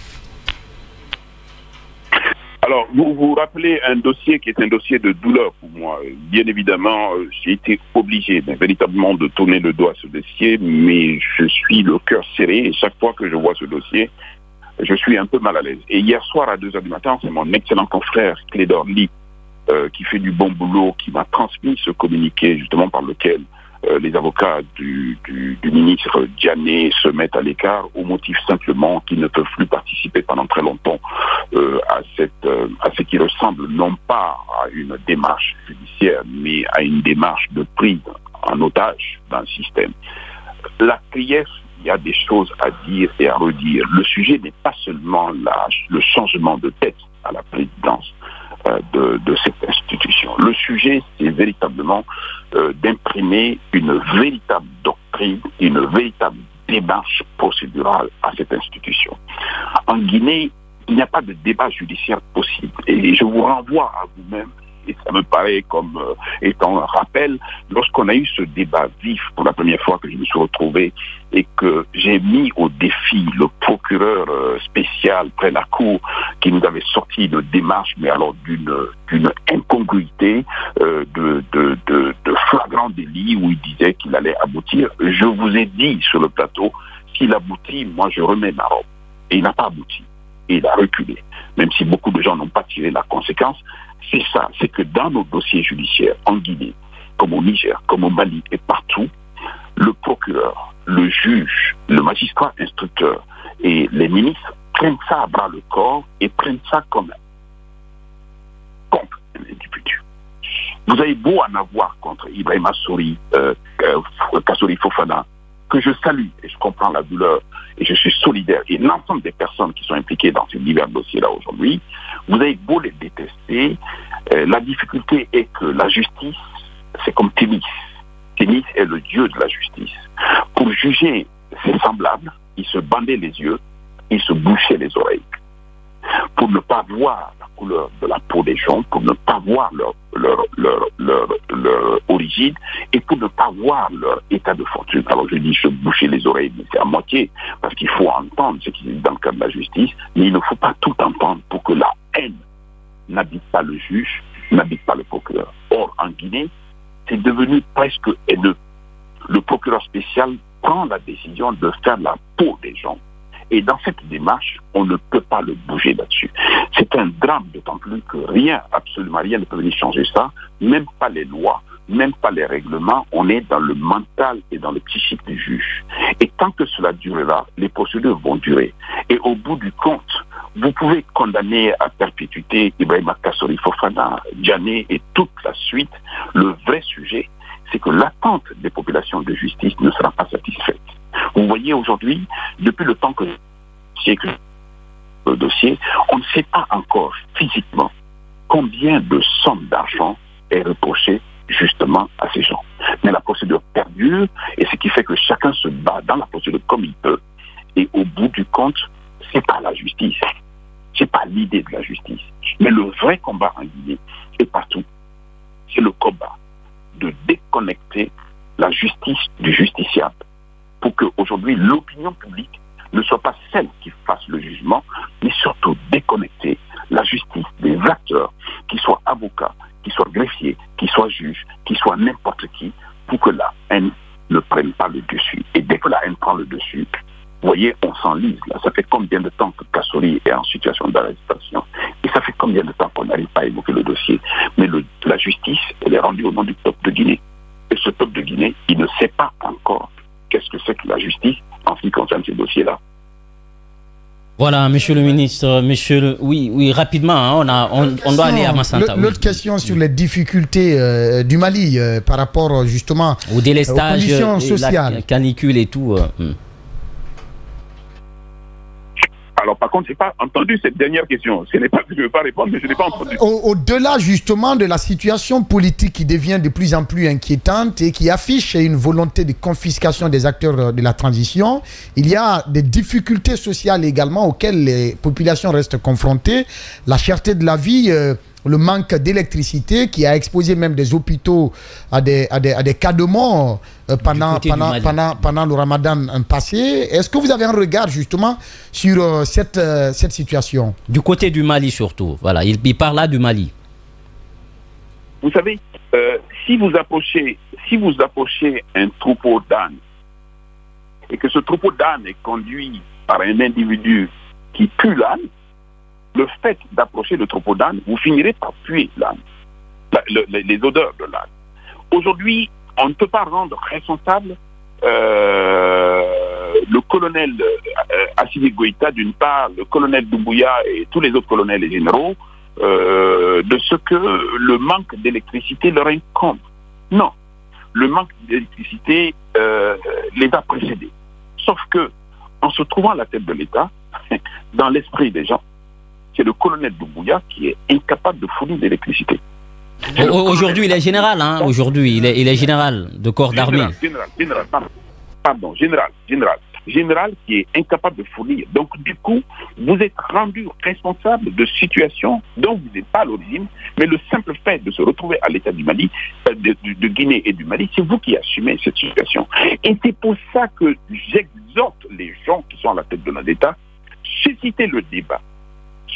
Alors, vous vous rappelez un dossier qui est un dossier de douleur pour moi. Bien évidemment, j'ai été obligé ben, véritablement de tourner le doigt à ce dossier, mais je suis le cœur serré et chaque fois que je vois ce dossier, je suis un peu mal à l'aise. Et hier soir à deux heures du matin, c'est mon excellent confrère Clédor Ly Euh, qui fait du bon boulot, qui m'a transmis ce communiqué justement par lequel euh, les avocats du, du, du ministre Diané se mettent à l'écart au motif simplement qu'ils ne peuvent plus participer pendant très longtemps euh, à, cette, euh, à ce qui ressemble non pas à une démarche judiciaire mais à une démarche de prise en otage d'un système. La prière, il y a des choses à dire et à redire. Le sujet n'est pas seulement la, le changement de tête à la présidence De, de cette institution. Le sujet, c'est véritablement euh, d'imprimer une véritable doctrine, une véritable démarche procédurale à cette institution. En Guinée, il n'y a pas de débat judiciaire possible. Et je vous renvoie à vous-même, et ça me paraît comme euh, étant un rappel, lorsqu'on a eu ce débat vif pour la première fois que je me suis retrouvé et que j'ai mis au défi le procureur euh, spécial près la Cour qui nous avait sorti une démarche, mais alors d'une d'une incongruité, euh, de, de, de, de flagrant délit, où il disait qu'il allait aboutir. Je vous ai dit sur le plateau, s'il aboutit, moi je remets ma robe. Et il n'a pas abouti. Et il a reculé. Même si beaucoup de gens n'ont pas tiré la conséquence, c'est ça, c'est que dans nos dossiers judiciaires, en Guinée, comme au Niger, comme au Mali et partout, le procureur, le juge, le magistrat instructeur et les ministres prennent ça à bras le corps et prennent ça comme contre un individu. Vous avez beau en avoir contre Ibrahima Souri, euh, euh, Kassori Fofana, que je salue et je comprends la douleur et je suis solidaire, et l'ensemble des personnes qui sont impliquées dans ces divers dossiers-là aujourd'hui, vous avez beau les détester, euh, la difficulté est que la justice, c'est comme Thémis. Thémis est le dieu de la justice. Pour juger ses semblables, il se bandait les yeux, il se bouchait les oreilles. Pour ne pas voir la couleur de la peau des gens, pour ne pas voir leur, leur, leur, leur, leur origine, et pour ne pas voir leur état de fortune. Alors je dis, se boucher les oreilles, mais c'est à moitié, parce qu'il faut entendre ce qui est dans le cadre de la justice, mais il ne faut pas tout entendre pour que la haine n'habite pas le juge, n'habite pas le procureur. Or, en Guinée, c'est devenu presque haineux. Le procureur spécial prend la décision de faire la peau des gens. Et dans cette démarche, on ne peut pas le bouger là-dessus. C'est un drame, d'autant plus que rien, absolument rien ne peut venir changer ça, même pas les lois, même pas les règlements. On est dans le mental et dans le psychique du juge. Et tant que cela durera, les procédures vont durer. Et au bout du compte, vous pouvez condamner à perpétuité Ibrahima Kassori Fofana, Djané et toute la suite. Le vrai sujet, c'est que l'attente des populations de justice ne sera pas satisfaite. Vous voyez aujourd'hui, depuis le temps que c'est que le dossier, on ne sait pas encore physiquement combien de sommes d'argent est reproché justement à ces gens. Mais la procédure perdure, et ce qui fait que chacun se bat dans la procédure comme il peut. Et au bout du compte, c'est pas la justice, c'est pas l'idée de la justice. Mais le vrai combat en Guinée, et partout, c'est le combat de déconnecter la justice du justiciable, pour qu'aujourd'hui l'opinion publique ne soit pas celle qui fasse le jugement, mais surtout déconnecter la justice des acteurs, qu'ils soient avocats, qu'ils soient greffiers, qu'ils soient juges, qu'ils soient n'importe qui, pour que la haine ne prenne pas le dessus. Et dès que la haine prend le dessus, vous voyez, on s'enlise là. Ça fait combien de temps que Kassori est en situation d'arrestation? Et ça fait combien de temps qu'on n'arrive pas à évoquer le dossier? Mais le, la justice, elle est rendue au nom du peuple de Guinée. Et ce peuple de Guinée, il ne sait pas encore qu'est-ce que c'est que la justice en ce qui concerne ces dossiers-là. Voilà, monsieur le ministre, monsieur le... Oui, oui, rapidement, hein, on, a, on, on doit aller à Massanta. L'autre oui. question sur les difficultés euh, du Mali euh, par rapport justement au délestage, aux conditions sociales. La canicule et tout. Euh, hmm. Alors, par contre, je n'ai pas entendu cette dernière question. Ce n'est pas que je ne veux pas répondre, mais je n'ai pas entendu. Au-delà, justement, de la situation politique qui devient de plus en plus inquiétante et qui affiche une volonté de confiscation des acteurs de la transition, il y a des difficultés sociales également auxquelles les populations restent confrontées. La cherté de la vie... Euh, le manque d'électricité qui a exposé même des hôpitaux à des, à des, à des cas de mort euh, pendant, pendant, pendant, pendant le ramadan passé. Est-ce que vous avez un regard justement sur euh, cette, euh, cette situation? Du côté du Mali surtout, voilà, il, il parle là du Mali. Vous savez, euh, si vous approchez, si vous approchez un troupeau d'ânes et que ce troupeau d'ânes est conduit par un individu qui pue l'âne, le fait d'approcher le troupeau d'âne, vous finirez par puer l'âne, le, le, les odeurs de l'âne. Aujourd'hui, on ne peut pas rendre responsable euh, le colonel euh, Assimi Goïta d'une part, le colonel Doumbouya et tous les autres colonels et généraux euh, de ce que le manque d'électricité leur incombe. Non, le manque d'électricité euh, les a précédés. Sauf que, en se trouvant à la tête de l'État, dans l'esprit des gens, c'est le colonel Doumbouya qui est incapable de fournir d'électricité. Aujourd'hui, il est général, hein. Aujourd'hui, il est, il est général de corps d'armée. Général, général, pardon, pardon, général, général. Général qui est incapable de fournir. Donc, du coup, vous êtes rendu responsable de situations dont vous n'êtes pas à l'origine, mais le simple fait de se retrouver à l'état du Mali, de, de, de Guinée et du Mali, c'est vous qui assumez cette situation. Et c'est pour ça que j'exhorte les gens qui sont à la tête de notre État, susciter le débat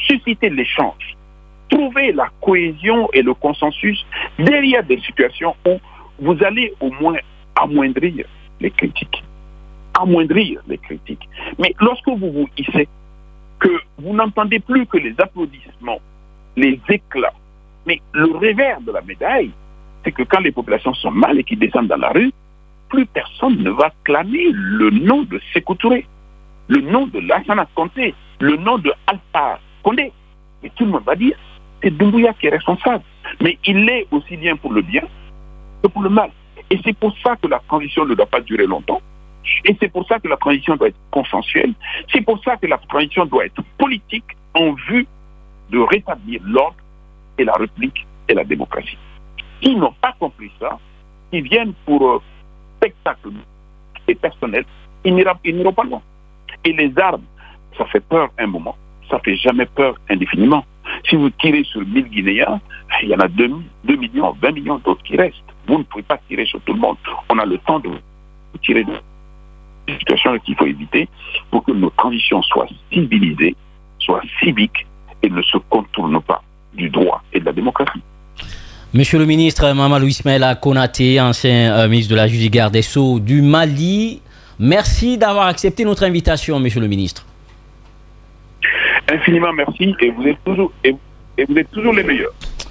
susciter l'échange, trouver la cohésion et le consensus derrière des situations où vous allez au moins amoindrir les critiques. Amoindrir les critiques. Mais lorsque vous vous hissez, que vous n'entendez plus que les applaudissements, les éclats, mais le revers de la médaille, c'est que quand les populations sont mal et qu'ils descendent dans la rue, plus personne ne va clamer le nom de Sékou Touré, le nom de Lassana Conté, le nom de Alpha Condé. Et tout le monde va dire, c'est Doumbouya qui est responsable. Mais il l'est aussi bien pour le bien que pour le mal. Et c'est pour ça que la transition ne doit pas durer longtemps. Et c'est pour ça que la transition doit être consensuelle. C'est pour ça que la transition doit être politique en vue de rétablir l'ordre et la République et la démocratie. S'ils n'ont pas compris ça, ils viennent pour euh, spectacle et personnel, ils n'iront pas loin. Et les armes, ça fait peur un moment, ça fait jamais peur indéfiniment. Si vous tirez sur mille Guinéens, il y en a deux millions, vingt millions d'autres qui restent. Vous ne pouvez pas tirer sur tout le monde. On a le temps de tirer de des situations qu'il faut éviter pour que nos transitions soient civilisées, soient civiques et ne se contournent pas du droit et de la démocratie. Monsieur le ministre Mamadou Ismaïla Konaté, ancien euh, ministre de la Justice et garde des Sceaux du Mali, merci d'avoir accepté notre invitation, monsieur le ministre. Infiniment merci et vous êtes toujours, et, et vous êtes toujours les meilleurs.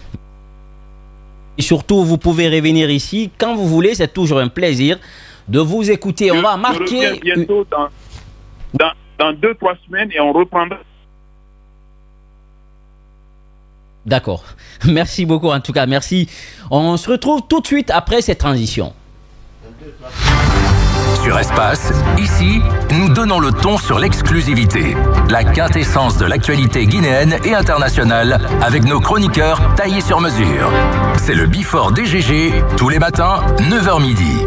Et surtout, vous pouvez revenir ici quand vous voulez, c'est toujours un plaisir de vous écouter. On je, va marquer... Je reviens bientôt dans, dans, dans deux, trois semaines et on reprendra. D'accord. Merci beaucoup en tout cas, merci. On se retrouve tout de suite après cette transition. Sur Espace, ici, nous donnons le ton sur l'exclusivité, la quintessence de l'actualité guinéenne et internationale avec nos chroniqueurs taillés sur mesure. C'est le Before D G G, tous les matins, neuf heures midi.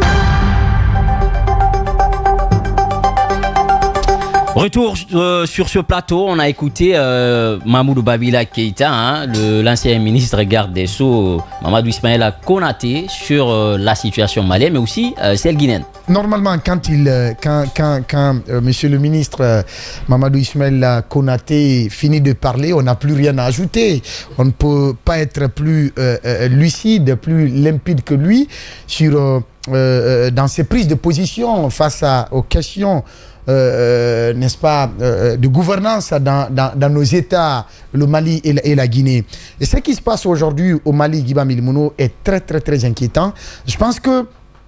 Retour euh, sur ce plateau, on a écouté euh, Mamoudou Babila Keïta, hein, l'ancien ministre garde des Sceaux, Mamadou Ismaïla Konaté, sur euh, la situation malienne, mais aussi euh, celle guinéenne. Normalement, quand, il, quand, quand, quand euh, monsieur le ministre euh, Mamadou Ismaïla Konaté finit de parler, on n'a plus rien à ajouter. On ne peut pas être plus euh, euh, lucide, plus limpide que lui sur, euh, euh, dans ses prises de position face à, aux questions Euh, n'est-ce pas, euh, de gouvernance dans, dans, dans nos États, le Mali et la, et la Guinée. Et ce qui se passe aujourd'hui au Mali, Guiba Milimono, est très très très inquiétant. Je pense que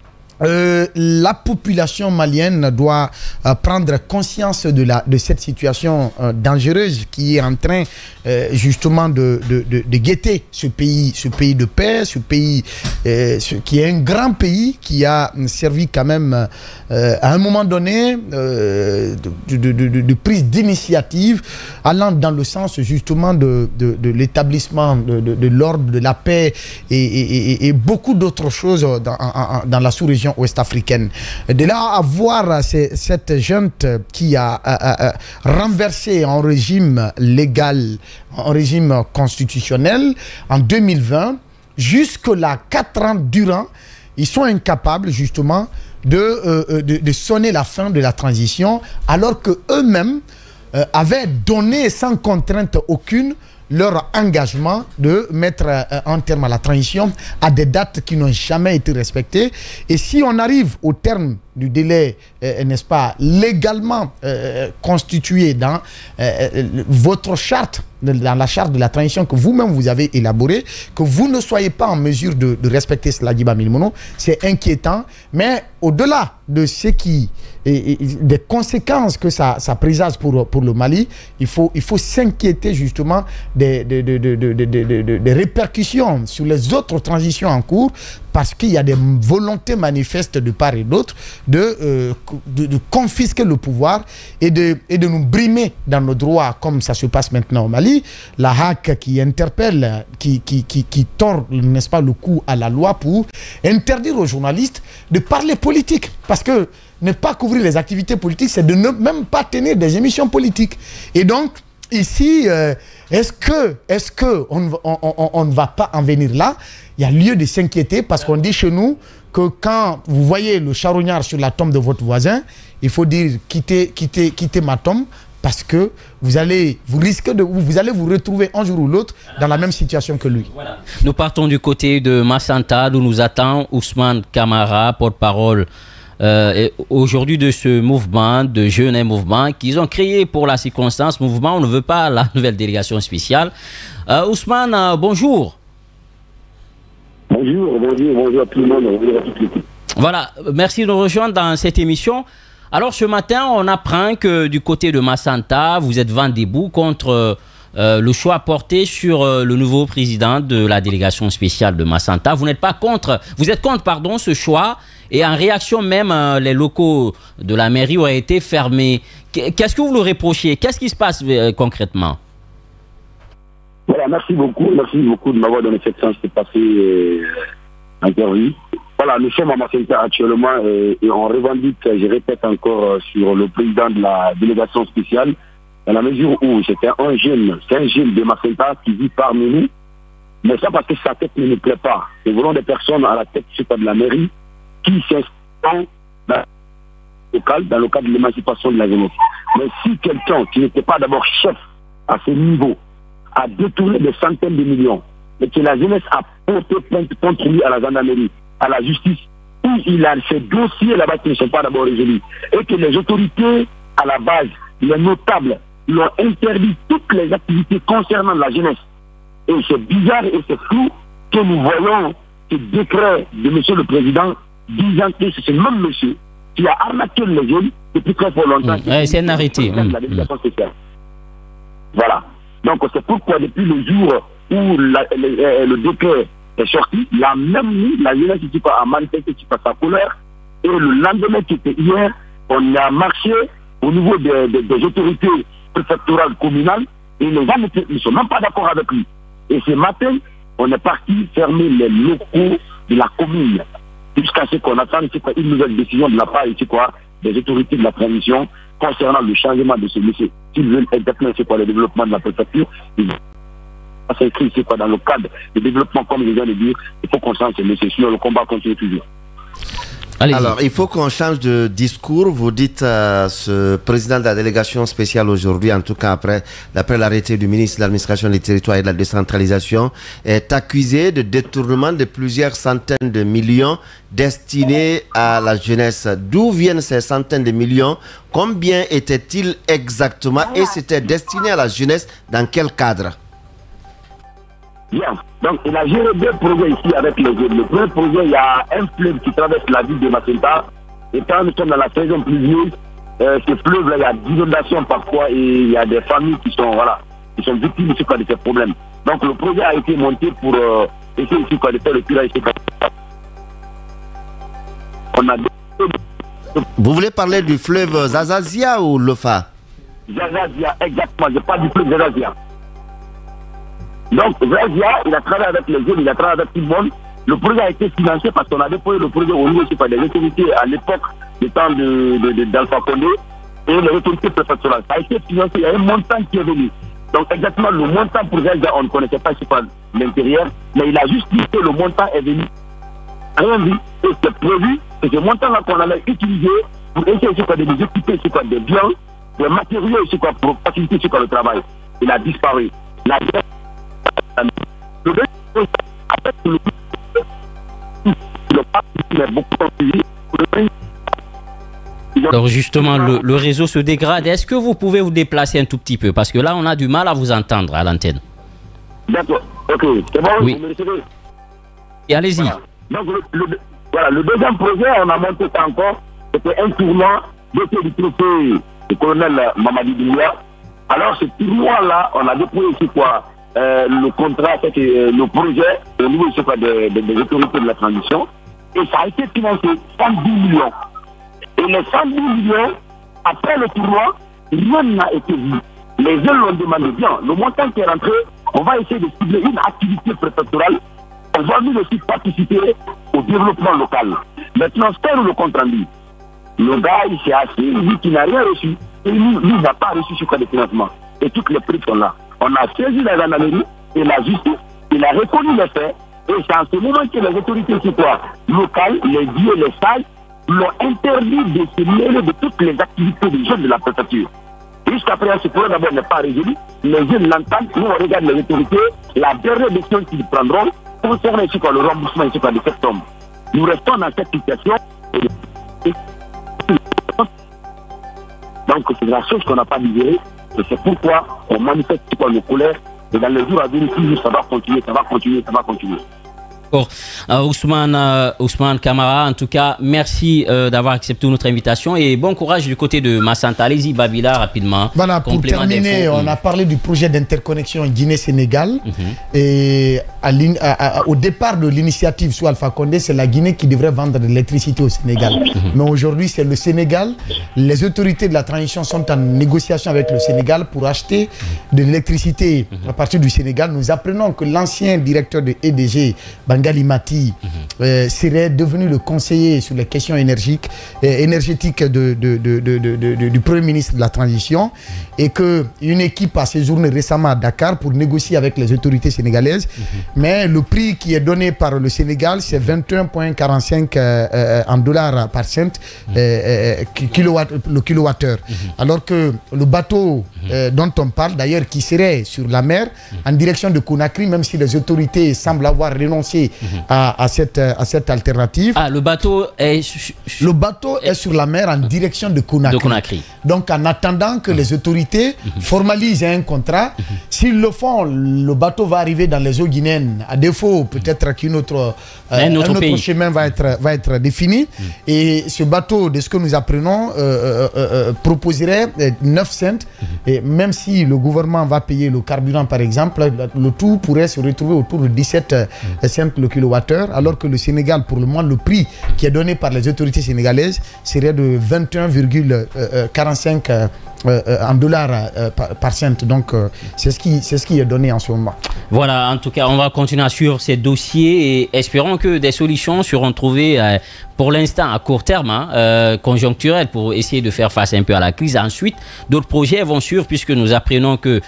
Euh, la population malienne doit euh, prendre conscience de, la, de cette situation euh, dangereuse qui est en train euh, justement de, de, de, de guetter ce pays, ce pays de paix, ce pays euh, ce, qui est un grand pays qui a servi quand même euh, à un moment donné euh, de, de, de, de, de prise d'initiative allant dans le sens justement de, de, de l'établissement de, de, de l'ordre, de la paix et, et, et, et beaucoup d'autres choses dans, en, dans la sous-région ouest-africaine. De là à voir cette junte qui a, a, a renversé un régime légal, un régime constitutionnel en deux mille vingt, jusque-là, quatre ans durant, ils sont incapables justement de, euh, de, de sonner la fin de la transition, alors qu'eux-mêmes euh, avaient donné sans contrainte aucune leur engagement de mettre euh, un terme à la transition à des dates qui n'ont jamais été respectées. Et si on arrive au terme du délai, euh, n'est-ce pas, légalement euh, constitué dans euh, votre charte, dans la charte de la transition que vous-même vous avez élaborée, que vous ne soyez pas en mesure de, de respecter cela, Guiba Milimono, c'est inquiétant. Mais au-delà de ce qui, et, et, des conséquences que ça, ça présage pour, pour le Mali, il faut, il faut s'inquiéter justement des, des, des, des, des, des, des, des répercussions sur les autres transitions en cours, parce qu'il y a des volontés manifestes de part et d'autre de, euh, de, de confisquer le pouvoir et de, et de nous brimer dans nos droits, comme ça se passe maintenant au Mali. La H A C qui interpelle, qui, qui, qui, qui tord, n'est-ce pas, le cou à la loi pour interdire aux journalistes de parler politique. Parce que ne pas couvrir les activités politiques, c'est de ne même pas tenir des émissions politiques. Et donc, ici, euh, est-ce que, est-ce que on, on, on, on ne va pas en venir là? Il y a lieu de s'inquiéter parce qu'on dit chez nous que quand vous voyez le charognard sur la tombe de votre voisin, il faut dire quittez, quittez, quittez ma tombe parce que vous allez, vous risquez de, vous allez vous retrouver un jour ou l'autre dans la même situation que lui. Voilà. Nous partons du côté de Massanta, d'où nous attend Ousmane Camara, porte-parole euh, aujourd'hui de ce mouvement, de jeunes et mouvement qu'ils ont créé pour la circonstance. Mouvement, on ne veut pas la nouvelle délégation spéciale. Euh, Ousmane, euh, bonjour. Bonjour, bonjour, bonjour à tout le monde, bonjour à toute l'équipe. Voilà, merci de nous rejoindre dans cette émission. Alors ce matin, on apprend que du côté de Massanta, vous êtes vent debout contre euh, le choix porté sur euh, le nouveau président de la délégation spéciale de Massanta. Vous n'êtes pas contre, vous êtes contre, pardon, ce choix. Et en réaction même, euh, les locaux de la mairie auraient été fermés. Qu'est-ce que vous le reprochez? Qu'est-ce qui se passe euh, concrètement? Voilà, merci beaucoup, merci beaucoup de m'avoir donné cette chance de passer euh, interview. Voilà, nous sommes à Massanta actuellement et, et on revendique, je répète encore, euh, sur le président de la délégation spéciale, dans la mesure où c'était un jeune, c'est un jeune de Massanta qui vit parmi nous, mais ça parce que sa tête ne nous plaît pas. Nous voulons des personnes à la tête, je sais pas, de la mairie, qui s'installent dans le local, dans le cadre de l'émancipation de la jeunesse. Mais si quelqu'un qui n'était pas d'abord chef à ce niveau, a détourné des centaines de millions et que la jeunesse a porté plainte contre lui à la gendarmerie, à la justice, où il a ces dossiers là-bas qui ne sont pas d'abord résolus et que les autorités à la base, les notables, lui ont interdit toutes les activités concernant la jeunesse. Et c'est bizarre et c'est flou que nous voyons ce décret de monsieur le président disant que c'est ce même monsieur qui a arnaqué les jeunes depuis très fort longtemps. Mmh. Ouais, c'est un arrêté. Mmh. La délégation spéciale. Voilà. Donc c'est pourquoi depuis le jour où la, le, le décret est sorti, la même nuit, la jeunesse qui a manifesté sa colère, et le lendemain qui était hier, on a marché au niveau des, des, des autorités préfectorales communales, et les gens ne sont même pas d'accord avec lui. Et ce matin, on est parti fermer les locaux de la commune, jusqu'à ce qu'on attende une nouvelle décision de la part ici, quoi, des autorités de la transition concernant le changement de ce monsieur. S'ils veulent exactement c'est quoi le développement de la préfecture, ils vont s'inscrire c'est quoi dans le cadre du développement, comme je viens de dire, il faut qu'on change ce monsieur, sinon le combat continue toujours. Alors, il faut qu'on change de discours. Vous dites euh, ce président de la délégation spéciale aujourd'hui, en tout cas après, d'après l'arrêté du ministre de l'administration des territoires et de la décentralisation, est accusé de détournement de plusieurs centaines de millions destinés à la jeunesse. D'où viennent ces centaines de millions? Combien étaient-ils exactement? Et c'était destiné à la jeunesse dans quel cadre? Bien. Donc, il a géré deux projets ici avec les jeunes. Le premier projet, il y a un fleuve qui traverse la ville de Massanta. Et quand nous sommes dans la saison pluvieuse, euh, ce fleuve-là, il y a d'inondations parfois et il y a des familles qui sont, voilà, qui sont victimes de ces problèmes. Donc, le projet a été monté pour euh, essayer ici, quoi, de faire le curage. On a... Vous voulez parler du fleuve Zazazia ou Lofa? Zazazia, exactement. Je parle du fleuve Zazazia. Donc, Zazia, il a travaillé avec les jeunes, il a travaillé avec tout le monde. Le projet a été financé parce qu'on a déposé le projet au niveau des autorités à l'époque du temps de, de, de, d'Alpha Condé et les autorités préfectorales. Ça a été financé, il y a un montant qui est venu. Donc, exactement, le montant pour Zazia, on ne connaissait pas c'est pas l'intérieur, mais il a juste dit que le montant est venu. Rien dit, et c'est prévu, et ce montant-là qu'on allait utiliser pour essayer c'est quoi, de nous occuper c'est quoi, des biens, des matériaux c'est quoi, pour faciliter c'est quoi, le travail. Il a disparu. La Le Alors justement, le, le réseau se dégrade. Est-ce que vous pouvez vous déplacer un tout petit peu? Parce que là, on a du mal à vous entendre à l'antenne. D'accord, ok, c'est bon, oui. Vous me recevez? Et allez-y. Voilà. Donc, le, le, voilà, le deuxième projet, on a monté ça encore. C'était un tournoi doté du trophée du colonel Mamadi Doumbouya. Alors, ce tournoi-là, on a déployé ici quoi euh, le contrat, c'est euh, le projet au niveau pas, de, de, des autorités de la transition. Et ça a été financé cent dix millions. Et les cent dix millions, après le tournoi, rien n'a été vu. Les jeunes l'ont demandé bien. Le montant qui est rentré, on va essayer de cibler une activité préfectorale. On va nous aussi participer au développement local. Maintenant, faire le compte rendu. Le gars, il s'est assis, lui qui n'a rien reçu. Et lui, lui n'a pas reçu ce cas de financement. Et toutes les prix sont là. On a saisi la gendarmerie et la justice. Il a reconnu les faits. Et c'est en ce moment que les autorités locales, les dieux, les sages, l'ont interdit de se mêler de toutes les activités des jeunes de la préfecture. Jusqu'à présent, ce problème d'abord n'est pas résolu. Les jeunes l'entendent, nous on regarde les autorités, la dernière décision qu'ils prendront concerne ici quoi, le remboursement ici quoi, de septembre. Nous restons dans cette situation. Donc c'est la chose qu'on n'a pas digérée et c'est pourquoi on manifeste quoi, nos colères et dans les jours à venir, toujours ça va continuer, ça va continuer, ça va continuer. Euh, Ousmane, euh, Ousmane Camara, en tout cas, merci euh, d'avoir accepté notre invitation et bon courage du côté de Massanta. Allez-y, Babila, rapidement. Voilà, pour terminer, on a parlé du projet d'interconnexion Guinée-Sénégal. Mm-hmm. Et à à, à, au départ de l'initiative sous Alpha Condé, c'est la Guinée qui devrait vendre de l'électricité au Sénégal. Mm-hmm. Mais aujourd'hui, c'est le Sénégal. Les autorités de la transition sont en négociation avec le Sénégal pour acheter de l'électricité mm-hmm. à partir du Sénégal. Nous apprenons que l'ancien directeur de E D G, Bangali Mati, mm-hmm. euh, serait devenu le conseiller sur les questions énergiques, euh, énergétiques de, de, de, de, de, de, du Premier ministre de la Transition, mm-hmm. et qu'une équipe a séjourné récemment à Dakar pour négocier avec les autorités sénégalaises. Mm-hmm. Mais le prix qui est donné par le Sénégal, c'est vingt et un virgule quarante-cinq euh, euh, en dollars par cent mm-hmm. euh, euh, kilowatt, le kilowattheure. Mm-hmm. Alors que le bateau euh, dont on parle, d'ailleurs, qui serait sur la mer, mm-hmm. en direction de Conakry, même si les autorités semblent avoir renoncé mm-hmm. à, à, cette, à cette alternative. Ah, le bateau est... Le bateau est sur la mer en direction de Conakry. De Conakry. Donc, en attendant que mm-hmm. les autorités mm-hmm. formalisent un contrat, mm-hmm. s'ils le font, le bateau va arriver dans les eaux guinéennes. À défaut, peut-être qu'un autre, euh, un autre, un autre chemin va être, va être défini. Mm. Et ce bateau, de ce que nous apprenons, euh, euh, euh, proposerait neuf cents. Mm. Et même si le gouvernement va payer le carburant, par exemple, le tout pourrait se retrouver autour de dix-sept cents le kilowattheure, alors que le Sénégal, pour le moment, le prix qui est donné par les autorités sénégalaises serait de vingt et un virgule quarante-cinq euh, euh, en dollars euh, par, par cent. Donc, euh, c'est ce qui, c'est ce qui est donné en ce moment. Voilà, en tout cas, on va continuer à suivre ces dossiers et espérons que des solutions seront trouvées euh, pour l'instant à court terme, hein, euh, conjoncturelles, pour essayer de faire face un peu à la crise. Ensuite, d'autres projets vont suivre puisque nous apprenons que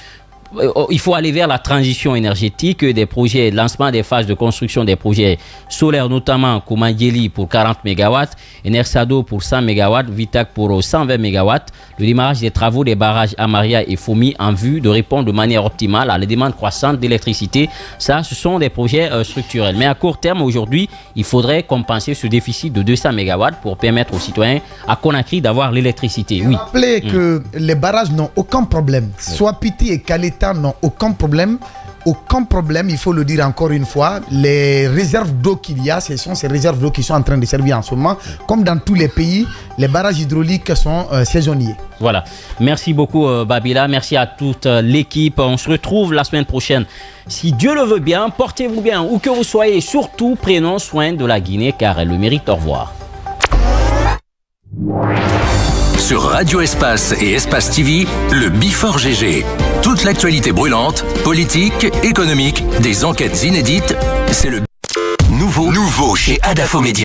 il faut aller vers la transition énergétique, des projets, lancement des phases de construction des projets solaires, notamment Koumangeli pour quarante mégawatts, Enersado pour cent mégawatts, Vitac pour cent vingt mégawatts, le démarrage des travaux des barrages Amaria et Fomi en vue de répondre de manière optimale à la demande croissante d'électricité. Ça, ce sont des projets euh, structurels. Mais à court terme, aujourd'hui, il faudrait compenser ce déficit de deux cents mégawatts pour permettre aux citoyens à Conakry d'avoir l'électricité. Oui. Rappelez mmh. que les barrages n'ont aucun problème. Oui. Soit Piti et Kaleta n'ont aucun problème. Aucun problème, il faut le dire encore une fois. Les réserves d'eau qu'il y a, ce sont ces réserves d'eau qui sont en train de servir en ce moment. Comme dans tous les pays, les barrages hydrauliques sont euh, saisonniers. Voilà. Merci beaucoup, euh, Babila. Merci à toute euh, l'équipe. On se retrouve la semaine prochaine. Si Dieu le veut bien, portez-vous bien, où que vous soyez. Surtout, prenons soin de la Guinée, car elle le mérite. Au revoir. Sur Radio Espace et Espace T V, le Before G G. Toute l'actualité brûlante, politique, économique, des enquêtes inédites, c'est le nouveau, nouveau chez Adafo Média.